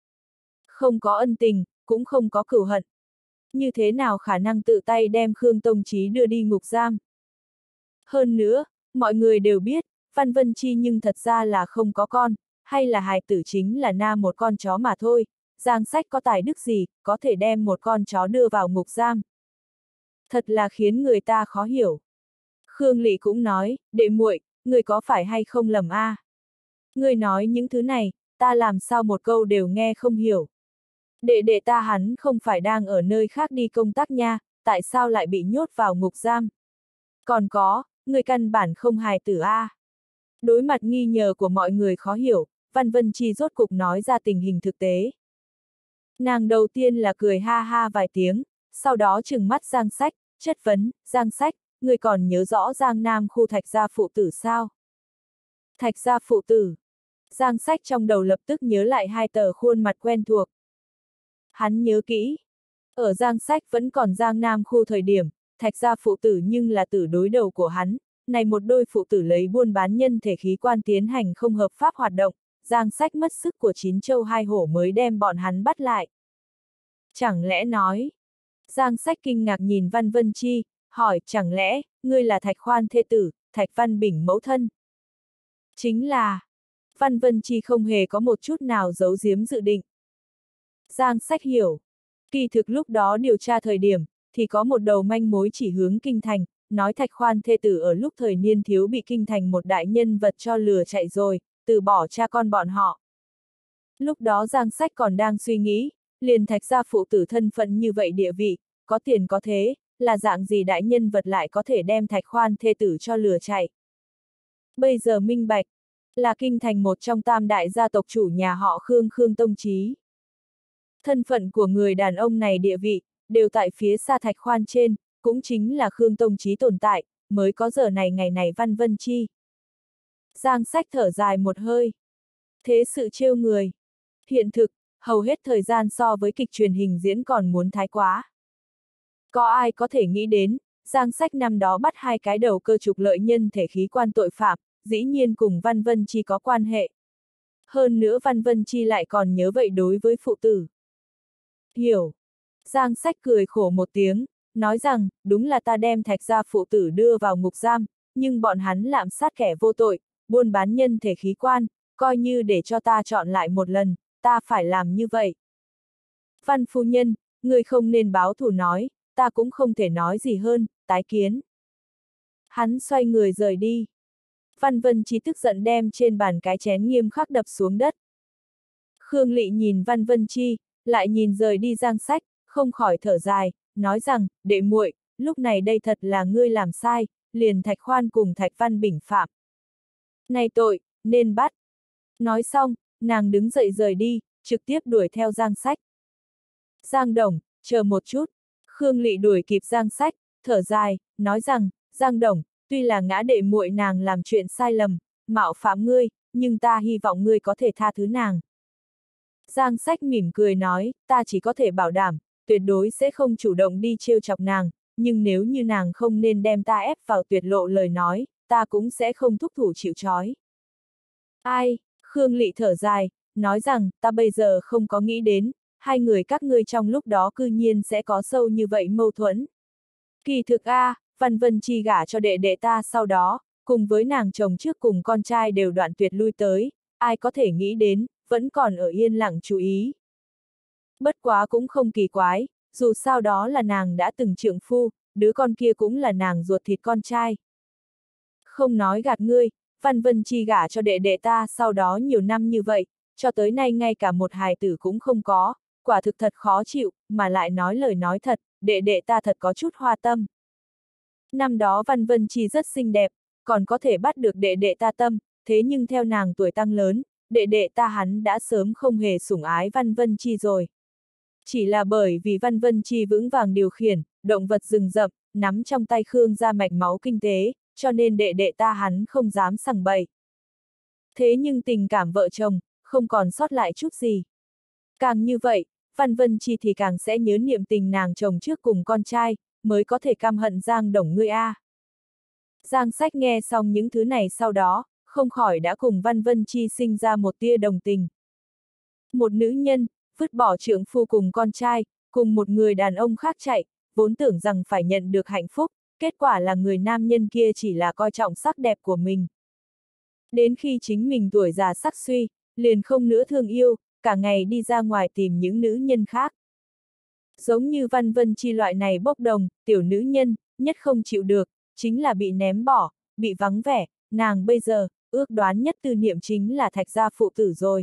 Không có ân tình, cũng không có cửu hận. Như thế nào khả năng tự tay đem Khương Tông Chí đưa đi ngục giam? Hơn nữa, mọi người đều biết, Văn Vân Chi nhưng thật ra là không có con, hay là hài tử chính là na một con chó mà thôi. Giang Sách có tài đức gì, có thể đem một con chó đưa vào ngục giam? Thật là khiến người ta khó hiểu. Khương Lị cũng nói, đệ muội, người có phải hay không lầm a? À? Người nói những thứ này, ta làm sao một câu đều nghe không hiểu. Đệ đệ ta hắn không phải đang ở nơi khác đi công tác nha, tại sao lại bị nhốt vào ngục giam? Còn có, người căn bản không hài tử a. À? Đối mặt nghi ngờ của mọi người khó hiểu, Văn Vân Chi rốt cục nói ra tình hình thực tế. Nàng đầu tiên là cười ha ha vài tiếng, sau đó trừng mắt Giang Sách, chất vấn, Giang Sách, người còn nhớ rõ Giang Nam khu Thạch gia phụ tử sao? Thạch gia phụ tử. Giang Sách trong đầu lập tức nhớ lại hai tờ khuôn mặt quen thuộc. Hắn nhớ kỹ. Ở Giang Sách vẫn còn Giang Nam khu thời điểm, Thạch gia phụ tử nhưng là tử đối đầu của hắn, này một đôi phụ tử lấy buôn bán nhân thể khí quan tiến hành không hợp pháp hoạt động, Giang Sách mất sức của chín châu hai hổ mới đem bọn hắn bắt lại. Chẳng lẽ nói? Giang Sách kinh ngạc nhìn Văn Vân Chi, hỏi, chẳng lẽ, ngươi là Thạch Khoan thê tử, Thạch Văn Bình mẫu thân? Chính là, Văn Vân Chi không hề có một chút nào giấu giếm dự định. Giang Sách hiểu, kỳ thực lúc đó điều tra thời điểm, thì có một đầu manh mối chỉ hướng kinh thành, nói Thạch Khoan thê tử ở lúc thời niên thiếu bị kinh thành một đại nhân vật cho lừa chạy rồi, từ bỏ cha con bọn họ. Lúc đó Giang Sách còn đang suy nghĩ, liền Thạch gia phụ tử thân phận như vậy địa vị, có tiền có thế, là dạng gì đại nhân vật lại có thể đem Thạch Khoan thê tử cho lừa chạy. Bây giờ minh bạch, là kinh thành một trong tam đại gia tộc chủ nhà họ Khương Khương Tông Chí. Thân phận của người đàn ông này địa vị, đều tại phía xa Thạch Khoan trên, cũng chính là Khương Tông Chí tồn tại, mới có giờ này ngày này Văn Vân Chi. Giang Sách thở dài một hơi. Thế sự trêu người. Hiện thực, hầu hết thời gian so với kịch truyền hình diễn còn muốn thái quá. Có ai có thể nghĩ đến, Giang Sách năm đó bắt hai cái đầu cơ trục lợi nhân thể khí quan tội phạm, dĩ nhiên cùng Văn Vân Chi có quan hệ. Hơn nữa Văn Vân Chi lại còn nhớ vậy đối với phụ tử. Hiểu. Giang Sách cười khổ một tiếng, nói rằng, đúng là ta đem Thạch gia phụ tử đưa vào ngục giam, nhưng bọn hắn lạm sát kẻ vô tội, buôn bán nhân thể khí quan, coi như để cho ta chọn lại một lần, ta phải làm như vậy. Văn phu nhân, người không nên báo thù nói, ta cũng không thể nói gì hơn, tái kiến. Hắn xoay người rời đi. Văn Vân Chi tức giận đem trên bàn cái chén nghiêm khắc đập xuống đất. Khương Lị nhìn Văn Vân Chi, lại nhìn rời đi Giang Sách, không khỏi thở dài, nói rằng, đệ muội, lúc này đây thật là ngươi làm sai, liền Thạch Khoan cùng Thạch Văn Bình phạm. Này tội, nên bắt. Nói xong, nàng đứng dậy rời đi, trực tiếp đuổi theo Giang Sách. Giang Đồng, chờ một chút. Khương Lị đuổi kịp Giang Sách, thở dài, nói rằng, Giang Đồng, tuy là ngã đệ muội nàng làm chuyện sai lầm, mạo phạm ngươi, nhưng ta hy vọng ngươi có thể tha thứ nàng. Giang Sách mỉm cười nói, ta chỉ có thể bảo đảm, tuyệt đối sẽ không chủ động đi trêu chọc nàng, nhưng nếu như nàng không nên đem ta ép vào tuyệt lộ lời nói, ta cũng sẽ không thúc thủ chịu trói. Ai, Khương Lị thở dài, nói rằng, ta bây giờ không có nghĩ đến, hai người các ngươi trong lúc đó cư nhiên sẽ có sâu như vậy mâu thuẫn. Kỳ thực a, à, Văn Vân Chi gả cho đệ đệ ta sau đó, cùng với nàng chồng trước cùng con trai đều đoạn tuyệt lui tới, ai có thể nghĩ đến, vẫn còn ở yên lặng chú ý. Bất quá cũng không kỳ quái, dù sao đó là nàng đã từng trượng phu, đứa con kia cũng là nàng ruột thịt con trai. Không nói gạt ngươi, Văn Vân Chi gả cho đệ đệ ta sau đó nhiều năm như vậy, cho tới nay ngay cả một hài tử cũng không có, quả thực thật khó chịu, mà lại nói lời nói thật, đệ đệ ta thật có chút hoa tâm. Năm đó Văn Vân Chi rất xinh đẹp, còn có thể bắt được đệ đệ ta tâm, thế nhưng theo nàng tuổi tăng lớn, đệ đệ ta hắn đã sớm không hề sủng ái Văn Vân Chi rồi. Chỉ là bởi vì Văn Vân Chi vững vàng điều khiển, động vật rừng rậm, nắm trong tay Khương gia mạch máu kinh tế, cho nên đệ đệ ta hắn không dám sằng bậy. Thế nhưng tình cảm vợ chồng, không còn sót lại chút gì. Càng như vậy, Văn Vân Chi thì càng sẽ nhớ niệm tình nàng chồng trước cùng con trai, mới có thể căm hận Giang Đồng ngươi a. Giang Sách nghe xong những thứ này sau đó, không khỏi đã cùng Văn Vân Chi sinh ra một tia đồng tình. Một nữ nhân, vứt bỏ trượng phu cùng con trai, cùng một người đàn ông khác chạy, vốn tưởng rằng phải nhận được hạnh phúc, kết quả là người nam nhân kia chỉ là coi trọng sắc đẹp của mình. Đến khi chính mình tuổi già sắc suy, liền không nữa thương yêu, cả ngày đi ra ngoài tìm những nữ nhân khác. Giống như Văn Vân Chi loại này bốc đồng, tiểu nữ nhân, nhất không chịu được, chính là bị ném bỏ, bị vắng vẻ, nàng bây giờ, ước đoán nhất tư niệm chính là Thạch gia phụ tử rồi.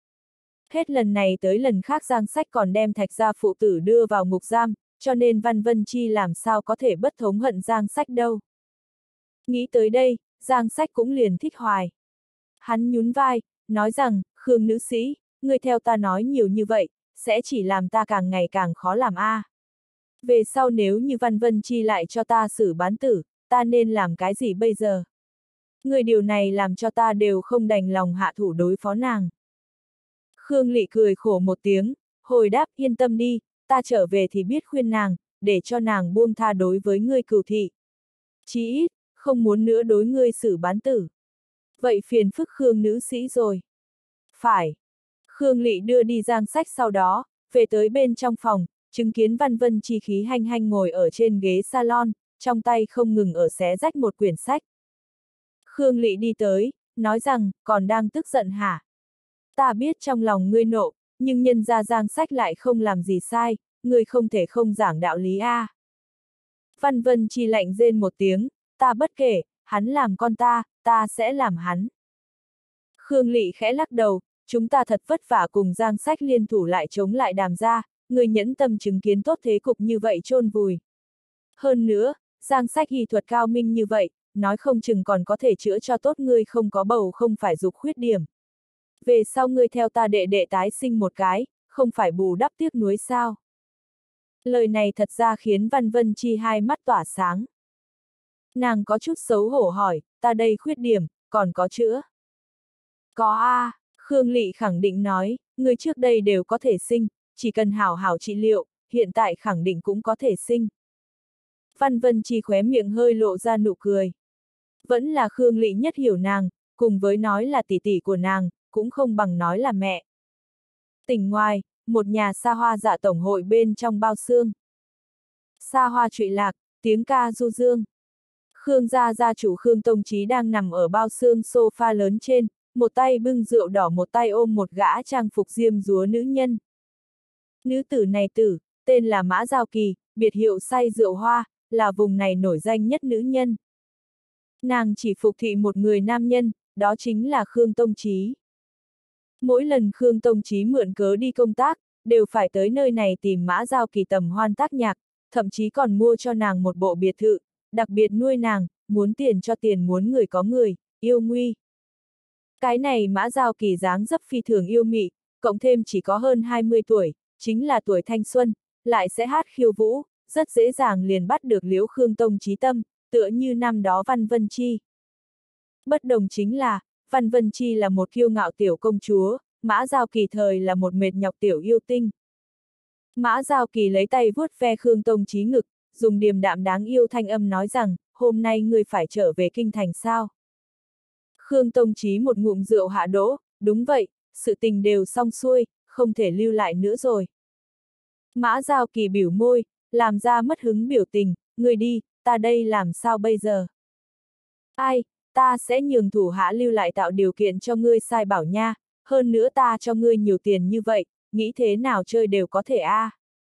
Hết lần này tới lần khác Giang Sách còn đem Thạch gia phụ tử đưa vào ngục giam, cho nên Văn Vân Chi làm sao có thể bất thống hận Giang Sách đâu. Nghĩ tới đây, Giang Sách cũng liền thích hoài. Hắn nhún vai, nói rằng, Khương nữ sĩ, ngươi theo ta nói nhiều như vậy, sẽ chỉ làm ta càng ngày càng khó làm a. À. Về sau nếu như Văn Vân Chi lại cho ta xử bán tử, ta nên làm cái gì bây giờ? Người điều này làm cho ta đều không đành lòng hạ thủ đối phó nàng. Khương Lị cười khổ một tiếng, hồi đáp yên tâm đi, ta trở về thì biết khuyên nàng, để cho nàng buông tha đối với ngươi cừu thị. Chí ít, không muốn nữa đối ngươi xử bán tử. Vậy phiền phức Khương nữ sĩ rồi. Phải. Khương Lị đưa đi Giang Sách sau đó, về tới bên trong phòng, chứng kiến Văn Vân Chi khí hanh hanh ngồi ở trên ghế salon, trong tay không ngừng ở xé rách một quyển sách. Khương Lị đi tới, nói rằng, còn đang tức giận hả? Ta biết trong lòng ngươi nộ, nhưng nhân ra Giang Sách lại không làm gì sai, ngươi không thể không giảng đạo lý a. À. Văn Vân Chi lạnh rên một tiếng, ta bất kể, hắn làm con ta, ta sẽ làm hắn. Khương Lị khẽ lắc đầu, chúng ta thật vất vả cùng Giang Sách liên thủ lại chống lại Đàm gia, người nhẫn tâm chứng kiến tốt thế cục như vậy chôn vùi. Hơn nữa, Giang Sách y thuật cao minh như vậy, nói không chừng còn có thể chữa cho tốt ngươi không có bầu không phải dục khuyết điểm. Về sau ngươi theo ta đệ đệ tái sinh một cái, không phải bù đắp tiếc nuối sao? Lời này thật ra khiến Văn Vân Chi hai mắt tỏa sáng. Nàng có chút xấu hổ hỏi, ta đây khuyết điểm, còn có chữa? Có a, à, Khương Lị khẳng định nói, người trước đây đều có thể sinh, chỉ cần hảo hảo trị liệu, hiện tại khẳng định cũng có thể sinh. Văn Vân Chi khóe miệng hơi lộ ra nụ cười. Vẫn là Khương Lị nhất hiểu nàng, cùng với nói là tỷ tỷ của nàng, cũng không bằng nói là mẹ. Tỉnh ngoài, một nhà xa hoa dạ tổng hội bên trong bao xương. Xa hoa trụy lạc, tiếng ca du dương. Khương gia gia chủ Khương Tông Chí đang nằm ở bao xương sofa lớn trên, một tay bưng rượu đỏ một tay ôm một gã trang phục diêm dúa nữ nhân. Nữ tử này tử, tên là Mã Giao Kỳ, biệt hiệu say rượu hoa, là vùng này nổi danh nhất nữ nhân. Nàng chỉ phục thị một người nam nhân, đó chính là Khương Tông Chí. Mỗi lần Khương Tông Chí mượn cớ đi công tác, đều phải tới nơi này tìm Mã Giao Kỳ tầm hoan tác nhạc, thậm chí còn mua cho nàng một bộ biệt thự, đặc biệt nuôi nàng, muốn tiền cho tiền muốn người có người, yêu nguy. Cái này Mã Giao Kỳ dáng dấp phi thường yêu mị, cộng thêm chỉ có hơn hai mươi tuổi, chính là tuổi thanh xuân, lại sẽ hát khiêu vũ, rất dễ dàng liền bắt được Liễu Khương Tông Chí tâm, tựa như năm đó Văn Vân Chi. Bất đồng chính là, Văn Vân Chi là một kiêu ngạo tiểu công chúa, Mã Giao Kỳ thời là một mệt nhọc tiểu yêu tinh. Mã Giao Kỳ lấy tay vuốt ve Khương Tông Chí ngực, dùng điềm đạm đáng yêu thanh âm nói rằng, hôm nay ngươi phải trở về kinh thành sao? Khương Tông Chí một ngụm rượu hạ đỗ, đúng vậy, sự tình đều xong xuôi, không thể lưu lại nữa rồi. Mã Giao Kỳ biểu môi, làm ra mất hứng biểu tình, ngươi đi, ta đây làm sao bây giờ? Ai, ta sẽ nhường thủ hạ lưu lại tạo điều kiện cho ngươi sai bảo nha, hơn nữa ta cho ngươi nhiều tiền như vậy, nghĩ thế nào chơi đều có thể a. À.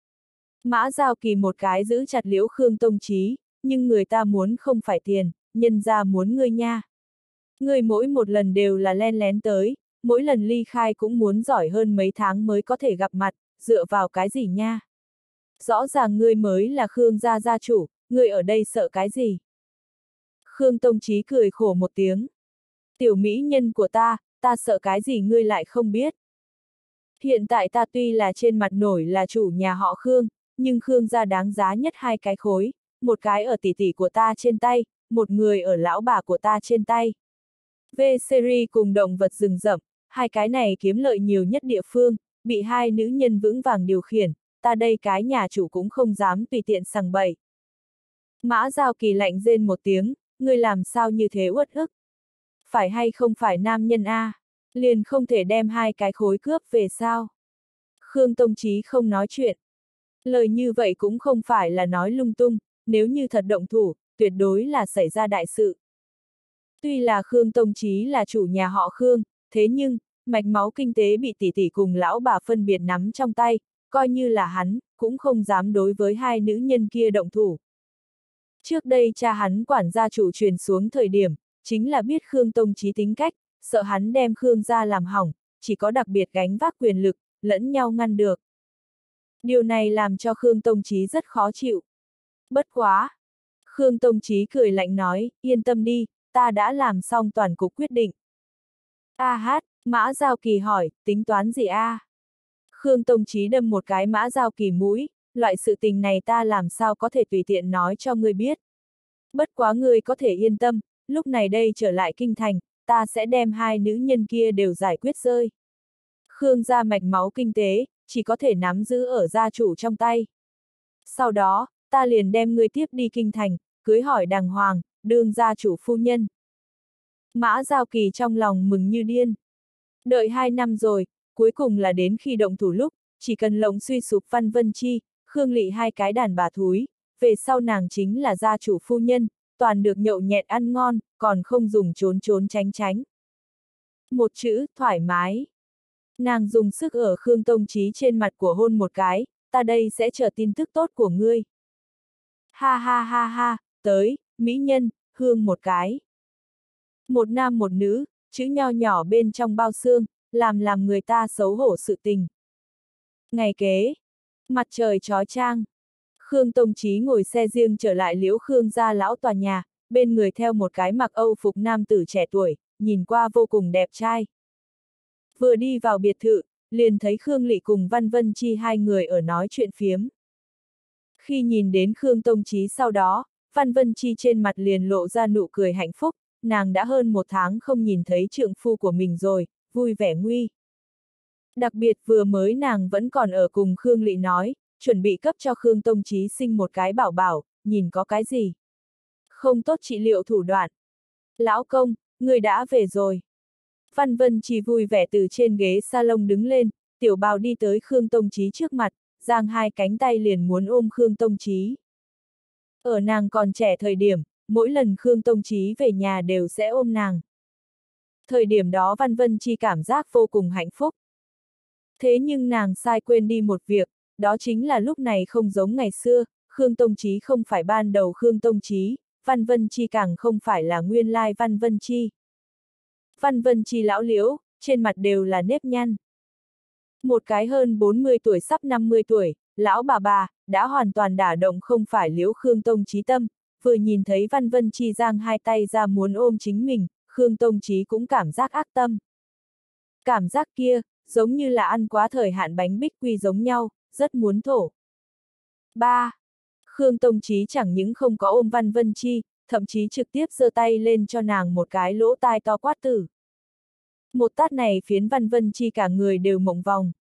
Mã Giao Kỳ một cái giữ chặt Liễu Khương Tông Chí, nhưng người ta muốn không phải tiền, nhân ra muốn ngươi nha. Ngươi mỗi một lần đều là len lén tới, mỗi lần ly khai cũng muốn giỏi hơn mấy tháng mới có thể gặp mặt, dựa vào cái gì nha? Rõ ràng ngươi mới là Khương gia gia chủ, ngươi ở đây sợ cái gì? Khương Tông Chí cười khổ một tiếng. Tiểu mỹ nhân của ta, ta sợ cái gì ngươi lại không biết. Hiện tại ta tuy là trên mặt nổi là chủ nhà họ Khương, nhưng Khương gia đáng giá nhất hai cái khối, một cái ở tỷ tỷ của ta trên tay, một người ở lão bà của ta trên tay. V-series cùng động vật rừng rậm, hai cái này kiếm lợi nhiều nhất địa phương, bị hai nữ nhân vững vàng điều khiển, ta đây cái nhà chủ cũng không dám tùy tiện sằng bậy. Mã Giao Kỳ lạnh rên một tiếng, ngươi làm sao như thế uất ức? Phải hay không phải nam nhân a? À? Liền không thể đem hai cái khối cướp về sao? Khương Tông Chí không nói chuyện. Lời như vậy cũng không phải là nói lung tung, nếu như thật động thủ, tuyệt đối là xảy ra đại sự. Tuy là Khương Tông Chí là chủ nhà họ Khương, thế nhưng, mạch máu kinh tế bị tỷ tỷ cùng lão bà phân biệt nắm trong tay, coi như là hắn, cũng không dám đối với hai nữ nhân kia động thủ. Trước đây cha hắn quản gia chủ truyền xuống thời điểm, chính là biết Khương Tông Chí tính cách, sợ hắn đem Khương gia làm hỏng, chỉ có đặc biệt gánh vác quyền lực, lẫn nhau ngăn được. Điều này làm cho Khương Tông Chí rất khó chịu. Bất quá! Khương Tông Chí cười lạnh nói, yên tâm đi, ta đã làm xong toàn cục quyết định. A hát, Mã Giao Kỳ hỏi, tính toán gì a? À? Khương Tông Chí đâm một cái Mã Giao Kỳ mũi, loại sự tình này ta làm sao có thể tùy tiện nói cho ngươi biết. Bất quá ngươi có thể yên tâm, lúc này đây trở lại kinh thành, ta sẽ đem hai nữ nhân kia đều giải quyết rơi. Khương gia mạch máu kinh tế, chỉ có thể nắm giữ ở gia chủ trong tay. Sau đó, ta liền đem ngươi tiếp đi kinh thành, cưới hỏi đàng hoàng, đương gia chủ phu nhân. Mã Giao Kỳ trong lòng mừng như điên. Đợi hai năm rồi, cuối cùng là đến khi động thủ lúc, chỉ cần lộng suy sụp Văn Vân Chi, Khương Lị hai cái đàn bà thúi, về sau nàng chính là gia chủ phu nhân, toàn được nhậu nhẹt ăn ngon, còn không dùng trốn trốn tránh tránh. Một chữ, thoải mái. Nàng dùng sức ở Khương Tông Chí trên mặt của hôn một cái, ta đây sẽ chờ tin tức tốt của ngươi. Ha ha ha ha, tới, mỹ nhân, hương một cái. Một nam một nữ, chữ nho nhỏ bên trong bao xương, làm làm người ta xấu hổ sự tình. Ngày kế, mặt trời chói chang. Khương Tông Chí ngồi xe riêng trở lại Liễu Khương gia lão tòa nhà, bên người theo một cái mặc Âu phục nam tử trẻ tuổi, nhìn qua vô cùng đẹp trai. Vừa đi vào biệt thự, liền thấy Khương Lị cùng Văn Vân Chi hai người ở nói chuyện phiếm. Khi nhìn đến Khương Tông Chí sau đó, Văn Vân Chi trên mặt liền lộ ra nụ cười hạnh phúc, nàng đã hơn một tháng không nhìn thấy trượng phu của mình rồi, vui vẻ nguy. Đặc biệt vừa mới nàng vẫn còn ở cùng Khương Lị nói, chuẩn bị cấp cho Khương Tông Chí sinh một cái bảo bảo, nhìn có cái gì. Không tốt trị liệu thủ đoạn. Lão công, người đã về rồi. Văn Vân Chi vui vẻ từ trên ghế salon đứng lên, tiểu bào đi tới Khương Tông Chí trước mặt, giang hai cánh tay liền muốn ôm Khương Tông Chí. Ở nàng còn trẻ thời điểm, mỗi lần Khương Tông Chí về nhà đều sẽ ôm nàng. Thời điểm đó Văn Vân Chi cảm giác vô cùng hạnh phúc. Thế nhưng nàng sai quên đi một việc, đó chính là lúc này không giống ngày xưa, Khương Tông Chí không phải ban đầu Khương Tông Chí, Văn Vân Chi càng không phải là nguyên lai Văn Vân Chi. Văn Vân Chi lão liễu, trên mặt đều là nếp nhăn. Một cái hơn bốn mươi tuổi sắp năm mươi tuổi, lão bà bà, đã hoàn toàn đả động không phải liễu Khương Tông Chí tâm, vừa nhìn thấy Văn Vân Chi giang hai tay ra muốn ôm chính mình, Khương Tông Chí cũng cảm giác ác tâm. Cảm giác kia, giống như là ăn quá thời hạn bánh bích quy giống nhau, rất muốn thổ. ba. Khương Tông Chí chẳng những không có ôm Văn Vân Chi, thậm chí trực tiếp giơ tay lên cho nàng một cái lỗ tai to quát tử. Một tát này phiến Văn Vân Chi cả người đều mộng vòng.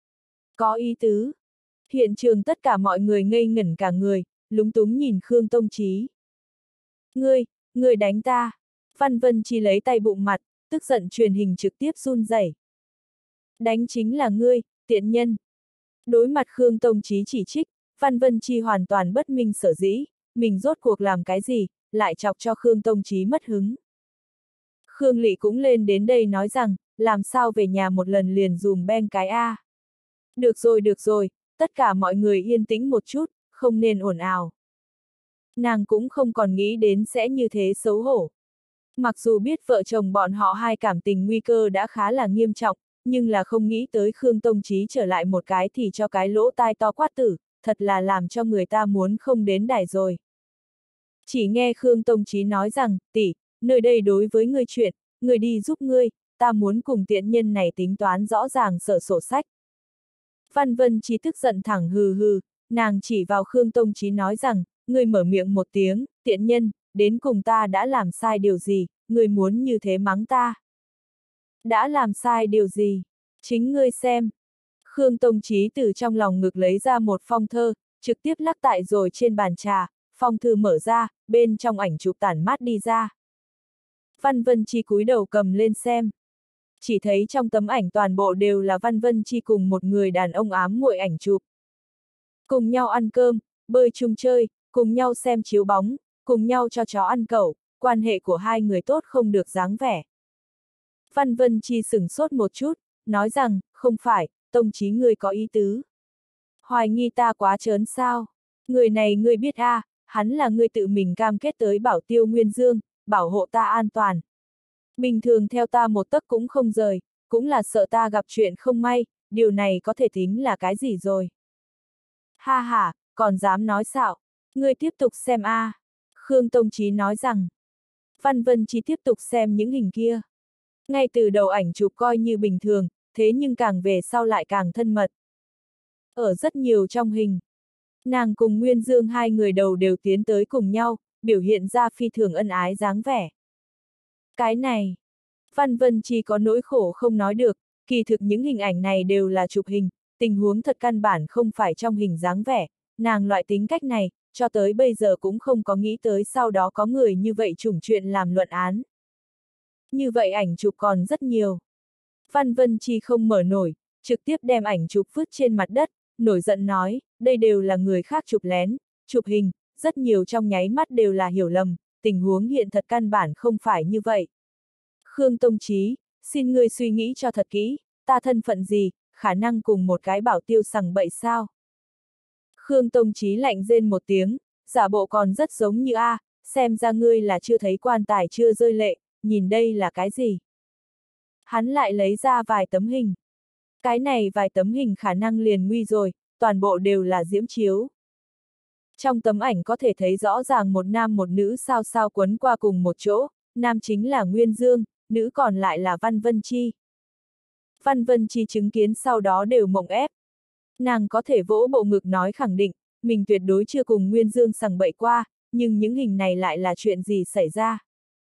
Có ý tứ. Hiện trường tất cả mọi người ngây ngẩn cả người, lúng túng nhìn Khương Tông Chí. Ngươi, ngươi đánh ta. Văn Vân Chi lấy tay bụng mặt, tức giận truyền hình trực tiếp run rẩy. Đánh chính là ngươi, tiện nhân. Đối mặt Khương Tông Chí chỉ trích, Văn Vân Chi hoàn toàn bất minh sở dĩ, mình rốt cuộc làm cái gì, lại chọc cho Khương Tông Chí mất hứng. Khương Lị cũng lên đến đây nói rằng, làm sao về nhà một lần liền dùm beng cái a. Được rồi được rồi, tất cả mọi người yên tĩnh một chút, không nên ồn ào. Nàng cũng không còn nghĩ đến sẽ như thế xấu hổ. Mặc dù biết vợ chồng bọn họ hai cảm tình nguy cơ đã khá là nghiêm trọng, nhưng là không nghĩ tới Khương Tông Chí trở lại một cái thì cho cái lỗ tai to quát tử, thật là làm cho người ta muốn không đến đài rồi. Chỉ nghe Khương Tông Chí nói rằng, tỷ, nơi đây đối với ngươi chuyện, ngươi đi giúp ngươi, ta muốn cùng tiện nhân này tính toán rõ ràng sở sổ sách. Văn Vân Chi tức giận thẳng hừ hừ, nàng chỉ vào Khương Tông Chí nói rằng, ngươi mở miệng một tiếng, tiện nhân, đến cùng ta đã làm sai điều gì, ngươi muốn như thế mắng ta. Đã làm sai điều gì? Chính ngươi xem. Khương Tông Chí từ trong lòng ngực lấy ra một phong thơ, trực tiếp lắc tại rồi trên bàn trà, phong thư mở ra, bên trong ảnh chụp tản mát đi ra. Văn Vân Chi cúi đầu cầm lên xem. Chỉ thấy trong tấm ảnh toàn bộ đều là Văn Vân Chi cùng một người đàn ông ám muội ảnh chụp. Cùng nhau ăn cơm, bơi chung chơi, cùng nhau xem chiếu bóng, cùng nhau cho chó ăn cẩu, quan hệ của hai người tốt không được dáng vẻ. Văn Vân Chi sửng sốt một chút, nói rằng, không phải, Tông Chí ngươi có ý tứ. Hoài nghi ta quá trớn sao? Người này ngươi biết a, à, hắn là ngươi tự mình cam kết tới bảo Tiêu Nguyên Dương, bảo hộ ta an toàn. Bình thường theo ta một tấc cũng không rời, cũng là sợ ta gặp chuyện không may, điều này có thể tính là cái gì rồi? Ha ha, còn dám nói xạo, ngươi tiếp tục xem a. À. Khương Tông Chí nói rằng. Văn Vân Chi tiếp tục xem những hình kia. Ngay từ đầu ảnh chụp coi như bình thường, thế nhưng càng về sau lại càng thân mật. Ở rất nhiều trong hình, nàng cùng Nguyên Dương hai người đầu đều tiến tới cùng nhau, biểu hiện ra phi thường ân ái dáng vẻ. Cái này, Văn Vân Chi có nỗi khổ không nói được, kỳ thực những hình ảnh này đều là chụp hình, tình huống thật căn bản không phải trong hình dáng vẻ, nàng loại tính cách này, cho tới bây giờ cũng không có nghĩ tới sau đó có người như vậy chủng chuyện làm luận án. Như vậy ảnh chụp còn rất nhiều. Văn Vân Chi không mở nổi, trực tiếp đem ảnh chụp vứt trên mặt đất, nổi giận nói, đây đều là người khác chụp lén, chụp hình, rất nhiều trong nháy mắt đều là hiểu lầm, tình huống hiện thật căn bản không phải như vậy. Khương Tông Chí, xin ngươi suy nghĩ cho thật kỹ, ta thân phận gì, khả năng cùng một cái bảo tiêu sằng bậy sao? Khương Tông Chí lạnh rên một tiếng, giả bộ còn rất giống như a, xem ra ngươi là chưa thấy quan tài chưa rơi lệ, nhìn đây là cái gì? Hắn lại lấy ra vài tấm hình. Cái này vài tấm hình khả năng liền nguy rồi, toàn bộ đều là diễm chiếu. Trong tấm ảnh có thể thấy rõ ràng một nam một nữ sao sao quấn qua cùng một chỗ, nam chính là Nguyên Dương, nữ còn lại là Văn Vân Chi. Văn Vân Chi chứng kiến sau đó đều mộng ép. Nàng có thể vỗ bộ ngực nói khẳng định, mình tuyệt đối chưa cùng Nguyên Dương sằng bậy qua, nhưng những hình này lại là chuyện gì xảy ra?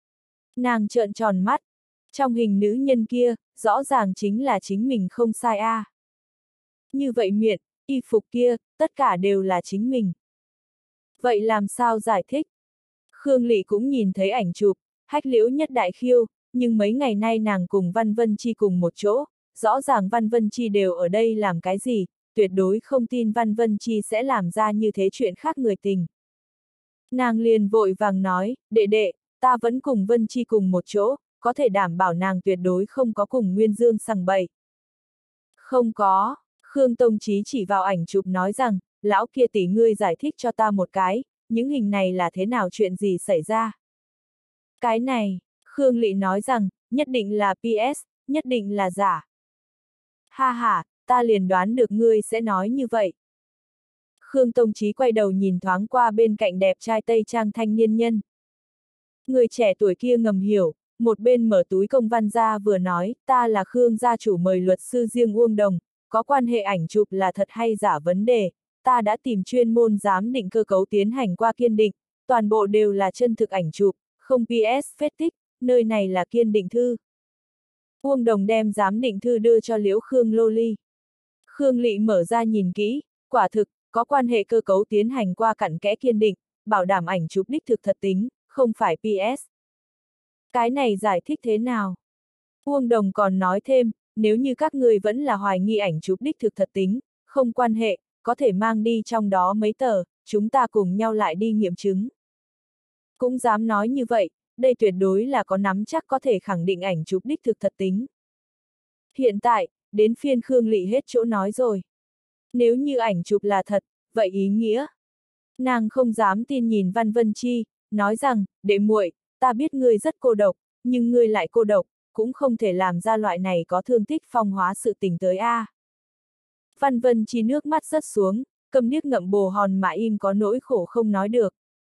Nàng trợn tròn mắt. Trong hình nữ nhân kia, rõ ràng chính là chính mình không sai a. À. Như vậy miệng, y phục kia, tất cả đều là chính mình. Vậy làm sao giải thích? Khương Lị cũng nhìn thấy ảnh chụp, hách liễu nhất đại khiêu, nhưng mấy ngày nay nàng cùng Văn Vân Chi cùng một chỗ, rõ ràng Văn Vân Chi đều ở đây làm cái gì, tuyệt đối không tin Văn Vân Chi sẽ làm ra như thế chuyện khác người tình. Nàng liền vội vàng nói, đệ đệ, ta vẫn cùng Vân Chi cùng một chỗ, có thể đảm bảo nàng tuyệt đối không có cùng Nguyên Dương sằng bậy. Không có, Khương Tông Chí chỉ vào ảnh chụp nói rằng, lão kia tỷ ngươi giải thích cho ta một cái, những hình này là thế nào, chuyện gì xảy ra. Cái này, Khương Lị nói rằng, nhất định là pê ét, nhất định là giả. Ha ha, ta liền đoán được ngươi sẽ nói như vậy. Khương Tông Chí quay đầu nhìn thoáng qua bên cạnh đẹp trai tây trang thanh niên nhân. Người trẻ tuổi kia ngầm hiểu, một bên mở túi công văn ra vừa nói, ta là Khương gia chủ mời luật sư riêng Uông Đồng, có quan hệ ảnh chụp là thật hay giả vấn đề, ta đã tìm chuyên môn giám định cơ cấu tiến hành qua kiên định, toàn bộ đều là chân thực ảnh chụp, không pê ét phết tích, nơi này là kiên định thư. Uông Đồng đem giám định thư đưa cho Liễu Khương Lô Ly. Khương Lị mở ra nhìn kỹ, quả thực, có quan hệ cơ cấu tiến hành qua cặn kẽ kiên định, bảo đảm ảnh chụp đích thực thật tính, không phải pê ét. Cái này giải thích thế nào? Uông Đồng còn nói thêm, nếu như các người vẫn là hoài nghi ảnh chụp đích thực thật tính, không quan hệ, có thể mang đi trong đó mấy tờ, chúng ta cùng nhau lại đi nghiệm chứng. Cũng dám nói như vậy, đây tuyệt đối là có nắm chắc có thể khẳng định ảnh chụp đích thực thật tính. Hiện tại, đến phiên Khương Lị hết chỗ nói rồi. Nếu như ảnh chụp là thật, vậy ý nghĩa? Nàng không dám tin nhìn Văn Vân Chi, nói rằng, đệ muội, ta biết ngươi rất cô độc, nhưng ngươi lại cô độc, cũng không thể làm ra loại này có thương tích phong hóa sự tình tới a. À. Văn Vân Chi nước mắt rớt xuống, câm điếc ngậm bồ hòn mà im có nỗi khổ không nói được.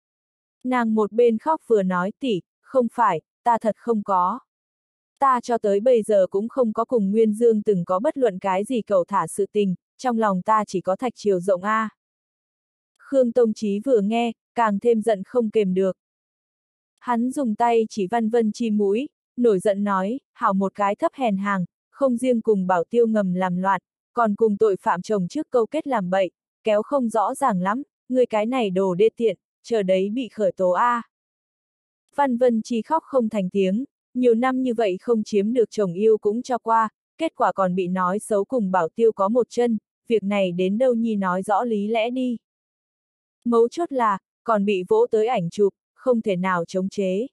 Nàng một bên khóc vừa nói, tỷ, không phải, ta thật không có. Ta cho tới bây giờ cũng không có cùng Nguyên Dương từng có bất luận cái gì cầu thả sự tình, trong lòng ta chỉ có thạch chiều rộng a. À. Khương Tông Chí vừa nghe, càng thêm giận không kềm được. Hắn dùng tay chỉ Văn Vân Chi mũi, nổi giận nói, hảo một cái thấp hèn hàng, không riêng cùng Bảo Tiêu ngầm làm loạn, còn cùng tội phạm chồng trước câu kết làm bậy, kéo không rõ ràng lắm, người cái này đồ đê tiện, chờ đấy bị khởi tố a. À. Văn Vân Chi khóc không thành tiếng, nhiều năm như vậy không chiếm được chồng yêu cũng cho qua, kết quả còn bị nói xấu cùng Bảo Tiêu có một chân, việc này đến đâu nhi nói rõ lý lẽ đi. Mấu chốt là, còn bị vỗ tới ảnh chụp, không thể nào chống chế.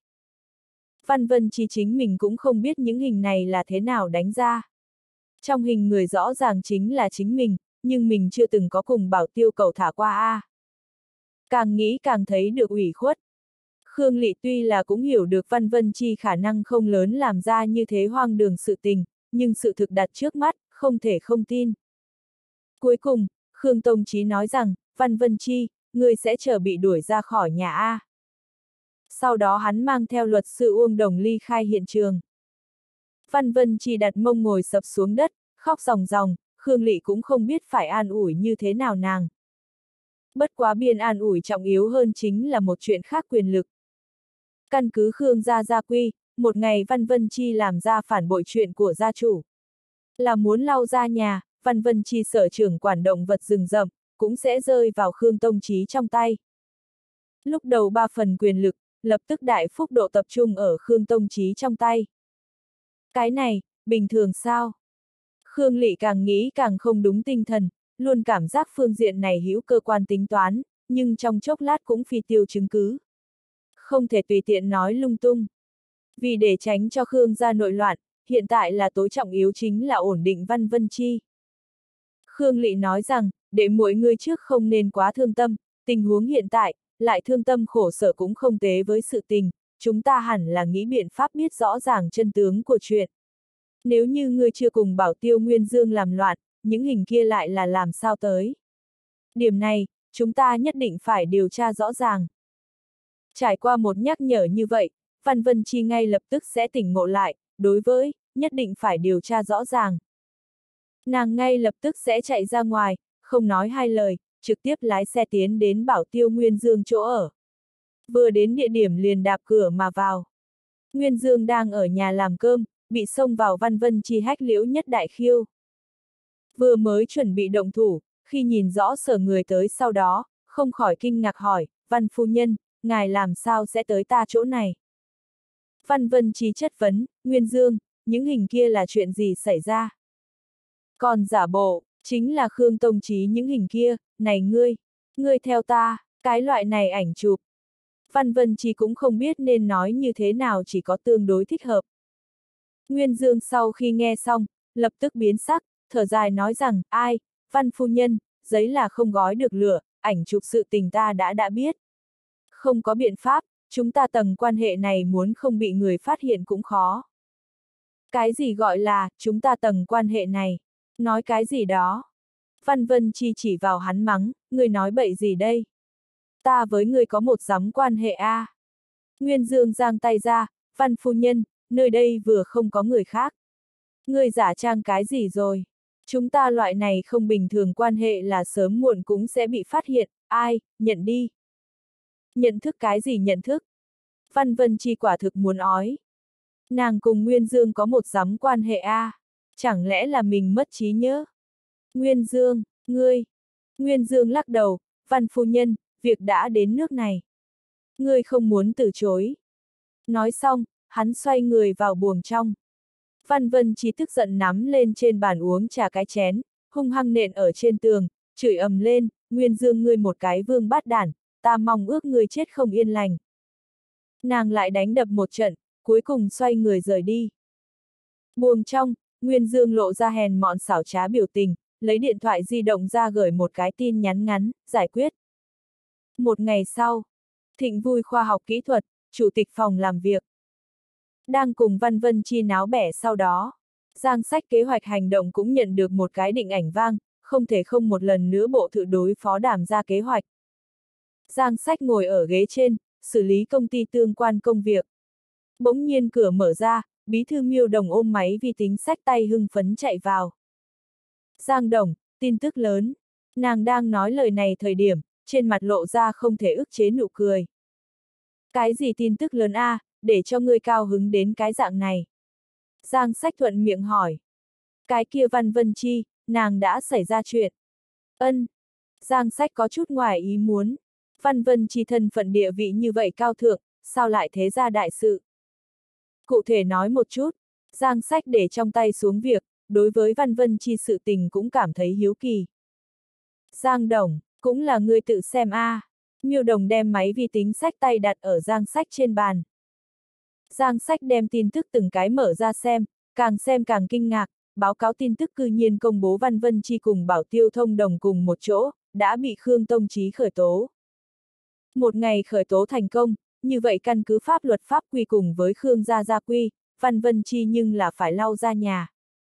Văn Vân Chi chính mình cũng không biết những hình này là thế nào đánh ra. Trong hình người rõ ràng chính là chính mình, nhưng mình chưa từng có cùng Bảo Tiêu cầu thả qua a. À. Càng nghĩ càng thấy được ủy khuất. Khương Lị tuy là cũng hiểu được Văn Vân Chi khả năng không lớn làm ra như thế hoang đường sự tình, nhưng sự thực đặt trước mắt, không thể không tin. Cuối cùng, Khương Tông Chí nói rằng, Văn Vân Chi, ngươi sẽ chờ bị đuổi ra khỏi nhà a. À. Sau đó hắn mang theo luật sư Uông Đồng ly khai hiện trường. Văn Vân Chi đặt mông ngồi sập xuống đất, khóc ròng ròng, Khương Lị cũng không biết phải an ủi như thế nào nàng. Bất quá biên an ủi trọng yếu hơn chính là một chuyện khác, quyền lực. Căn cứ Khương gia gia quy, một ngày Văn Vân Chi làm ra phản bội chuyện của gia chủ. Là muốn lau ra nhà, Văn Vân Chi sở trưởng quản động vật rừng rậm, cũng sẽ rơi vào Khương Tông Chí trong tay. Lúc đầu ba phần quyền lực, lập tức đại phúc độ tập trung ở Khương Tông Chí trong tay. Cái này, bình thường sao? Khương Lị càng nghĩ càng không đúng tinh thần, luôn cảm giác phương diện này hữu cơ quan tính toán, nhưng trong chốc lát cũng phi tiêu chứng cứ. Không thể tùy tiện nói lung tung. Vì để tránh cho Khương gia nội loạn, hiện tại là tối trọng yếu chính là ổn định Văn Vân Chi. Khương Lị nói rằng, để mỗi người trước không nên quá thương tâm, tình huống hiện tại, lại thương tâm khổ sở cũng không tế với sự tình, chúng ta hẳn là nghĩ biện pháp biết rõ ràng chân tướng của chuyện. Nếu như ngươi chưa cùng Bảo Tiêu Nguyên Dương làm loạn, những hình kia lại là làm sao tới. Điểm này, chúng ta nhất định phải điều tra rõ ràng. Trải qua một nhắc nhở như vậy, Văn Vân Chi ngay lập tức sẽ tỉnh ngộ lại, đối với, nhất định phải điều tra rõ ràng. Nàng ngay lập tức sẽ chạy ra ngoài, không nói hai lời, trực tiếp lái xe tiến đến Bảo Tiêu Nguyên Dương chỗ ở. Vừa đến địa điểm liền đạp cửa mà vào. Nguyên Dương đang ở nhà làm cơm, bị xông vào Văn Vân Chi hách liễu nhất đại khiêu. Vừa mới chuẩn bị động thủ, khi nhìn rõ sở người tới sau đó, không khỏi kinh ngạc hỏi, Văn phu nhân, ngài làm sao sẽ tới ta chỗ này? Văn Vân Chi chất vấn, Nguyên Dương, những hình kia là chuyện gì xảy ra? Còn giả bộ, chính là Khương Tông Chí những hình kia, này ngươi, ngươi theo ta, cái loại này ảnh chụp. Văn Vân Chi cũng không biết nên nói như thế nào, chỉ có tương đối thích hợp, Nguyên Dương sau khi nghe xong, lập tức biến sắc, thở dài nói rằng, ai, Văn phu nhân, giấy là không gói được lửa, ảnh chụp sự tình ta đã đã biết. Không có biện pháp, chúng ta tầng quan hệ này muốn không bị người phát hiện cũng khó. Cái gì gọi là, chúng ta tầng quan hệ này? Nói cái gì đó? Văn Vân Chi chỉ vào hắn mắng, người nói bậy gì đây? Ta với người có một giám quan hệ a. À. Nguyên Dương giang tay ra, Văn phu nhân, nơi đây vừa không có người khác. Người giả trang cái gì rồi? Chúng ta loại này không bình thường quan hệ là sớm muộn cũng sẽ bị phát hiện, ai, nhận đi. Nhận thức cái gì nhận thức? Văn Vân Chi quả thực muốn ói. Nàng cùng Nguyên Dương có một giám quan hệ a, à. Chẳng lẽ là mình mất trí nhớ? Nguyên Dương, ngươi. Nguyên Dương lắc đầu, Văn phu nhân, việc đã đến nước này. Ngươi không muốn từ chối. Nói xong, hắn xoay người vào buồng trong. Văn Vân Chi tức giận nắm lên trên bàn uống trà cái chén, hung hăng nện ở trên tường, chửi ầm lên, Nguyên Dương ngươi một cái vương bát đản, ta mong ước ngươi chết không yên lành. Nàng lại đánh đập một trận, cuối cùng xoay người rời đi. Buồng trong, Nguyên Dương lộ ra hèn mọn xảo trá biểu tình, lấy điện thoại di động ra gửi một cái tin nhắn ngắn, giải quyết. Một ngày sau, Thịnh Vui khoa học kỹ thuật, chủ tịch phòng làm việc. Đang cùng Văn Vân Chi náo bẻ sau đó, Giang Sách kế hoạch hành động cũng nhận được một cái định ảnh vang, không thể không một lần nữa bộ thự đối phó đàm ra kế hoạch. Giang Sách ngồi ở ghế trên, xử lý công ty tương quan công việc. Bỗng nhiên cửa mở ra, bí thư Miêu Đồng ôm máy vi tính sách tay hưng phấn chạy vào. Giang Đồng, tin tức lớn. Nàng đang nói lời này thời điểm, trên mặt lộ ra không thể ức chế nụ cười. Cái gì tin tức lớn a, à, để cho ngươi cao hứng đến cái dạng này? Giang Sách thuận miệng hỏi. Cái kia Văn Vân Chi, nàng đã xảy ra chuyện. Ân. Giang Sách có chút ngoài ý muốn. Văn Vân Chi thân phận địa vị như vậy cao thượng, sao lại thế ra đại sự? Cụ thể nói một chút, Giang Sách để trong tay xuống việc, đối với Văn Vân Chi sự tình cũng cảm thấy hiếu kỳ. Giang Đồng, cũng là ngươi tự xem a. À. Miêu Đồng đem máy vi tính sách tay đặt ở Giang Sách trên bàn. Giang Sách đem tin tức từng cái mở ra xem, càng xem càng kinh ngạc, báo cáo tin tức cư nhiên công bố Văn Vân Chi cùng Bảo Tiêu thông đồng cùng một chỗ, đã bị Khương Tông Chí khởi tố. Một ngày khởi tố thành công, như vậy căn cứ pháp luật pháp quy cùng với Khương gia gia quy, Văn Vân Chi nhưng là phải lau ra nhà.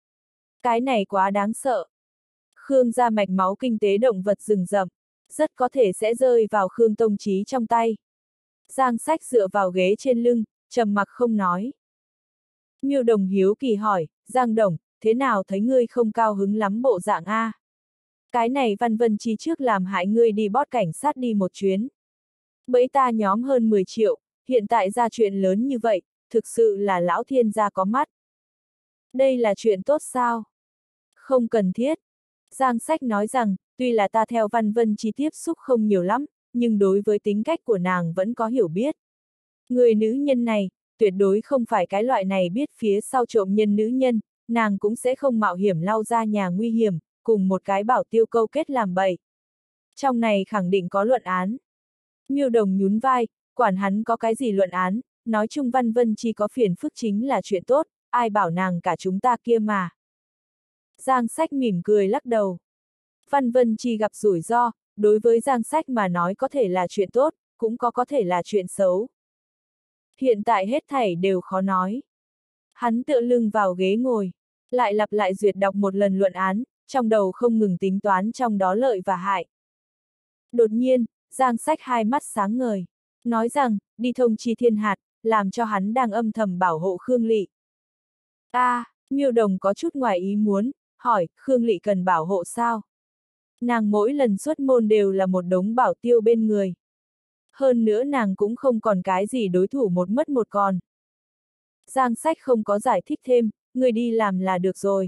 Cái này quá đáng sợ. Khương gia mạch máu kinh tế động vật rừng rậm, rất có thể sẽ rơi vào Khương Tông Chí trong tay. Giang Sách dựa vào ghế trên lưng, trầm mặc không nói. Miêu Đồng hiếu kỳ hỏi, Giang Đồng, thế nào thấy ngươi không cao hứng lắm bộ dạng a? Cái này Văn Vân Chi trước làm hại ngươi đi bót cảnh sát đi một chuyến. Bẫy ta nhóm hơn mười triệu, hiện tại ra chuyện lớn như vậy, thực sự là lão thiên gia có mắt. Đây là chuyện tốt sao? Không cần thiết. Giang Sách nói rằng, tuy là ta theo Văn Vân Chi tiếp xúc không nhiều lắm, nhưng đối với tính cách của nàng vẫn có hiểu biết. Người nữ nhân này, tuyệt đối không phải cái loại này biết phía sau trộm nhân nữ nhân, nàng cũng sẽ không mạo hiểm lau ra nhà nguy hiểm, cùng một cái Bảo Tiêu câu kết làm bậy. Trong này khẳng định có luận án. Miêu Đồng nhún vai, quản hắn có cái gì luận án, nói chung Văn Vân Chi có phiền phức chính là chuyện tốt, ai bảo nàng cả chúng ta kia mà. Giang Sách mỉm cười lắc đầu. Văn Vân Chi gặp rủi ro, đối với Giang Sách mà nói có thể là chuyện tốt, cũng có có thể là chuyện xấu. Hiện tại hết thảy đều khó nói. Hắn tựa lưng vào ghế ngồi, lại lặp lại duyệt đọc một lần luận án, trong đầu không ngừng tính toán trong đó lợi và hại. Đột nhiên, Giang Sách hai mắt sáng ngời, nói rằng, đi thông chi Thiên Hạt, làm cho hắn đang âm thầm bảo hộ Khương Lị. A, à, Miêu Đồng có chút ngoài ý muốn, hỏi, Khương Lị cần bảo hộ sao? Nàng mỗi lần xuất môn đều là một đống bảo tiêu bên người. Hơn nữa nàng cũng không còn cái gì đối thủ một mất một còn. Giang Sách không có giải thích thêm, người đi làm là được rồi.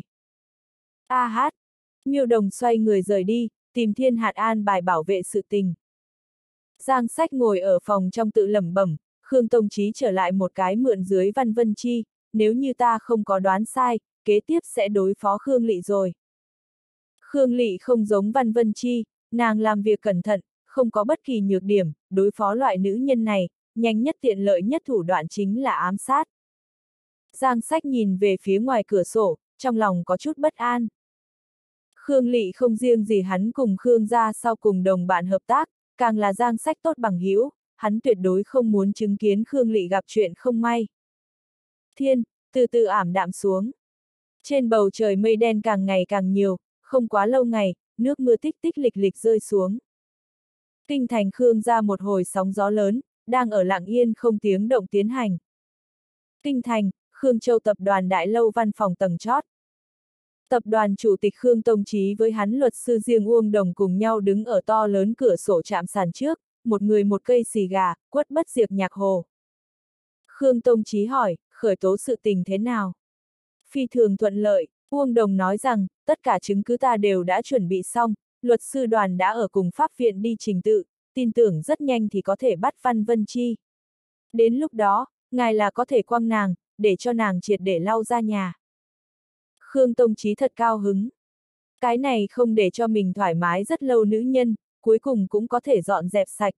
A hát, Miêu Đồng xoay người rời đi, tìm Thiên Hạt an bài bảo vệ sự tình. Giang Sách ngồi ở phòng trong tự lẩm bẩm, Khương Tông Chí trở lại một cái mượn dưới Văn Vân Chi, nếu như ta không có đoán sai, kế tiếp sẽ đối phó Khương Lị rồi. Khương Lị không giống Văn Vân Chi, nàng làm việc cẩn thận, không có bất kỳ nhược điểm, đối phó loại nữ nhân này, nhanh nhất tiện lợi nhất thủ đoạn chính là ám sát. Giang Sách nhìn về phía ngoài cửa sổ, trong lòng có chút bất an. Khương Lị không riêng gì hắn cùng Khương gia sau cùng đồng bạn hợp tác, càng là Giang Sách tốt bằng hữu, hắn tuyệt đối không muốn chứng kiến Khương Lị gặp chuyện không may. Thiên, từ từ ảm đạm xuống. Trên bầu trời mây đen càng ngày càng nhiều, không quá lâu ngày, nước mưa tích tích lịch lịch rơi xuống. Kinh thành Khương gia một hồi sóng gió lớn, đang ở lặng yên không tiếng động tiến hành. Kinh thành, Khương Châu tập đoàn đại lâu văn phòng tầng chót. Tập đoàn chủ tịch Khương Tông Chí với hắn luật sư riêng Uông Đồng cùng nhau đứng ở to lớn cửa sổ trạm sàn trước, một người một cây xì gà, quất bất diệt nhạc hồ. Khương Tông Chí hỏi, khởi tố sự tình thế nào? Phi thường thuận lợi, Uông Đồng nói rằng, tất cả chứng cứ ta đều đã chuẩn bị xong, luật sư đoàn đã ở cùng pháp viện đi trình tự, tin tưởng rất nhanh thì có thể bắt Văn Vân Chi. Đến lúc đó, ngài là có thể quăng nàng, để cho nàng triệt để lau ra nhà. Khương Tông Chí thật cao hứng. Cái này không để cho mình thoải mái rất lâu nữ nhân, cuối cùng cũng có thể dọn dẹp sạch.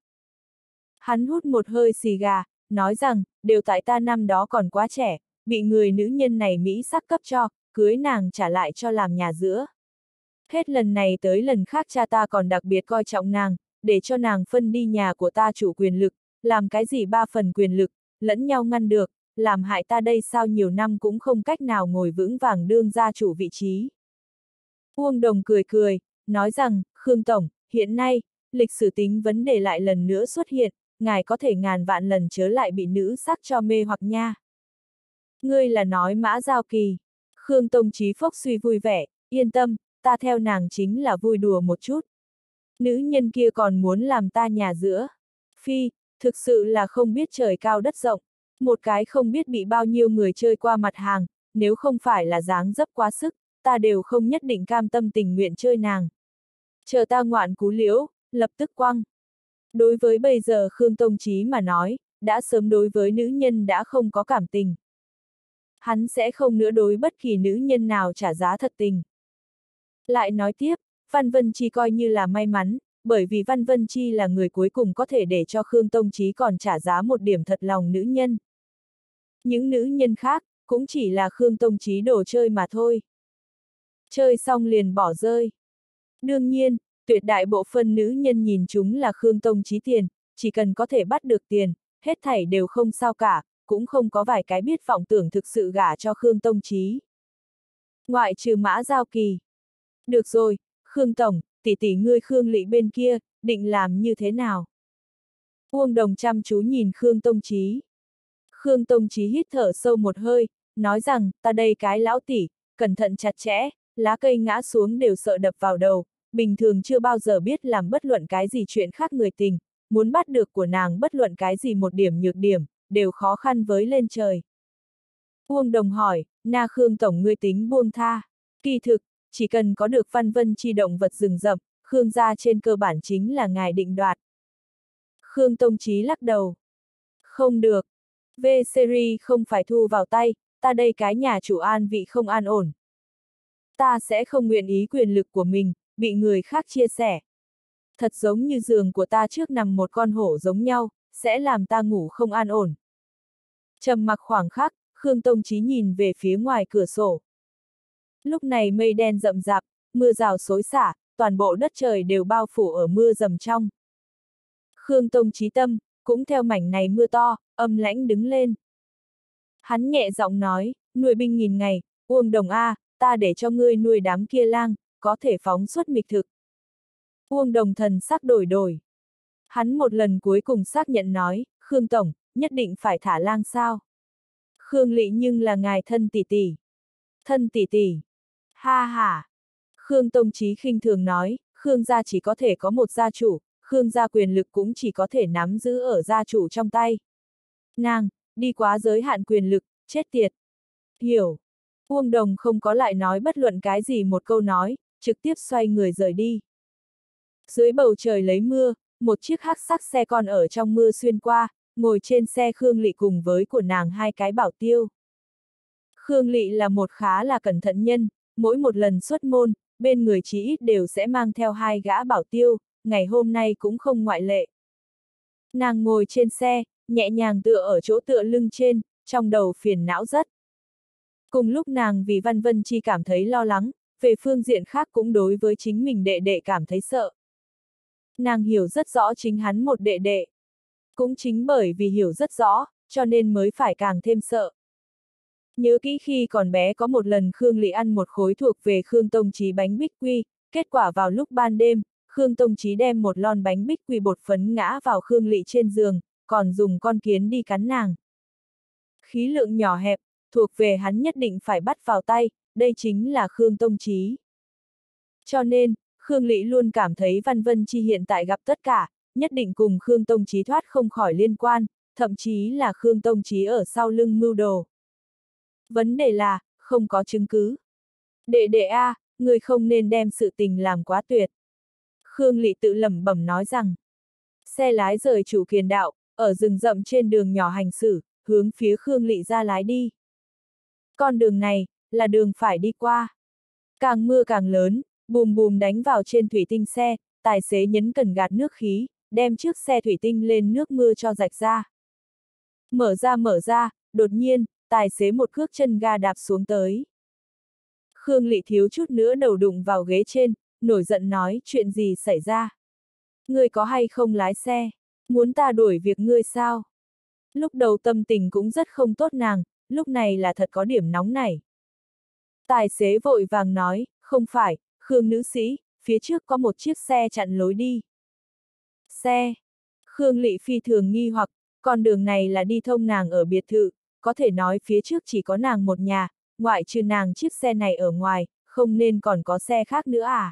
Hắn hút một hơi xì gà, nói rằng, đều tại ta năm đó còn quá trẻ, bị người nữ nhân này Mỹ sắc cấp cho, cưới nàng trả lại cho làm nhà giữa. Hết lần này tới lần khác cha ta còn đặc biệt coi trọng nàng, để cho nàng phân đi nhà của ta chủ quyền lực, làm cái gì ba phần quyền lực, lẫn nhau ngăn được, làm hại ta đây sao nhiều năm cũng không cách nào ngồi vững vàng đương gia chủ vị trí. Uông Đồng cười cười, nói rằng, Khương Tổng, hiện nay, lịch sử tính vấn đề lại lần nữa xuất hiện, ngài có thể ngàn vạn lần chớ lại bị nữ sắc cho mê hoặc nha. Ngươi là nói Mã Giao Kỳ. Khương Tông Chí phốc suy vui vẻ, yên tâm, ta theo nàng chính là vui đùa một chút. Nữ nhân kia còn muốn làm ta nhà giữa. Phi, thực sự là không biết trời cao đất rộng. Một cái không biết bị bao nhiêu người chơi qua mặt hàng, nếu không phải là dáng dấp quá sức, ta đều không nhất định cam tâm tình nguyện chơi nàng. Chờ ta ngoạn cú liễu, lập tức quăng. Đối với bây giờ Khương Tông Chí mà nói, đã sớm đối với nữ nhân đã không có cảm tình. Hắn sẽ không nữa đối bất kỳ nữ nhân nào trả giá thật tình. Lại nói tiếp, Văn Vân Chi coi như là may mắn, bởi vì Văn Vân Chi là người cuối cùng có thể để cho Khương Tông Chí còn trả giá một điểm thật lòng nữ nhân. Những nữ nhân khác, cũng chỉ là Khương Tông Chí đồ chơi mà thôi. Chơi xong liền bỏ rơi. Đương nhiên, tuyệt đại bộ phân nữ nhân nhìn chúng là Khương Tông Chí tiền, chỉ cần có thể bắt được tiền, hết thảy đều không sao cả, cũng không có vài cái biết vọng tưởng thực sự gả cho Khương Tông Chí. Ngoại trừ Mã Giao Kỳ. Được rồi, Khương Tổng, tỷ tỷ ngươi Khương Lị bên kia, định làm như thế nào? Uông Đồng chăm chú nhìn Khương Tông Chí. Khương Tông Chí hít thở sâu một hơi, nói rằng, ta đây cái lão tỷ, cẩn thận chặt chẽ, lá cây ngã xuống đều sợ đập vào đầu, bình thường chưa bao giờ biết làm bất luận cái gì chuyện khác người tình, muốn bắt được của nàng bất luận cái gì một điểm nhược điểm, đều khó khăn với lên trời. Uông Đồng hỏi, na Khương Tổng ngươi tính buông tha, kỳ thực, chỉ cần có được Văn Vân Chi động vật rừng rậm, Khương gia trên cơ bản chính là ngài định đoạt. Khương Tông Chí lắc đầu. Không được. V-series không phải thu vào tay, ta đây cái nhà chủ an vị không an ổn. Ta sẽ không nguyện ý quyền lực của mình, bị người khác chia sẻ. Thật giống như giường của ta trước nằm một con hổ giống nhau, sẽ làm ta ngủ không an ổn. Trầm mặc khoảng khắc, Khương Tông Chí nhìn về phía ngoài cửa sổ. Lúc này mây đen rậm rạp, mưa rào xối xả, toàn bộ đất trời đều bao phủ ở mưa rầm trong. Khương Tông Chí tâm, cũng theo mảnh này mưa to, âm lãnh đứng lên. Hắn nhẹ giọng nói, nuôi binh nghìn ngày, Uông Đồng A, ta để cho ngươi nuôi đám kia lang, có thể phóng xuất mịch thực. Uông Đồng thần sắc đổi đổi. Hắn một lần cuối cùng xác nhận nói, Khương Tổng, nhất định phải thả lang sao? Khương Lị nhưng là ngài thân tỷ tỷ. Thân tỷ tỷ. Ha ha. Khương Tông Chí khinh thường nói, Khương gia chỉ có thể có một gia chủ, Khương gia quyền lực cũng chỉ có thể nắm giữ ở gia chủ trong tay. Nàng, đi quá giới hạn quyền lực, chết tiệt. Hiểu. Uông Đồng không có lại nói bất luận cái gì một câu nói, trực tiếp xoay người rời đi. Dưới bầu trời lấy mưa, một chiếc hắc sắc xe con ở trong mưa xuyên qua, ngồi trên xe Khương Lị cùng với của nàng hai cái bảo tiêu. Khương Lị là một khá là cẩn thận nhân, mỗi một lần xuất môn, bên người chí ít đều sẽ mang theo hai gã bảo tiêu, ngày hôm nay cũng không ngoại lệ. Nàng ngồi trên xe, nhẹ nhàng tựa ở chỗ tựa lưng trên, trong đầu phiền não rất. Cùng lúc nàng vì Văn Vân Chi cảm thấy lo lắng, về phương diện khác cũng đối với chính mình đệ đệ cảm thấy sợ. Nàng hiểu rất rõ chính hắn một đệ đệ. Cũng chính bởi vì hiểu rất rõ, cho nên mới phải càng thêm sợ. Nhớ kỹ khi còn bé có một lần Khương Lị ăn một khối thuộc về Khương Tông Chí bánh bích quy, kết quả vào lúc ban đêm, Khương Tông Chí đem một lon bánh bích quy bột phấn ngã vào Khương Lị trên giường, còn dùng con kiến đi cắn nàng. Khí lượng nhỏ hẹp, thuộc về hắn nhất định phải bắt vào tay, đây chính là Khương Tông Chí. Cho nên, Khương Lị luôn cảm thấy Văn Vân Chi hiện tại gặp tất cả, nhất định cùng Khương Tông Chí thoát không khỏi liên quan, thậm chí là Khương Tông Chí ở sau lưng mưu đồ. Vấn đề là, không có chứng cứ. Đệ đệ a, à, người không nên đem sự tình làm quá tuyệt. Khương Lị tự lẩm bẩm nói rằng, xe lái rời chủ kiền đạo, ở rừng rậm trên đường nhỏ hành xử, hướng phía Khương Lị ra lái đi. Con đường này, là đường phải đi qua. Càng mưa càng lớn, bùm bùm đánh vào trên thủy tinh xe, tài xế nhấn cần gạt nước khí, đem chiếc xe thủy tinh lên nước mưa cho rạch ra. Mở ra mở ra, đột nhiên, tài xế một cước chân ga đạp xuống tới. Khương Lị thiếu chút nữa đầu đụng vào ghế trên, nổi giận nói chuyện gì xảy ra. Ngươi có hay không lái xe? Muốn ta đuổi việc ngươi sao? Lúc đầu tâm tình cũng rất không tốt nàng, lúc này là thật có điểm nóng nảy. Tài xế vội vàng nói, không phải, Khương nữ sĩ, phía trước có một chiếc xe chặn lối đi. Xe? Khương Lị phi thường nghi hoặc, con đường này là đi thông nàng ở biệt thự, có thể nói phía trước chỉ có nàng một nhà, ngoại trừ nàng chiếc xe này ở ngoài, không nên còn có xe khác nữa à?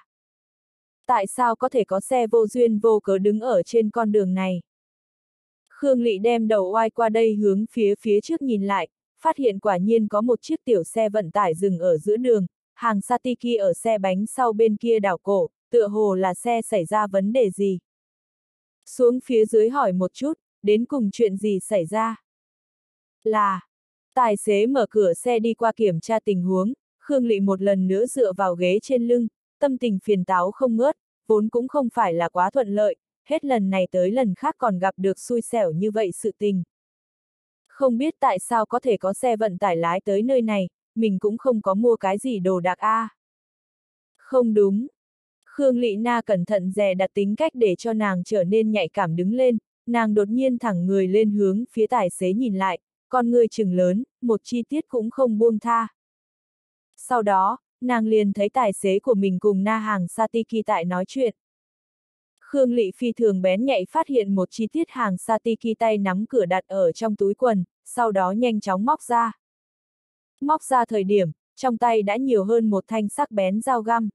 Tại sao có thể có xe vô duyên vô cớ đứng ở trên con đường này? Khương Lị đem đầu oai qua đây hướng phía phía trước nhìn lại, phát hiện quả nhiên có một chiếc tiểu xe vận tải dừng ở giữa đường, hàng Satiki ở xe bánh sau bên kia đảo cổ, tựa hồ là xe xảy ra vấn đề gì. Xuống phía dưới hỏi một chút, đến cùng chuyện gì xảy ra? Là, tài xế mở cửa xe đi qua kiểm tra tình huống, Khương Lị một lần nữa dựa vào ghế trên lưng, tâm tình phiền táo không ngớt, vốn cũng không phải là quá thuận lợi, hết lần này tới lần khác còn gặp được xui xẻo như vậy sự tình. Không biết tại sao có thể có xe vận tải lái tới nơi này, mình cũng không có mua cái gì đồ đạc a. À. Không đúng. Khương Lị Na cẩn thận dè đặt tính cách để cho nàng trở nên nhạy cảm đứng lên, nàng đột nhiên thẳng người lên hướng phía tài xế nhìn lại, con người trừng lớn, một chi tiết cũng không buông tha. Sau đó, nàng liền thấy tài xế của mình cùng Na hàng Satiki tại nói chuyện. Khương Lị phi thường bén nhạy phát hiện một chi tiết hàng Satiki tay nắm cửa đặt ở trong túi quần, sau đó nhanh chóng móc ra. Móc ra thời điểm, trong tay đã nhiều hơn một thanh sắc bén dao găm.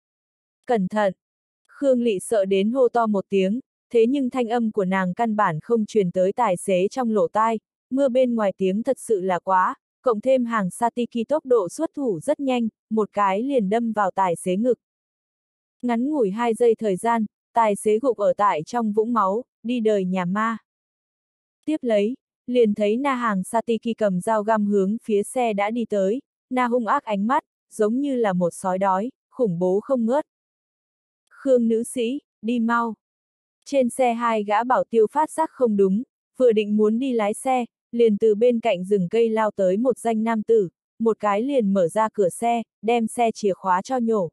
Cẩn thận! Khương Lị sợ đến hô to một tiếng, thế nhưng thanh âm của nàng căn bản không truyền tới tài xế trong lỗ tai, mưa bên ngoài tiếng thật sự là quá, cộng thêm hàng Satiki tốc độ xuất thủ rất nhanh, một cái liền đâm vào tài xế ngực. Ngắn ngủi hai giây thời gian, tài xế gục ở tại trong vũng máu, đi đời nhà ma. Tiếp lấy, liền thấy Na hàng Satiki cầm dao găm hướng phía xe đã đi tới, Na hung ác ánh mắt, giống như là một sói đói, khủng bố không ngớt. Khương nữ sĩ, đi mau. Trên xe hai gã bảo tiêu phát giác không đúng, vừa định muốn đi lái xe, liền từ bên cạnh rừng cây lao tới một danh nam tử, một cái liền mở ra cửa xe, đem xe chìa khóa cho nhổ.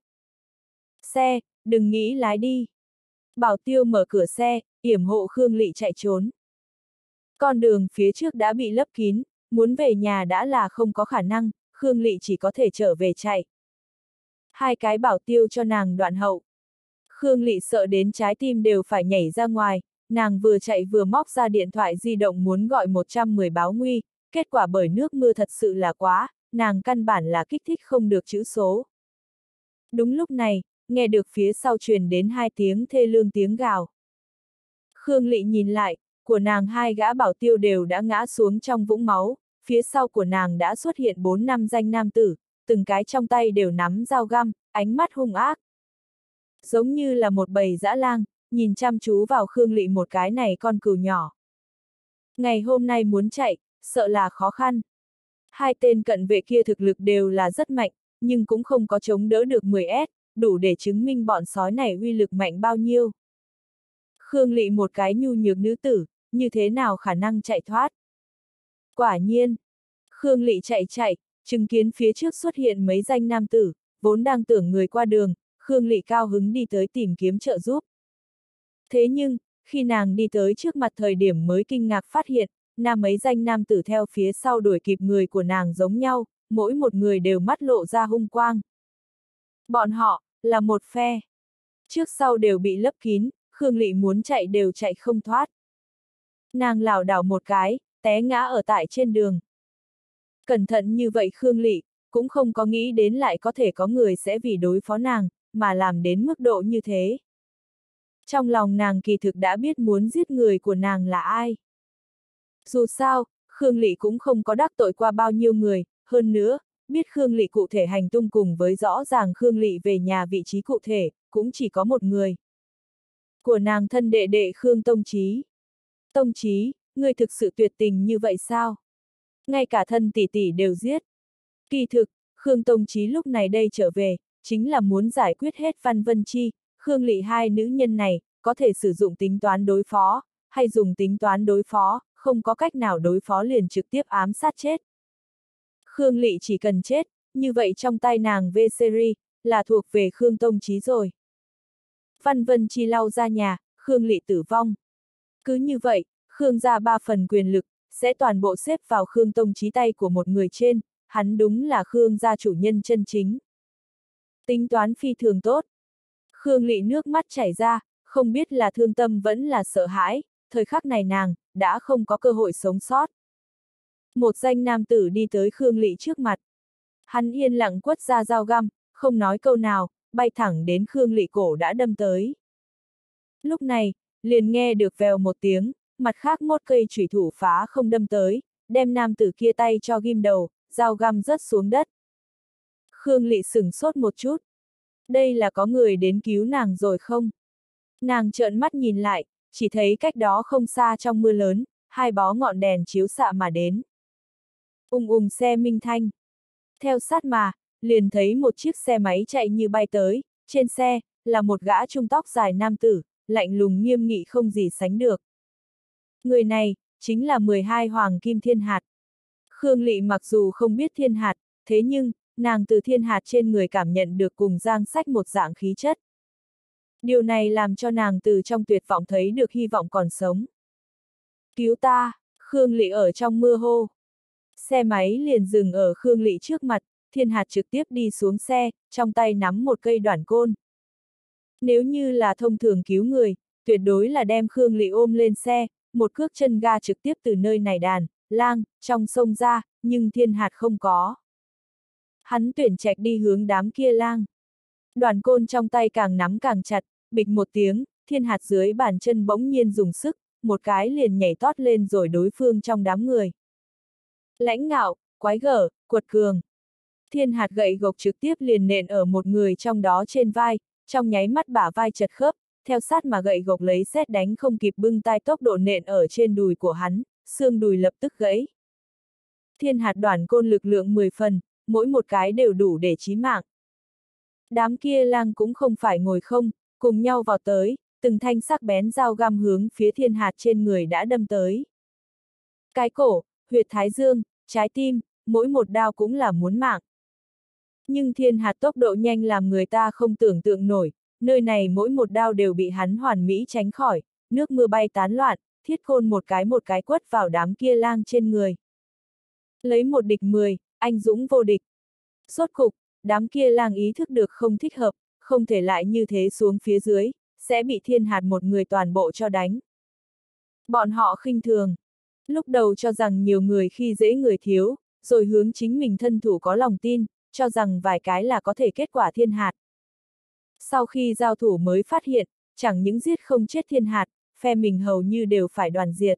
Xe, đừng nghĩ lái đi. Bảo tiêu mở cửa xe, yểm hộ Khương Lị chạy trốn. Con đường phía trước đã bị lấp kín, muốn về nhà đã là không có khả năng, Khương Lị chỉ có thể trở về chạy. Hai cái bảo tiêu cho nàng đoạn hậu. Khương Lị sợ đến trái tim đều phải nhảy ra ngoài, nàng vừa chạy vừa móc ra điện thoại di động muốn gọi một trăm mười báo nguy, kết quả bởi nước mưa thật sự là quá, nàng căn bản là kích thích không được chữ số. Đúng lúc này, nghe được phía sau truyền đến hai tiếng thê lương tiếng gào. Khương Lị nhìn lại, của nàng hai gã bảo tiêu đều đã ngã xuống trong vũng máu, phía sau của nàng đã xuất hiện bốn năm danh nam tử, từng cái trong tay đều nắm dao găm, ánh mắt hung ác. Giống như là một bầy dã lang, nhìn chăm chú vào Khương Lị một cái này con cừu nhỏ. Ngày hôm nay muốn chạy, sợ là khó khăn. Hai tên cận vệ kia thực lực đều là rất mạnh, nhưng cũng không có chống đỡ được mười S, đủ để chứng minh bọn sói này uy lực mạnh bao nhiêu. Khương Lị một cái nhu nhược nữ tử, như thế nào khả năng chạy thoát? Quả nhiên, Khương Lị chạy chạy, chứng kiến phía trước xuất hiện mấy danh nam tử, vốn đang tưởng người qua đường, Khương Lị cao hứng đi tới tìm kiếm trợ giúp. Thế nhưng, khi nàng đi tới trước mặt thời điểm mới kinh ngạc phát hiện, nam mấy danh nam tử theo phía sau đuổi kịp người của nàng giống nhau, mỗi một người đều mắt lộ ra hung quang. Bọn họ, là một phe. Trước sau đều bị lấp kín, Khương Lị muốn chạy đều chạy không thoát. Nàng lảo đảo một cái, té ngã ở tại trên đường. Cẩn thận như vậy Khương Lị cũng không có nghĩ đến lại có thể có người sẽ vì đối phó nàng, mà làm đến mức độ như thế. Trong lòng nàng kỳ thực đã biết muốn giết người của nàng là ai. Dù sao, Khương Lị cũng không có đắc tội qua bao nhiêu người, hơn nữa, biết Khương Lị cụ thể hành tung cùng với rõ ràng Khương Lị về nhà vị trí cụ thể, cũng chỉ có một người. Của nàng thân đệ đệ Khương Tông Chí. Tông Chí, ngươi thực sự tuyệt tình như vậy sao? Ngay cả thân tỷ tỷ đều giết. Kỳ thực, Khương Tông Chí lúc này đây trở về, chính là muốn giải quyết hết Văn Vân Chi, Khương Lị hai nữ nhân này, có thể sử dụng tính toán đối phó, hay dùng tính toán đối phó, không có cách nào đối phó liền trực tiếp ám sát chết. Khương Lị chỉ cần chết, như vậy trong tay nàng V-series, là thuộc về Khương Tông Chí rồi. Văn Vân Chi lau ra nhà, Khương Lị tử vong. Cứ như vậy, Khương gia ba phần quyền lực, sẽ toàn bộ xếp vào Khương Tông Chí tay của một người trên, hắn đúng là Khương gia chủ nhân chân chính. Tính toán phi thường tốt. Khương Lị nước mắt chảy ra, không biết là thương tâm vẫn là sợ hãi, thời khắc này nàng, đã không có cơ hội sống sót. Một danh nam tử đi tới Khương Lị trước mặt. Hắn yên lặng quất ra dao găm, không nói câu nào, bay thẳng đến Khương Lị cổ đã đâm tới. Lúc này, liền nghe được vèo một tiếng, mặt khác một cây chủy thủ phá không đâm tới, đem nam tử kia tay cho ghim đầu, dao găm rớt xuống đất. Khương Lị sửng sốt một chút. Đây là có người đến cứu nàng rồi không? Nàng trợn mắt nhìn lại, chỉ thấy cách đó không xa trong mưa lớn, hai bó ngọn đèn chiếu xạ mà đến. Ung ung xe minh thanh. Theo sát mà, liền thấy một chiếc xe máy chạy như bay tới, trên xe, là một gã trung tóc dài nam tử, lạnh lùng nghiêm nghị không gì sánh được. Người này, chính là mười hai Hoàng Kim Thiên Hạt. Khương Lị mặc dù không biết thiên hạt, thế nhưng, nàng từ thiên hạt trên người cảm nhận được cùng Giang Sách một dạng khí chất. Điều này làm cho nàng từ trong tuyệt vọng thấy được hy vọng còn sống. Cứu ta, Khương Lị ở trong mưa hô. Xe máy liền dừng ở Khương Lị trước mặt, thiên hạt trực tiếp đi xuống xe, trong tay nắm một cây đoản côn. Nếu như là thông thường cứu người, tuyệt đối là đem Khương Lị ôm lên xe, một cước chân ga trực tiếp từ nơi này đàn, lang, trong sông ra, nhưng thiên hạt không có. Hắn tuyển trạch đi hướng đám kia lang. Đoản côn trong tay càng nắm càng chặt, bịch một tiếng, thiên hạt dưới bàn chân bỗng nhiên dùng sức, một cái liền nhảy tót lên rồi đối phương trong đám người. Lãnh ngạo, quái gở, quật cường. Thiên hạt gậy gộc trực tiếp liền nện ở một người trong đó trên vai, trong nháy mắt bả vai chật khớp, theo sát mà gậy gộc lấy sét đánh không kịp bưng tay tốc độ nện ở trên đùi của hắn, xương đùi lập tức gãy. Thiên hạt đoản côn lực lượng mười phần, mỗi một cái đều đủ để chí mạng. Đám kia lang cũng không phải ngồi không, cùng nhau vào tới, từng thanh sắc bén dao găm hướng phía thiên hạt trên người đã đâm tới. Cái cổ, huyệt thái dương, trái tim, mỗi một đao cũng là muốn mạng. Nhưng thiên hạt tốc độ nhanh làm người ta không tưởng tượng nổi, nơi này mỗi một đao đều bị hắn hoàn mỹ tránh khỏi, nước mưa bay tán loạn, thiết khôn một cái một cái quất vào đám kia lang trên người. Lấy một địch mười, anh dũng vô địch. Sốt cục, đám kia lang ý thức được không thích hợp, không thể lại như thế xuống phía dưới, sẽ bị thiên hạt một người toàn bộ cho đánh. Bọn họ khinh thường. Lúc đầu cho rằng nhiều người khi dễ người thiếu, rồi hướng chính mình thân thủ có lòng tin, cho rằng vài cái là có thể kết quả thiên hạt. Sau khi giao thủ mới phát hiện, chẳng những giết không chết thiên hạt, phe mình hầu như đều phải đoàn diệt.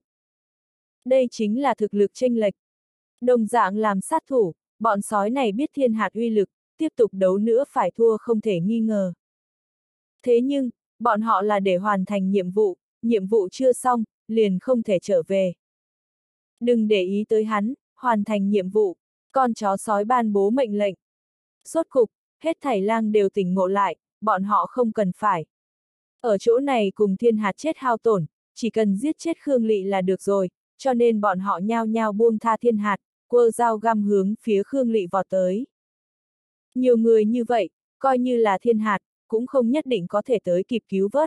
Đây chính là thực lực chênh lệch. Đồng dạng làm sát thủ, bọn sói này biết thiên hạt uy lực, tiếp tục đấu nữa phải thua không thể nghi ngờ. Thế nhưng, bọn họ là để hoàn thành nhiệm vụ, nhiệm vụ chưa xong, liền không thể trở về. Đừng để ý tới hắn, hoàn thành nhiệm vụ, con chó sói ban bố mệnh lệnh. Sốt cục, hết thảy lang đều tỉnh ngộ lại, bọn họ không cần phải. Ở chỗ này cùng thiên hạt chết hao tổn, chỉ cần giết chết Khương Lị là được rồi, cho nên bọn họ nhao nhao buông tha thiên hạt, quơ dao găm hướng phía Khương Lị vọt tới. Nhiều người như vậy, coi như là thiên hạt, cũng không nhất định có thể tới kịp cứu vớt.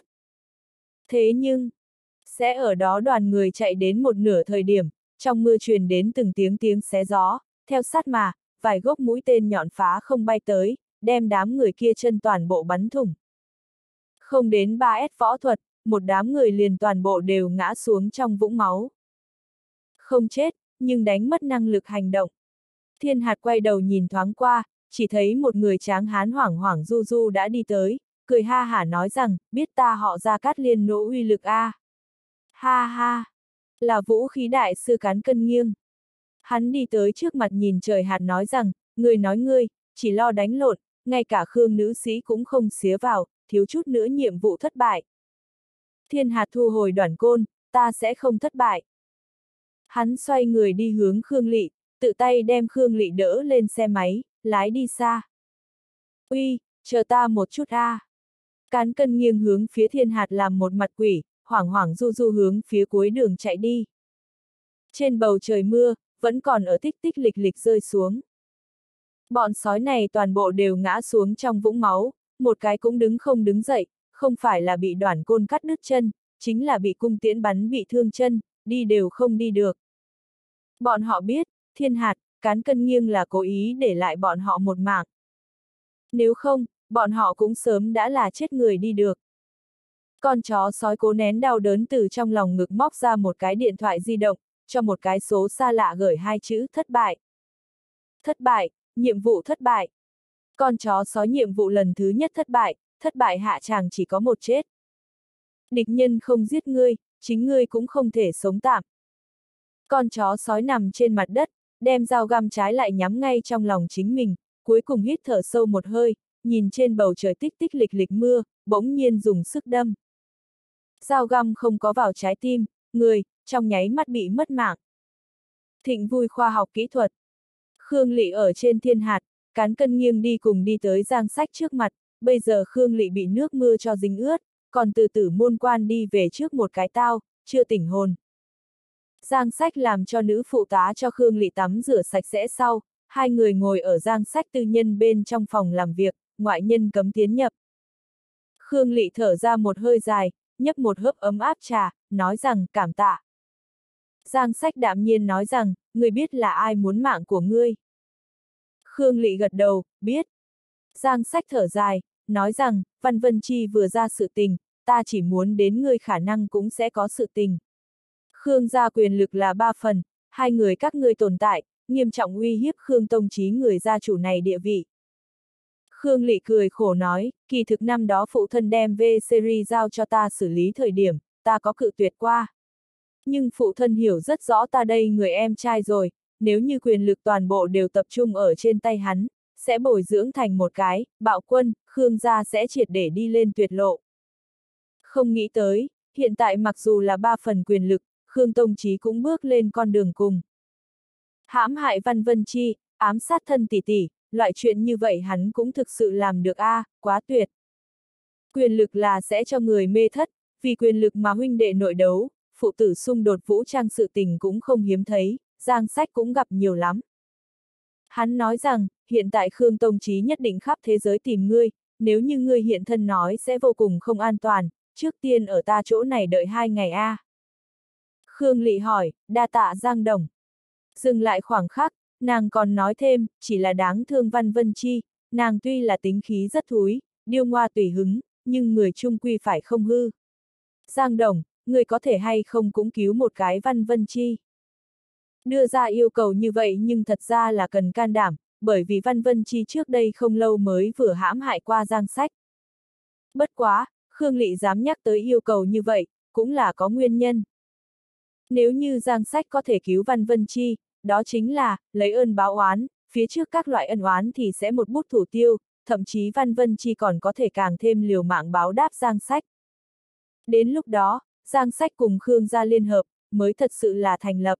Thế nhưng, sẽ ở đó đoàn người chạy đến một nửa thời điểm, trong mưa truyền đến từng tiếng tiếng xé gió, theo sát mà, vài gốc mũi tên nhọn phá không bay tới, đem đám người kia chân toàn bộ bắn thủng. Không đến ba S võ thuật, một đám người liền toàn bộ đều ngã xuống trong vũng máu. Không chết, nhưng đánh mất năng lực hành động. Thiên hạt quay đầu nhìn thoáng qua, chỉ thấy một người tráng hán hoảng hoảng du du đã đi tới, cười ha hả nói rằng, biết ta họ Gia Cát Liên nỗ uy lực a. À. Ha ha, là vũ khí đại sư Cán Cân Nghiêng. Hắn đi tới trước mặt nhìn trời hạt nói rằng, người nói ngươi, chỉ lo đánh lộn, ngay cả Khương nữ sĩ cũng không xía vào, thiếu chút nữa nhiệm vụ thất bại. Thiên hạt thu hồi đoản côn, ta sẽ không thất bại. Hắn xoay người đi hướng Khương Lị, tự tay đem Khương Lị đỡ lên xe máy, lái đi xa. Uy, chờ ta một chút a. À. Cán Cân Nghiêng hướng phía thiên hạt làm một mặt quỷ, hoảng hoảng du du hướng phía cuối đường chạy đi. Trên bầu trời mưa, vẫn còn ở tích tích lịch lịch rơi xuống. Bọn sói này toàn bộ đều ngã xuống trong vũng máu, một cái cũng đứng không đứng dậy, không phải là bị đoản côn cắt đứt chân, chính là bị cung tiễn bắn bị thương chân, đi đều không đi được. Bọn họ biết, thiên hạt, Cán Cân Nghiêng là cố ý để lại bọn họ một mạng. Nếu không, bọn họ cũng sớm đã là chết người đi được. Con chó sói cố nén đau đớn từ trong lòng ngực móc ra một cái điện thoại di động, cho một cái số xa lạ gửi hai chữ thất bại. Thất bại, nhiệm vụ thất bại. Con chó sói nhiệm vụ lần thứ nhất thất bại, thất bại hạ tràng chỉ có một chết. Địch nhân không giết ngươi, chính ngươi cũng không thể sống tạm. Con chó sói nằm trên mặt đất, đem dao găm trái lại nhắm ngay trong lòng chính mình, cuối cùng hít thở sâu một hơi, nhìn trên bầu trời tích tích lịch lịch mưa, bỗng nhiên dùng sức đâm. Dao găm không có vào trái tim, người, trong nháy mắt bị mất mạng. Thịnh vui khoa học kỹ thuật. Khương Lị ở trên thiên hạt, Cán Cân Nghiêng đi cùng đi tới Giang Sách trước mặt, bây giờ Khương Lị bị nước mưa cho dính ướt, còn từ Tử Môn Quan đi về trước một cái tao, chưa tỉnh hồn. Giang Sách làm cho nữ phụ tá cho Khương Lị tắm rửa sạch sẽ sau, hai người ngồi ở Giang Sách tư nhân bên trong phòng làm việc, ngoại nhân cấm tiến nhập. Khương Lị thở ra một hơi dài, nhấp một hớp ấm áp trà, nói rằng cảm tạ. Giang Sách đạm nhiên nói rằng, ngươi biết là ai muốn mạng của ngươi. Khương Lị gật đầu, biết. Giang Sách thở dài, nói rằng, Văn Vân Chi vừa ra sự tình, ta chỉ muốn đến ngươi khả năng cũng sẽ có sự tình. Khương gia quyền lực là ba phần, hai người các ngươi tồn tại, nghiêm trọng uy hiếp Khương Tông Chí người gia chủ này địa vị. Khương Lị cười khổ nói, kỳ thực năm đó phụ thân đem V-series giao cho ta xử lý thời điểm, ta có cự tuyệt qua. Nhưng phụ thân hiểu rất rõ ta đây người em trai rồi, nếu như quyền lực toàn bộ đều tập trung ở trên tay hắn, sẽ bồi dưỡng thành một cái, bạo quân, Khương gia sẽ triệt để đi lên tuyệt lộ. Không nghĩ tới, hiện tại mặc dù là ba phần quyền lực, Khương Tông Chí cũng bước lên con đường cùng. Hãm hại Văn Vân Chi, ám sát thân tỷ tỷ, loại chuyện như vậy hắn cũng thực sự làm được a, à, quá tuyệt. Quyền lực là sẽ cho người mê thất, vì quyền lực mà huynh đệ nội đấu, phụ tử xung đột vũ trang sự tình cũng không hiếm thấy, Giang Sách cũng gặp nhiều lắm. Hắn nói rằng, hiện tại Khương Tông Chí nhất định khắp thế giới tìm ngươi, nếu như ngươi hiện thân nói sẽ vô cùng không an toàn, trước tiên ở ta chỗ này đợi hai ngày a. À. Khương Lị hỏi, đa tạ Giang Đồng. Dừng lại khoảng khắc, nàng còn nói thêm, chỉ là đáng thương Văn Vân Chi, nàng tuy là tính khí rất thúi, điêu ngoa tùy hứng, nhưng người chung quy phải không hư. Giang Đồng, người có thể hay không cũng cứu một cái Văn Vân Chi. Đưa ra yêu cầu như vậy nhưng thật ra là cần can đảm, bởi vì Văn Vân Chi trước đây không lâu mới vừa hãm hại qua Giang Sách. Bất quá, Khương Lị dám nhắc tới yêu cầu như vậy, cũng là có nguyên nhân. Nếu như Giang Sách có thể cứu Văn Vân Chi, đó chính là, lấy ơn báo oán, phía trước các loại ân oán thì sẽ một bút thủ tiêu, thậm chí Văn Vân Chi còn có thể càng thêm liều mạng báo đáp Giang Sách. Đến lúc đó, Giang Sách cùng Khương gia liên hợp, mới thật sự là thành lập.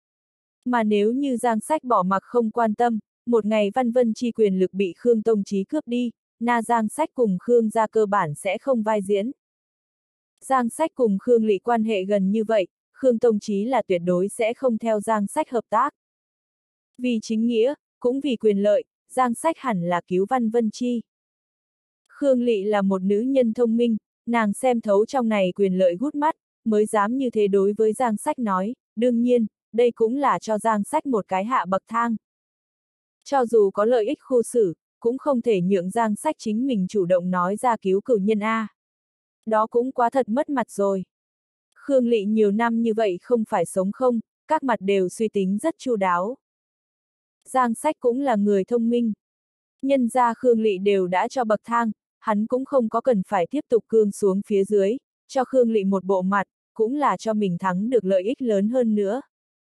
Mà nếu như Giang Sách bỏ mặc không quan tâm, một ngày Văn Vân Chi quyền lực bị Khương Tông Chí cướp đi, na Giang Sách cùng Khương gia cơ bản sẽ không vai diễn. Giang Sách cùng Khương Lị quan hệ gần như vậy, Khương Tông Chí là tuyệt đối sẽ không theo Giang Sách hợp tác. Vì chính nghĩa, cũng vì quyền lợi, Giang Sách hẳn là cứu Văn Vân Chi. Khương Lị là một nữ nhân thông minh, nàng xem thấu trong này quyền lợi gút mắt, mới dám như thế đối với Giang Sách nói, đương nhiên, đây cũng là cho Giang Sách một cái hạ bậc thang. Cho dù có lợi ích khu xử, cũng không thể nhượng Giang Sách chính mình chủ động nói ra cứu cửu nhân A. Đó cũng quá thật mất mặt rồi. Khương Lị nhiều năm như vậy không phải sống không, các mặt đều suy tính rất chu đáo. Giang Sách cũng là người thông minh. Nhân ra Khương Lị đều đã cho bậc thang, hắn cũng không có cần phải tiếp tục cương xuống phía dưới, cho Khương Lị một bộ mặt, cũng là cho mình thắng được lợi ích lớn hơn nữa.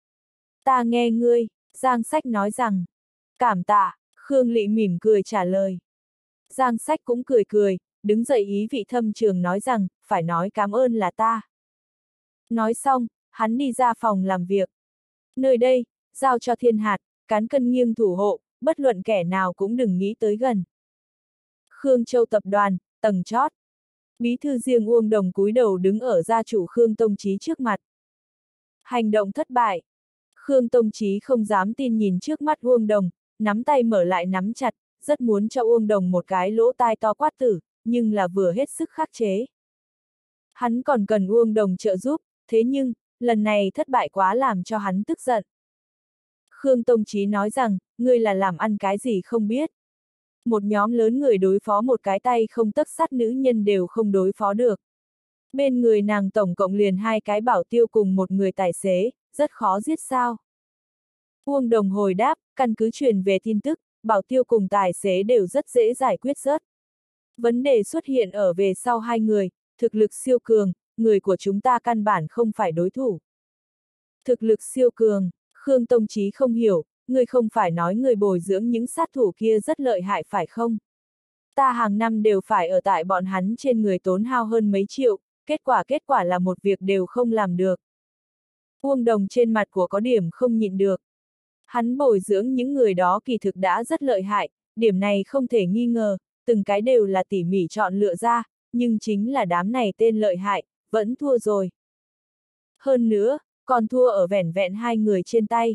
Ta nghe ngươi, Giang Sách nói rằng. Cảm tạ, Khương Lị mỉm cười trả lời. Giang Sách cũng cười cười, đứng dậy ý vị thâm trường nói rằng, phải nói cảm ơn là ta. Nói xong, hắn đi ra phòng làm việc. Nơi đây, giao cho Thiên Hạt, cán cân nghiêng thủ hộ, bất luận kẻ nào cũng đừng nghĩ tới gần. Khương Châu tập đoàn, tầng chót. Bí thư riêng Uông Đồng cúi đầu đứng ở gia chủ Khương Tông Chí trước mặt. Hành động thất bại. Khương Tông Chí không dám tin nhìn trước mắt Uông Đồng, nắm tay mở lại nắm chặt, rất muốn cho Uông Đồng một cái lỗ tai to quát tử, nhưng là vừa hết sức khắc chế. Hắn còn cần Uông Đồng trợ giúp, thế nhưng, lần này thất bại quá làm cho hắn tức giận. Khương Tông Chí nói rằng, ngươi là làm ăn cái gì không biết. Một nhóm lớn người đối phó một cái tay không tấc sắt nữ nhân đều không đối phó được. Bên người nàng tổng cộng liền hai cái bảo tiêu cùng một người tài xế, rất khó giết sao. Uông Đồng hồi đáp, căn cứ truyền về tin tức, bảo tiêu cùng tài xế đều rất dễ giải quyết rớt. Vấn đề xuất hiện ở về sau hai người, thực lực siêu cường, người của chúng ta căn bản không phải đối thủ. Thực lực siêu cường, Khương Tông Chí không hiểu, người không phải nói người bồi dưỡng những sát thủ kia rất lợi hại phải không? Ta hàng năm đều phải ở tại bọn hắn trên người tốn hao hơn mấy triệu, kết quả kết quả là một việc đều không làm được. Uông Đồng trên mặt của có điểm không nhịn được. Hắn bồi dưỡng những người đó kỳ thực đã rất lợi hại, điểm này không thể nghi ngờ, từng cái đều là tỉ mỉ chọn lựa ra, nhưng chính là đám này tên lợi hại, vẫn thua rồi. Hơn nữa, còn thua ở vẻn vẹn hai người trên tay.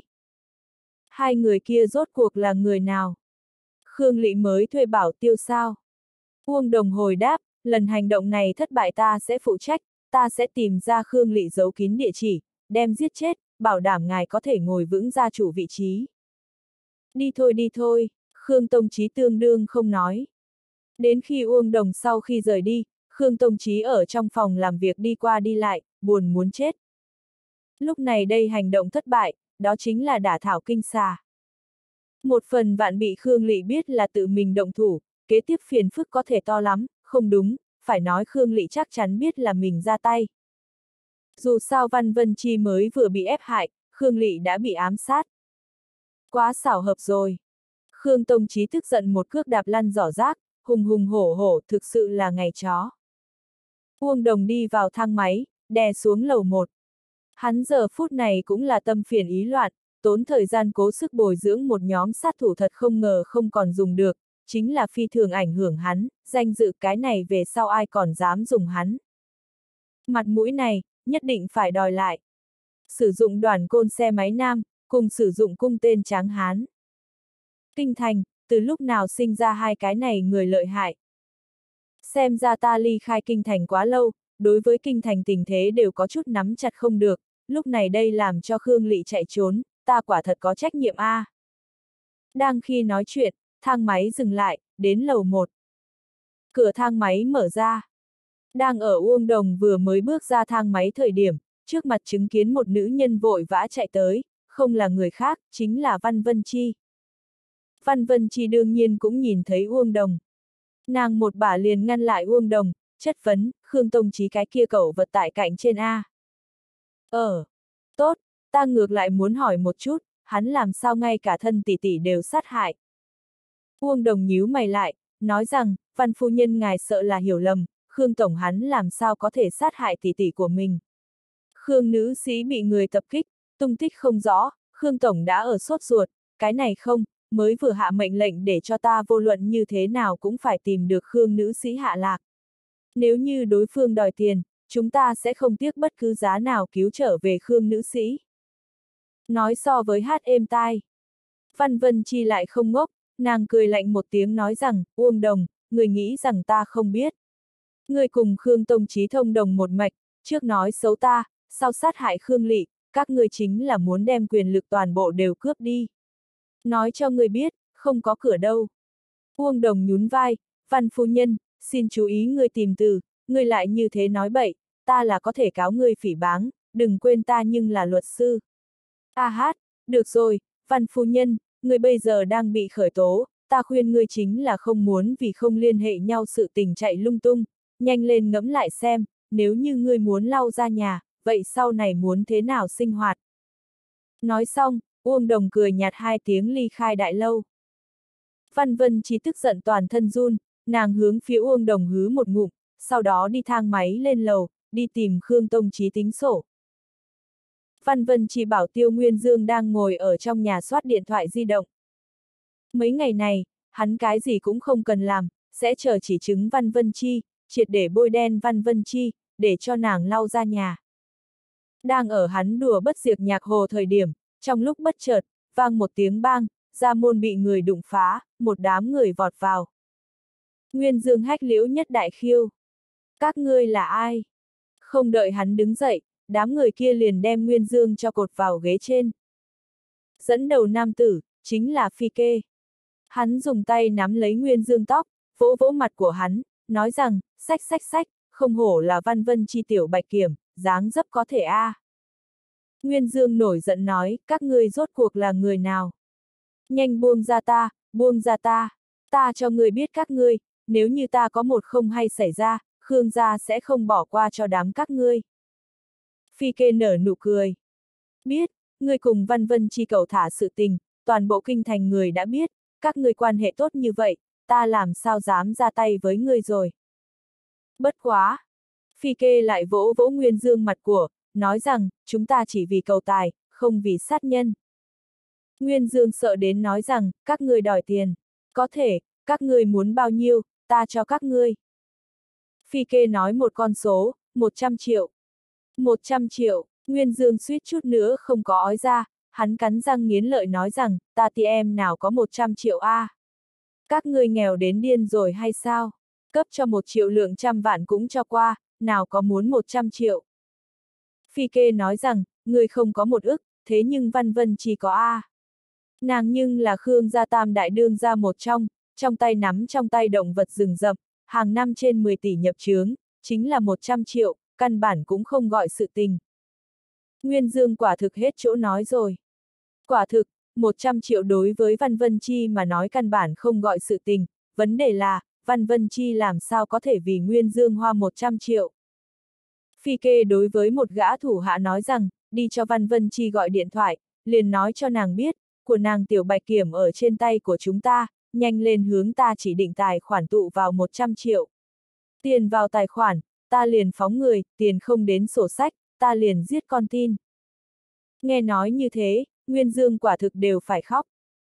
Hai người kia rốt cuộc là người nào? Khương Lị mới thuê bảo tiêu sao? Uông Đồng hồi đáp, lần hành động này thất bại ta sẽ phụ trách, ta sẽ tìm ra Khương Lị giấu kín địa chỉ, đem giết chết, bảo đảm ngài có thể ngồi vững gia chủ vị trí. Đi thôi đi thôi, Khương Tông Chí tương đương không nói. Đến khi Uông Đồng sau khi rời đi, Khương Tông Chí ở trong phòng làm việc đi qua đi lại, buồn muốn chết. Lúc này đây hành động thất bại, đó chính là đả thảo kinh xà. Một phần vạn bị Khương Lị biết là tự mình động thủ, kế tiếp phiền phức có thể to lắm, không đúng, phải nói Khương Lị chắc chắn biết là mình ra tay. Dù sao Văn Vân Chi mới vừa bị ép hại, Khương Lị đã bị ám sát. Quá xảo hợp rồi. Khương Tông Chí tức giận một cước đạp lăn giỏ rác, hùng hùng hổ hổ thực sự là ngày chó. Uông Đồng đi vào thang máy, đè xuống lầu một. Hắn giờ phút này cũng là tâm phiền ý loạn, tốn thời gian cố sức bồi dưỡng một nhóm sát thủ thật không ngờ không còn dùng được, chính là phi thường ảnh hưởng hắn, danh dự cái này về sau ai còn dám dùng hắn. Mặt mũi này, nhất định phải đòi lại. Sử dụng đoàn côn xe máy nam, cùng sử dụng cung tên tráng hán. Kinh thành, từ lúc nào sinh ra hai cái này người lợi hại. Xem ra ta ly khai kinh thành quá lâu, đối với kinh thành tình thế đều có chút nắm chặt không được, lúc này đây làm cho Khương Lị chạy trốn, ta quả thật có trách nhiệm a. À. Đang khi nói chuyện, thang máy dừng lại, đến lầu một. Cửa thang máy mở ra. Đang ở Uông Đồng vừa mới bước ra thang máy thời điểm, trước mặt chứng kiến một nữ nhân vội vã chạy tới, không là người khác, chính là Văn Vân Chi. Văn Vân Chi đương nhiên cũng nhìn thấy Uông Đồng. Nàng một bả liền ngăn lại Uông Đồng, chất vấn, Khương Tông Chí cái kia cẩu vật tại cạnh trên A. Ờ, tốt, ta ngược lại muốn hỏi một chút, hắn làm sao ngay cả thân tỷ tỷ đều sát hại. Uông Đồng nhíu mày lại, nói rằng, Văn phu nhân ngài sợ là hiểu lầm, Khương Tổng hắn làm sao có thể sát hại tỷ tỷ của mình. Khương nữ sĩ bị người tập kích, tung tích không rõ, Khương Tổng đã ở sốt ruột, cái này không, mới vừa hạ mệnh lệnh để cho ta vô luận như thế nào cũng phải tìm được Khương nữ sĩ hạ lạc. Nếu như đối phương đòi tiền, chúng ta sẽ không tiếc bất cứ giá nào cứu trở về Khương nữ sĩ. Nói so với hát êm tai. Văn Vân Chi lại không ngốc, nàng cười lạnh một tiếng nói rằng, Uông Đồng, người nghĩ rằng ta không biết. Người cùng Khương Tông Chí thông đồng một mạch, trước nói xấu ta, sau sát hại Khương Lị, các ngươi chính là muốn đem quyền lực toàn bộ đều cướp đi. Nói cho người biết, không có cửa đâu. Uông Đồng nhún vai, Văn phu nhân, xin chú ý người tìm từ, người lại như thế nói bậy, ta là có thể cáo người phỉ báng, đừng quên ta nhưng là luật sư. A hát, được rồi, Văn phu nhân, người bây giờ đang bị khởi tố, ta khuyên ngươi chính là không muốn vì không liên hệ nhau sự tình chạy lung tung, nhanh lên ngẫm lại xem, nếu như ngươi muốn lau ra nhà, vậy sau này muốn thế nào sinh hoạt. Nói xong, Uông Đồng cười nhạt hai tiếng ly khai đại lâu. Văn Vân Chi tức giận toàn thân run, nàng hướng phía Uông Đồng hứ một ngụm, sau đó đi thang máy lên lầu, đi tìm Khương Tông Chí tính sổ. Văn Vân Chi bảo Tiêu Nguyên Dương đang ngồi ở trong nhà soát điện thoại di động. Mấy ngày này, hắn cái gì cũng không cần làm, sẽ chờ chỉ chứng Văn Vân Chi, triệt để bôi đen Văn Vân Chi, để cho nàng lau ra nhà. Đang ở hắn đùa bất diệt nhạc hồ thời điểm, trong lúc bất chợt, vang một tiếng bang, ra môn bị người đụng phá, một đám người vọt vào. Nguyên Dương hách liễu nhất đại khiêu. Các ngươi là ai? Không đợi hắn đứng dậy, đám người kia liền đem Nguyên Dương cho cột vào ghế trên. Dẫn đầu nam tử, chính là Phi Kê. Hắn dùng tay nắm lấy Nguyên Dương tóc, vỗ vỗ mặt của hắn, nói rằng, xách xách xách, không hổ là Văn Vân Chi tiểu bạch kiểm, dáng dấp có thể a. À. Nguyên Dương nổi giận nói, các ngươi rốt cuộc là người nào? Nhanh buông ra ta, buông ra ta, ta cho ngươi biết các ngươi, nếu như ta có một không hay xảy ra, Khương gia sẽ không bỏ qua cho đám các ngươi. Phi Kê nở nụ cười. Biết, ngươi cùng Văn Vân Chi cầu thả sự tình, toàn bộ kinh thành người đã biết, các ngươi quan hệ tốt như vậy, ta làm sao dám ra tay với ngươi rồi. Bất quá. Phi Kê lại vỗ vỗ Nguyên Dương mặt của, nói rằng, chúng ta chỉ vì cầu tài, không vì sát nhân. Nguyên Dương sợ đến nói rằng, các ngươi đòi tiền. Có thể, các ngươi muốn bao nhiêu, ta cho các ngươi. Phi Kê nói một con số, một trăm triệu. một trăm triệu, Nguyên Dương suýt chút nữa không có ói ra, hắn cắn răng nghiến lợi nói rằng, ta thì em nào có một trăm triệu a? À? Các ngươi nghèo đến điên rồi hay sao? Cấp cho một triệu lượng trăm vạn cũng cho qua, nào có muốn một trăm triệu. Phi Kê nói rằng, ngươi không có một ức, thế nhưng Văn Vân chỉ có a. À. Nàng nhưng là Khương gia tam đại đương gia một trong, trong tay nắm trong tay động vật rừng rậm, hàng năm trên mười tỷ nhập chướng, chính là một trăm triệu, căn bản cũng không gọi sự tình. Nguyên Dương quả thực hết chỗ nói rồi. Quả thực, một trăm triệu đối với Văn Vân Chi mà nói căn bản không gọi sự tình, vấn đề là, Văn Vân Chi làm sao có thể vì Nguyên Dương hoa một trăm triệu. Phi Kê đối với một gã thủ hạ nói rằng, đi cho Văn Vân Chi gọi điện thoại, liền nói cho nàng biết, của nàng tiểu bạch kiểm ở trên tay của chúng ta, nhanh lên hướng ta chỉ định tài khoản tụ vào một trăm triệu. Tiền vào tài khoản, ta liền phóng người, tiền không đến sổ sách, ta liền giết con tin. Nghe nói như thế, Nguyên Dương quả thực đều phải khóc.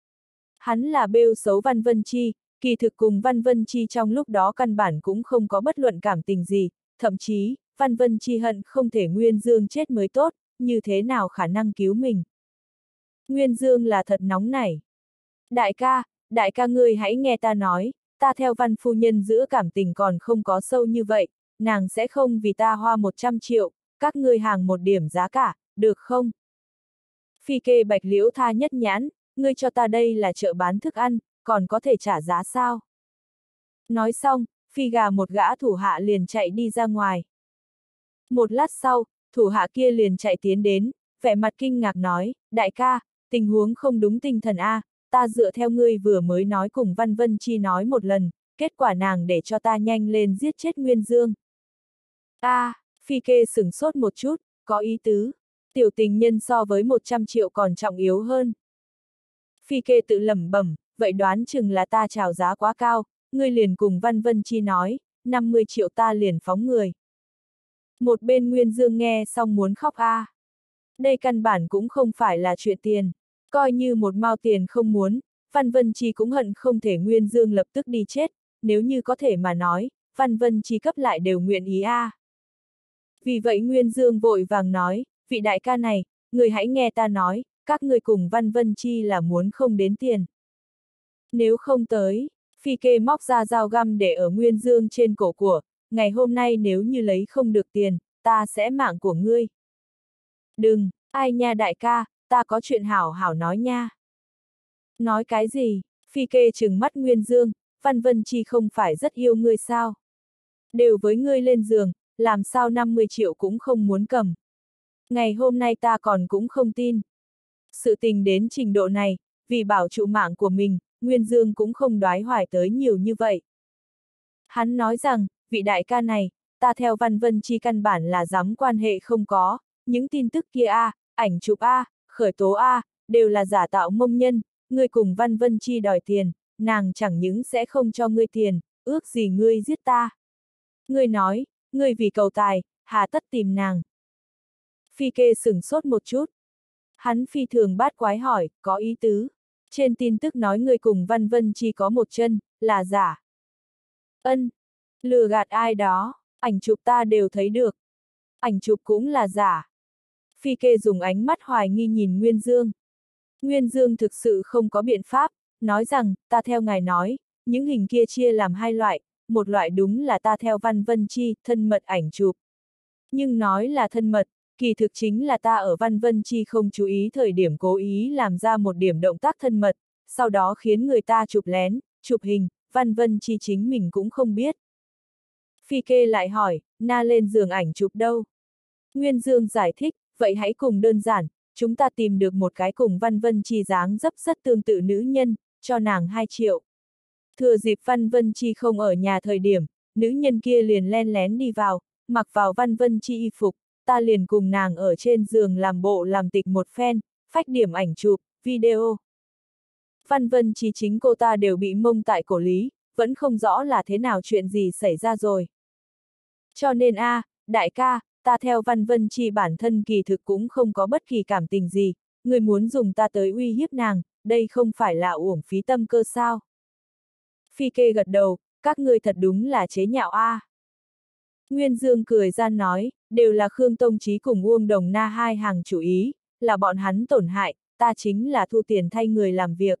Hắn là bêu xấu Văn Vân Chi, kỳ thực cùng Văn Vân Chi trong lúc đó căn bản cũng không có bất luận cảm tình gì, thậm chí, Văn Vân Chi hận không thể Nguyên Dương chết mới tốt, như thế nào khả năng cứu mình. Nguyên Dương là thật nóng nảy. Đại ca, đại ca ngươi hãy nghe ta nói, ta theo Văn phu nhân giữa cảm tình còn không có sâu như vậy, nàng sẽ không vì ta hoa một trăm triệu, các ngươi hàng một điểm giá cả, được không? Phi Kê bạch liễu tha nhất nhãn, ngươi cho ta đây là chợ bán thức ăn, còn có thể trả giá sao? Nói xong, Phi gà một gã thủ hạ liền chạy đi ra ngoài. Một lát sau, thủ hạ kia liền chạy tiến đến, vẻ mặt kinh ngạc nói, đại ca, tình huống không đúng tinh thần a, ta dựa theo ngươi vừa mới nói cùng Văn Vân Chi nói một lần, kết quả nàng để cho ta nhanh lên giết chết Nguyên Dương. A, à, Phi Kê sửng sốt một chút, có ý tứ, tiểu tình nhân so với một trăm triệu còn trọng yếu hơn. Phi Kê tự lẩm bẩm, vậy đoán chừng là ta chào giá quá cao, ngươi liền cùng Văn Vân Chi nói, năm mươi triệu ta liền phóng người. Một bên Nguyên Dương nghe xong muốn khóc a. À. Đây căn bản cũng không phải là chuyện tiền, coi như một mao tiền không muốn, Văn Vân Chi cũng hận không thể Nguyên Dương lập tức đi chết, nếu như có thể mà nói, Văn Vân Chi cấp lại đều nguyện ý a. À. Vì vậy Nguyên Dương vội vàng nói, vị đại ca này, người hãy nghe ta nói, các ngươi cùng Văn Vân Chi là muốn không đến tiền. Nếu không tới, Phi Kê móc ra dao găm để ở Nguyên Dương trên cổ của, ngày hôm nay nếu như lấy không được tiền, ta sẽ mạng của ngươi. Đừng, ai nha đại ca, ta có chuyện hảo hảo nói nha. Nói cái gì? Phi Kê trừng mắt Nguyên Dương, Văn Vân Chi không phải rất yêu ngươi sao? Đều với ngươi lên giường, làm sao năm mươi triệu cũng không muốn cầm. Ngày hôm nay ta còn cũng không tin. Sự tình đến trình độ này, vì bảo trụ mạng của mình, Nguyên Dương cũng không đoái hoài tới nhiều như vậy. Hắn nói rằng, vị đại ca này, ta theo Văn Vân Chi căn bản là dám quan hệ không có, những tin tức kia a, à, ảnh chụp a, à, khởi tố a, à, đều là giả tạo mông nhân, ngươi cùng Văn Vân Chi đòi tiền, nàng chẳng những sẽ không cho ngươi tiền, ước gì ngươi giết ta. Ngươi nói, ngươi vì cầu tài, hà tất tìm nàng. Phi Kê sửng sốt một chút. Hắn phi thường bát quái hỏi, có ý tứ. Trên tin tức nói ngươi cùng Văn Vân Chi có một chân, là giả. Ân, lừa gạt ai đó, ảnh chụp ta đều thấy được. Ảnh chụp cũng là giả. Phi Kê dùng ánh mắt hoài nghi nhìn Nguyên Dương. Nguyên Dương thực sự không có biện pháp, nói rằng, ta theo ngài nói, những hình kia chia làm hai loại, một loại đúng là ta theo Văn Vân Chi, thân mật ảnh chụp. Nhưng nói là thân mật, kỳ thực chính là ta ở Văn Vân Chi không chú ý thời điểm cố ý làm ra một điểm động tác thân mật, sau đó khiến người ta chụp lén, chụp hình, Văn Vân Chi chính mình cũng không biết. Phi Kê lại hỏi, na lên giường ảnh chụp đâu? Nguyên Dương giải thích, vậy hãy cùng đơn giản, chúng ta tìm được một cái cùng Văn Vân Chi dáng dấp rất tương tự nữ nhân, cho nàng hai triệu. Thừa dịp Văn Vân Chi không ở nhà thời điểm, nữ nhân kia liền len lén đi vào, mặc vào Văn Vân Chi y phục, ta liền cùng nàng ở trên giường làm bộ làm tịch một phen, phách điểm ảnh chụp, video. Văn Vân Chi chính cô ta đều bị mông tại cổ lý, vẫn không rõ là thế nào chuyện gì xảy ra rồi. Cho nên a, à, đại ca, ta theo Văn Vân Chi bản thân kỳ thực cũng không có bất kỳ cảm tình gì, người muốn dùng ta tới uy hiếp nàng, đây không phải là uổng phí tâm cơ sao. Phi Kê gật đầu, các ngươi thật đúng là chế nhạo a. À. Nguyên Dương cười gian nói, đều là Khương Tông Chí cùng Uông Đồng Na hai hàng chủ ý, là bọn hắn tổn hại, ta chính là thu tiền thay người làm việc.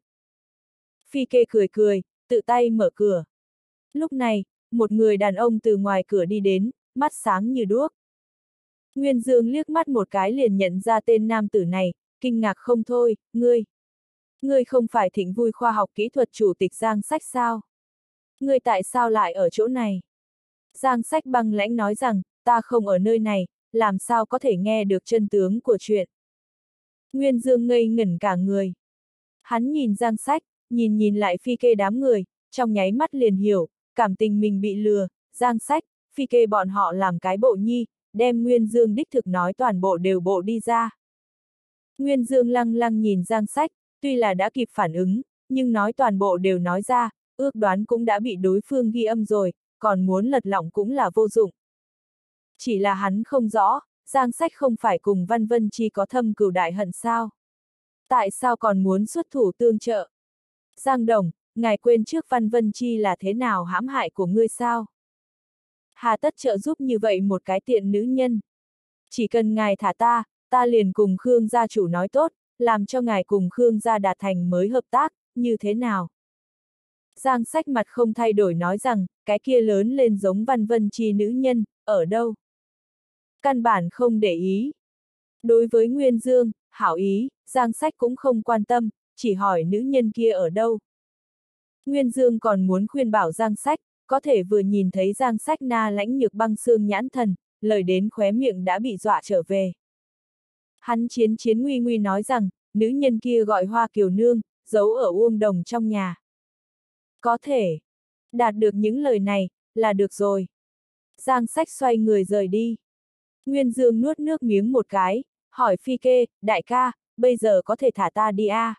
Phi Kê cười cười, tự tay mở cửa. Lúc này, một người đàn ông từ ngoài cửa đi đến, mắt sáng như đuốc. Nguyên Dương liếc mắt một cái liền nhận ra tên nam tử này, kinh ngạc không thôi, ngươi. Ngươi không phải Thịnh Vui Khoa học Kỹ thuật chủ tịch Giang Sách sao? Ngươi tại sao lại ở chỗ này? Giang Sách băng lãnh nói rằng, ta không ở nơi này, làm sao có thể nghe được chân tướng của chuyện. Nguyên Dương ngây ngẩn cả người. Hắn nhìn Giang Sách, nhìn nhìn lại Phi Kê đám người, trong nháy mắt liền hiểu, cảm tình mình bị lừa, Giang Sách, Phi Kê bọn họ làm cái bộ nhi, đem Nguyên Dương đích thực nói toàn bộ đều bộ đi ra. Nguyên Dương lăng lăng nhìn Giang Sách, tuy là đã kịp phản ứng, nhưng nói toàn bộ đều nói ra, ước đoán cũng đã bị đối phương ghi âm rồi, còn muốn lật lọng cũng là vô dụng. Chỉ là hắn không rõ, Giang Sách không phải cùng Văn Vân Chi có thâm cừu đại hận sao? Tại sao còn muốn xuất thủ tương trợ? Giang Đồng, ngài quên trước Văn Vân Chi là thế nào hãm hại của ngươi sao? Hà tất trợ giúp như vậy một cái tiện nữ nhân. Chỉ cần ngài thả ta, ta liền cùng Khương gia chủ nói tốt, làm cho ngài cùng Khương gia đạt thành mới hợp tác, như thế nào? Giang Sách mặt không thay đổi nói rằng, cái kia lớn lên giống Văn Vân Chi nữ nhân, ở đâu? Căn bản không để ý. Đối với Nguyên Dương, hảo ý, Giang Sách cũng không quan tâm, chỉ hỏi nữ nhân kia ở đâu. Nguyên Dương còn muốn khuyên bảo Giang Sách, có thể vừa nhìn thấy Giang Sách na lãnh nhược băng xương nhãn thần, lời đến khóe miệng đã bị dọa trở về. Hắn chiến chiến nguy nguy nói rằng, nữ nhân kia gọi Hoa Kiều Nương, giấu ở Uông Đồng trong nhà. Có thể. Đạt được những lời này, là được rồi. Giang Sách xoay người rời đi. Nguyên Dương nuốt nước miếng một cái, hỏi Phi Kê, đại ca, bây giờ có thể thả ta đi à?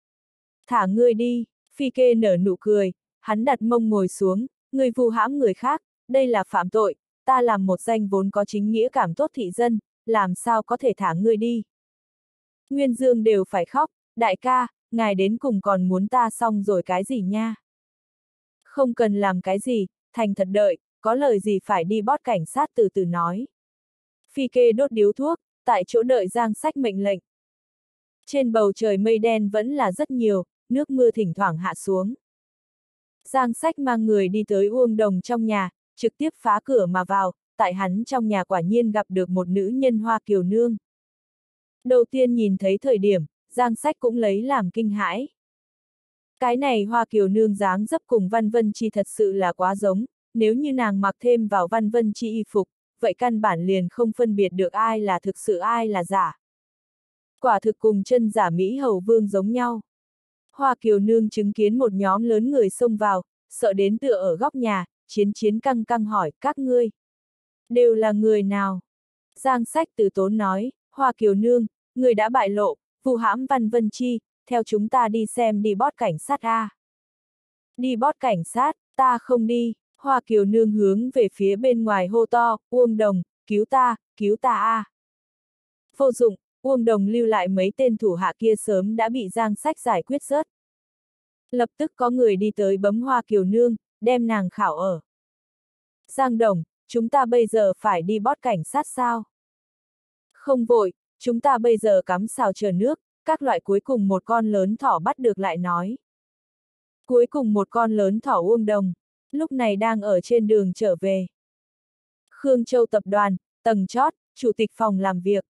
Thả ngươi đi, Phi Kê nở nụ cười, hắn đặt mông ngồi xuống, ngươi vu hãm người khác, đây là phạm tội, ta làm một danh vốn có chính nghĩa cảm tốt thị dân, làm sao có thể thả ngươi đi. Nguyên Dương đều phải khóc, đại ca, ngài đến cùng còn muốn ta xong rồi cái gì nha? Không cần làm cái gì, thành thật đợi, có lời gì phải đi bót cảnh sát từ từ nói. Phi Kê đốt điếu thuốc, tại chỗ đợi Giang Sách mệnh lệnh. Trên bầu trời mây đen vẫn là rất nhiều, nước mưa thỉnh thoảng hạ xuống. Giang Sách mang người đi tới Uông Đồng trong nhà, trực tiếp phá cửa mà vào, tại hắn trong nhà quả nhiên gặp được một nữ nhân Hoa Kiều Nương. Đầu tiên nhìn thấy thời điểm, Giang Sách cũng lấy làm kinh hãi. Cái này Hoa Kiều Nương dáng dấp cùng Văn Vân Chi thật sự là quá giống, nếu như nàng mặc thêm vào Văn Vân Chi y phục, vậy căn bản liền không phân biệt được ai là thực sự ai là giả. Quả thực cùng chân giả Mỹ Hầu Vương giống nhau. Hoa Kiều Nương chứng kiến một nhóm lớn người xông vào, sợ đến tựa ở góc nhà, chiến chiến căng căng hỏi, các ngươi đều là người nào? Giang Sách từ tốn nói, Hoa Kiều Nương, người đã bại lộ, vu hãm Văn Vân Chi, theo chúng ta đi xem đi bót cảnh sát a. Đi bót cảnh sát, ta không đi. Hoa Kiều Nương hướng về phía bên ngoài hô to, Uông Đồng, cứu ta, cứu ta a. Vô dụng, Uông Đồng lưu lại mấy tên thủ hạ kia sớm đã bị Giang Sách giải quyết rớt. Lập tức có người đi tới bấm Hoa Kiều Nương, đem nàng khảo ở. Giang Đồng, chúng ta bây giờ phải đi bót cảnh sát sao? Không vội, chúng ta bây giờ cắm xào chờ nước, các loại cuối cùng một con lớn thỏ bắt được lại nói. Cuối cùng một con lớn thỏ Uông Đồng, lúc này đang ở trên đường trở về. Khương Châu tập đoàn, tầng chót, chủ tịch phòng làm việc.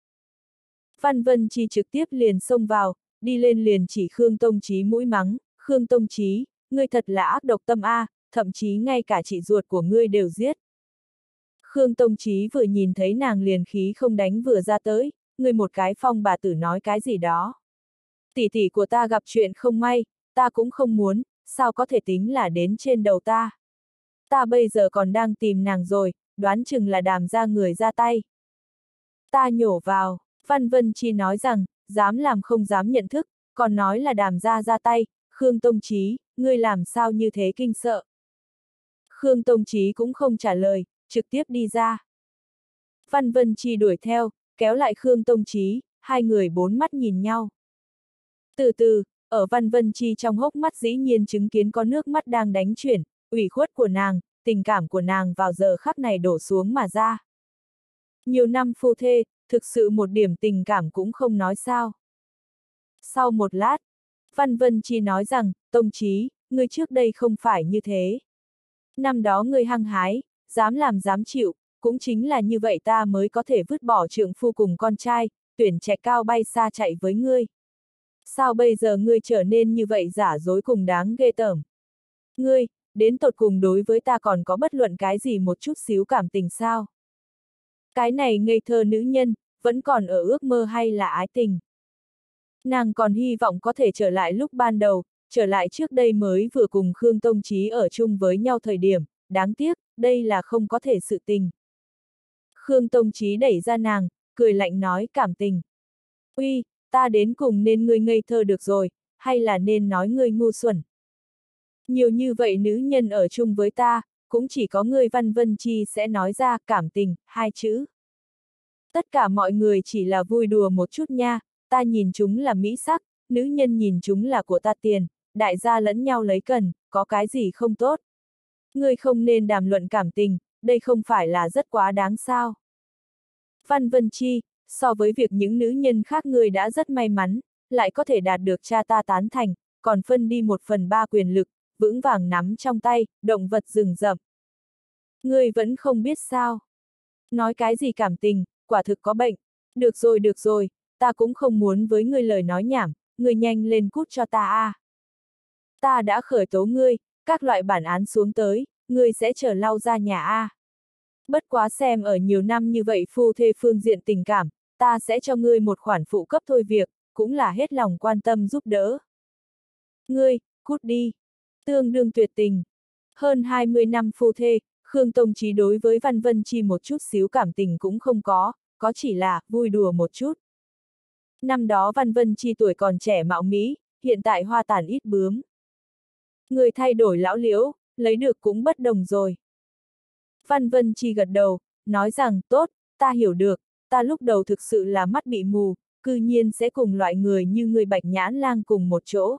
Văn Vân Chi trực tiếp liền xông vào, đi lên liền chỉ Khương Tông Chí mũi mắng, Khương Tông Chí, ngươi thật là ác độc tâm a, thậm chí ngay cả chị ruột của ngươi đều giết. Khương Tông Chí vừa nhìn thấy nàng liền khí không đánh vừa ra tới, ngươi một cái phong bà tử nói cái gì đó. Tỷ tỷ của ta gặp chuyện không may, ta cũng không muốn, sao có thể tính là đến trên đầu ta. Ta bây giờ còn đang tìm nàng rồi, đoán chừng là Đàm gia người ra tay. Ta nhổ vào, Văn Vân Chi nói rằng, dám làm không dám nhận thức, còn nói là Đàm gia ra tay, Khương Tông Chí, ngươi làm sao như thế kinh sợ. Khương Tông Chí cũng không trả lời, trực tiếp đi ra. Văn Vân Chi đuổi theo, kéo lại Khương Tông Chí, hai người bốn mắt nhìn nhau. Từ từ, ở Văn Vân Chi trong hốc mắt dĩ nhiên chứng kiến có nước mắt đang đánh chuyển, ủy khuất của nàng, tình cảm của nàng vào giờ khắc này đổ xuống mà ra. Nhiều năm phu thê, thực sự một điểm tình cảm cũng không nói sao. Sau một lát, Văn Vân Chi nói rằng, Tông Chí, ngươi trước đây không phải như thế. Năm đó ngươi hăng hái, dám làm dám chịu, cũng chính là như vậy ta mới có thể vứt bỏ trượng phu cùng con trai, tuyển trạch cao bay xa chạy với ngươi. Sao bây giờ ngươi trở nên như vậy giả dối cùng đáng ghê tởm? Ngươi, đến tột cùng đối với ta còn có bất luận cái gì một chút xíu cảm tình sao? Cái này ngây thơ nữ nhân, vẫn còn ở ước mơ hay là ái tình? Nàng còn hy vọng có thể trở lại lúc ban đầu, trở lại trước đây mới vừa cùng Khương Tông Chí ở chung với nhau thời điểm, đáng tiếc, đây là không có thể sự tình. Khương Tông Chí đẩy ra nàng, cười lạnh nói cảm tình. Uy, ta đến cùng nên ngươi ngây thơ được rồi, hay là nên nói ngươi ngu xuẩn. Nhiều như vậy nữ nhân ở chung với ta, cũng chỉ có ngươi Văn Vân Chi sẽ nói ra cảm tình, hai chữ. Tất cả mọi người chỉ là vui đùa một chút nha, ta nhìn chúng là mỹ sắc, nữ nhân nhìn chúng là của ta tiền, đại gia lẫn nhau lấy cần, có cái gì không tốt. Ngươi không nên đàm luận cảm tình, đây không phải là rất quá đáng sao. Văn Vân Chi, so với việc những nữ nhân khác ngươi đã rất may mắn, lại có thể đạt được cha ta tán thành, còn phân đi một phần ba quyền lực, vững vàng nắm trong tay, động vật rừng rậm. Ngươi vẫn không biết sao. Nói cái gì cảm tình, quả thực có bệnh. Được rồi được rồi, ta cũng không muốn với ngươi lời nói nhảm, ngươi nhanh lên cút cho ta a. À. Ta đã khởi tố ngươi, các loại bản án xuống tới, ngươi sẽ chờ lau ra nhà a. À. Bất quá xem ở nhiều năm như vậy phu thê phương diện tình cảm, ta sẽ cho ngươi một khoản phụ cấp thôi việc, cũng là hết lòng quan tâm giúp đỡ. Ngươi, cút đi. Tương đương tuyệt tình. Hơn hai mươi năm phu thê, Khương Tông Chí đối với Văn Vân Chi một chút xíu cảm tình cũng không có, có chỉ là vui đùa một chút. Năm đó Văn Vân Chi tuổi còn trẻ mạo mỹ, hiện tại hoa tàn ít bướm. Người thay đổi lão liễu, lấy được cũng bất đồng rồi. Văn Vân Chi gật đầu, nói rằng, tốt, ta hiểu được, ta lúc đầu thực sự là mắt bị mù, cư nhiên sẽ cùng loại người như người Bạch Nhãn Lang cùng một chỗ.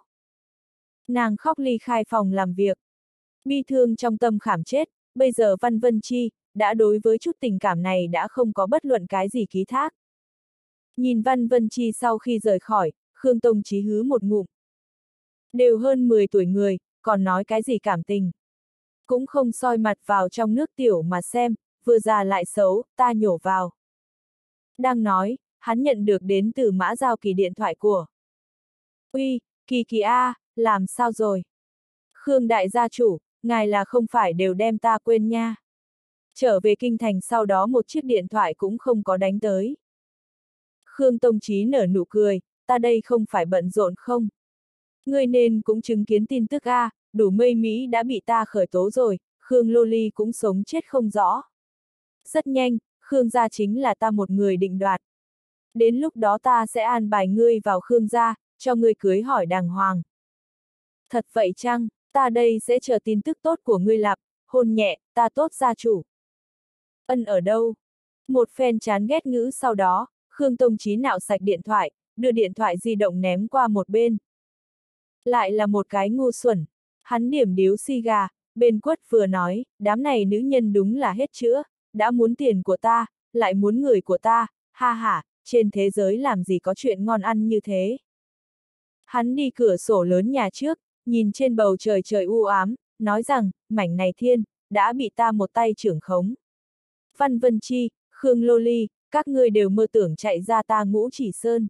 Nàng khóc ly khai phòng làm việc. Bi thương trong tâm khảm chết, bây giờ Văn Vân Chi, đã đối với chút tình cảm này đã không có bất luận cái gì ký thác. Nhìn Văn Vân Chi sau khi rời khỏi, Khương Tông Chí hứ một ngụm. Đều hơn mười tuổi người, còn nói cái gì cảm tình. Cũng không soi mặt vào trong nước tiểu mà xem, vừa già lại xấu, ta nhổ vào. Đang nói, hắn nhận được đến từ Mã Giao Kỳ điện thoại của. Uy, Kỳ Kỳ a, làm sao rồi? Khương đại gia chủ, ngài là không phải đều đem ta quên nha. Trở về kinh thành sau đó một chiếc điện thoại cũng không có đánh tới. Khương Tông Chí nở nụ cười, ta đây không phải bận rộn không? Ngươi nên cũng chứng kiến tin tức a, đủ mây Mỹ đã bị ta khởi tố rồi, Khương Lô Ly cũng sống chết không rõ. Rất nhanh, Khương gia chính là ta một người định đoạt. Đến lúc đó ta sẽ an bài ngươi vào Khương gia, cho ngươi cưới hỏi đàng hoàng. Thật vậy chăng, ta đây sẽ chờ tin tức tốt của ngươi lạp, hôn nhẹ, ta tốt gia chủ. Ân ở đâu? Một phen chán ghét ngữ sau đó, Khương Tông Chí nạo sạch điện thoại, đưa điện thoại di động ném qua một bên. Lại là một cái ngu xuẩn. Hắn điểm điếu xì gà, bên quất vừa nói, đám này nữ nhân đúng là hết chữa, đã muốn tiền của ta, lại muốn người của ta, ha ha, trên thế giới làm gì có chuyện ngon ăn như thế. Hắn đi cửa sổ lớn nhà trước, nhìn trên bầu trời trời u ám, nói rằng, mảnh này thiên, đã bị ta một tay trưởng khống. Văn Vân Chi, Khương Lô Ly, các ngươi đều mơ tưởng chạy ra ta Ngũ Chỉ Sơn.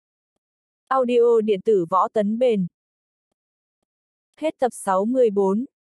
Audio điện tử võ tấn bền. Hết tập sáu mươi bốn.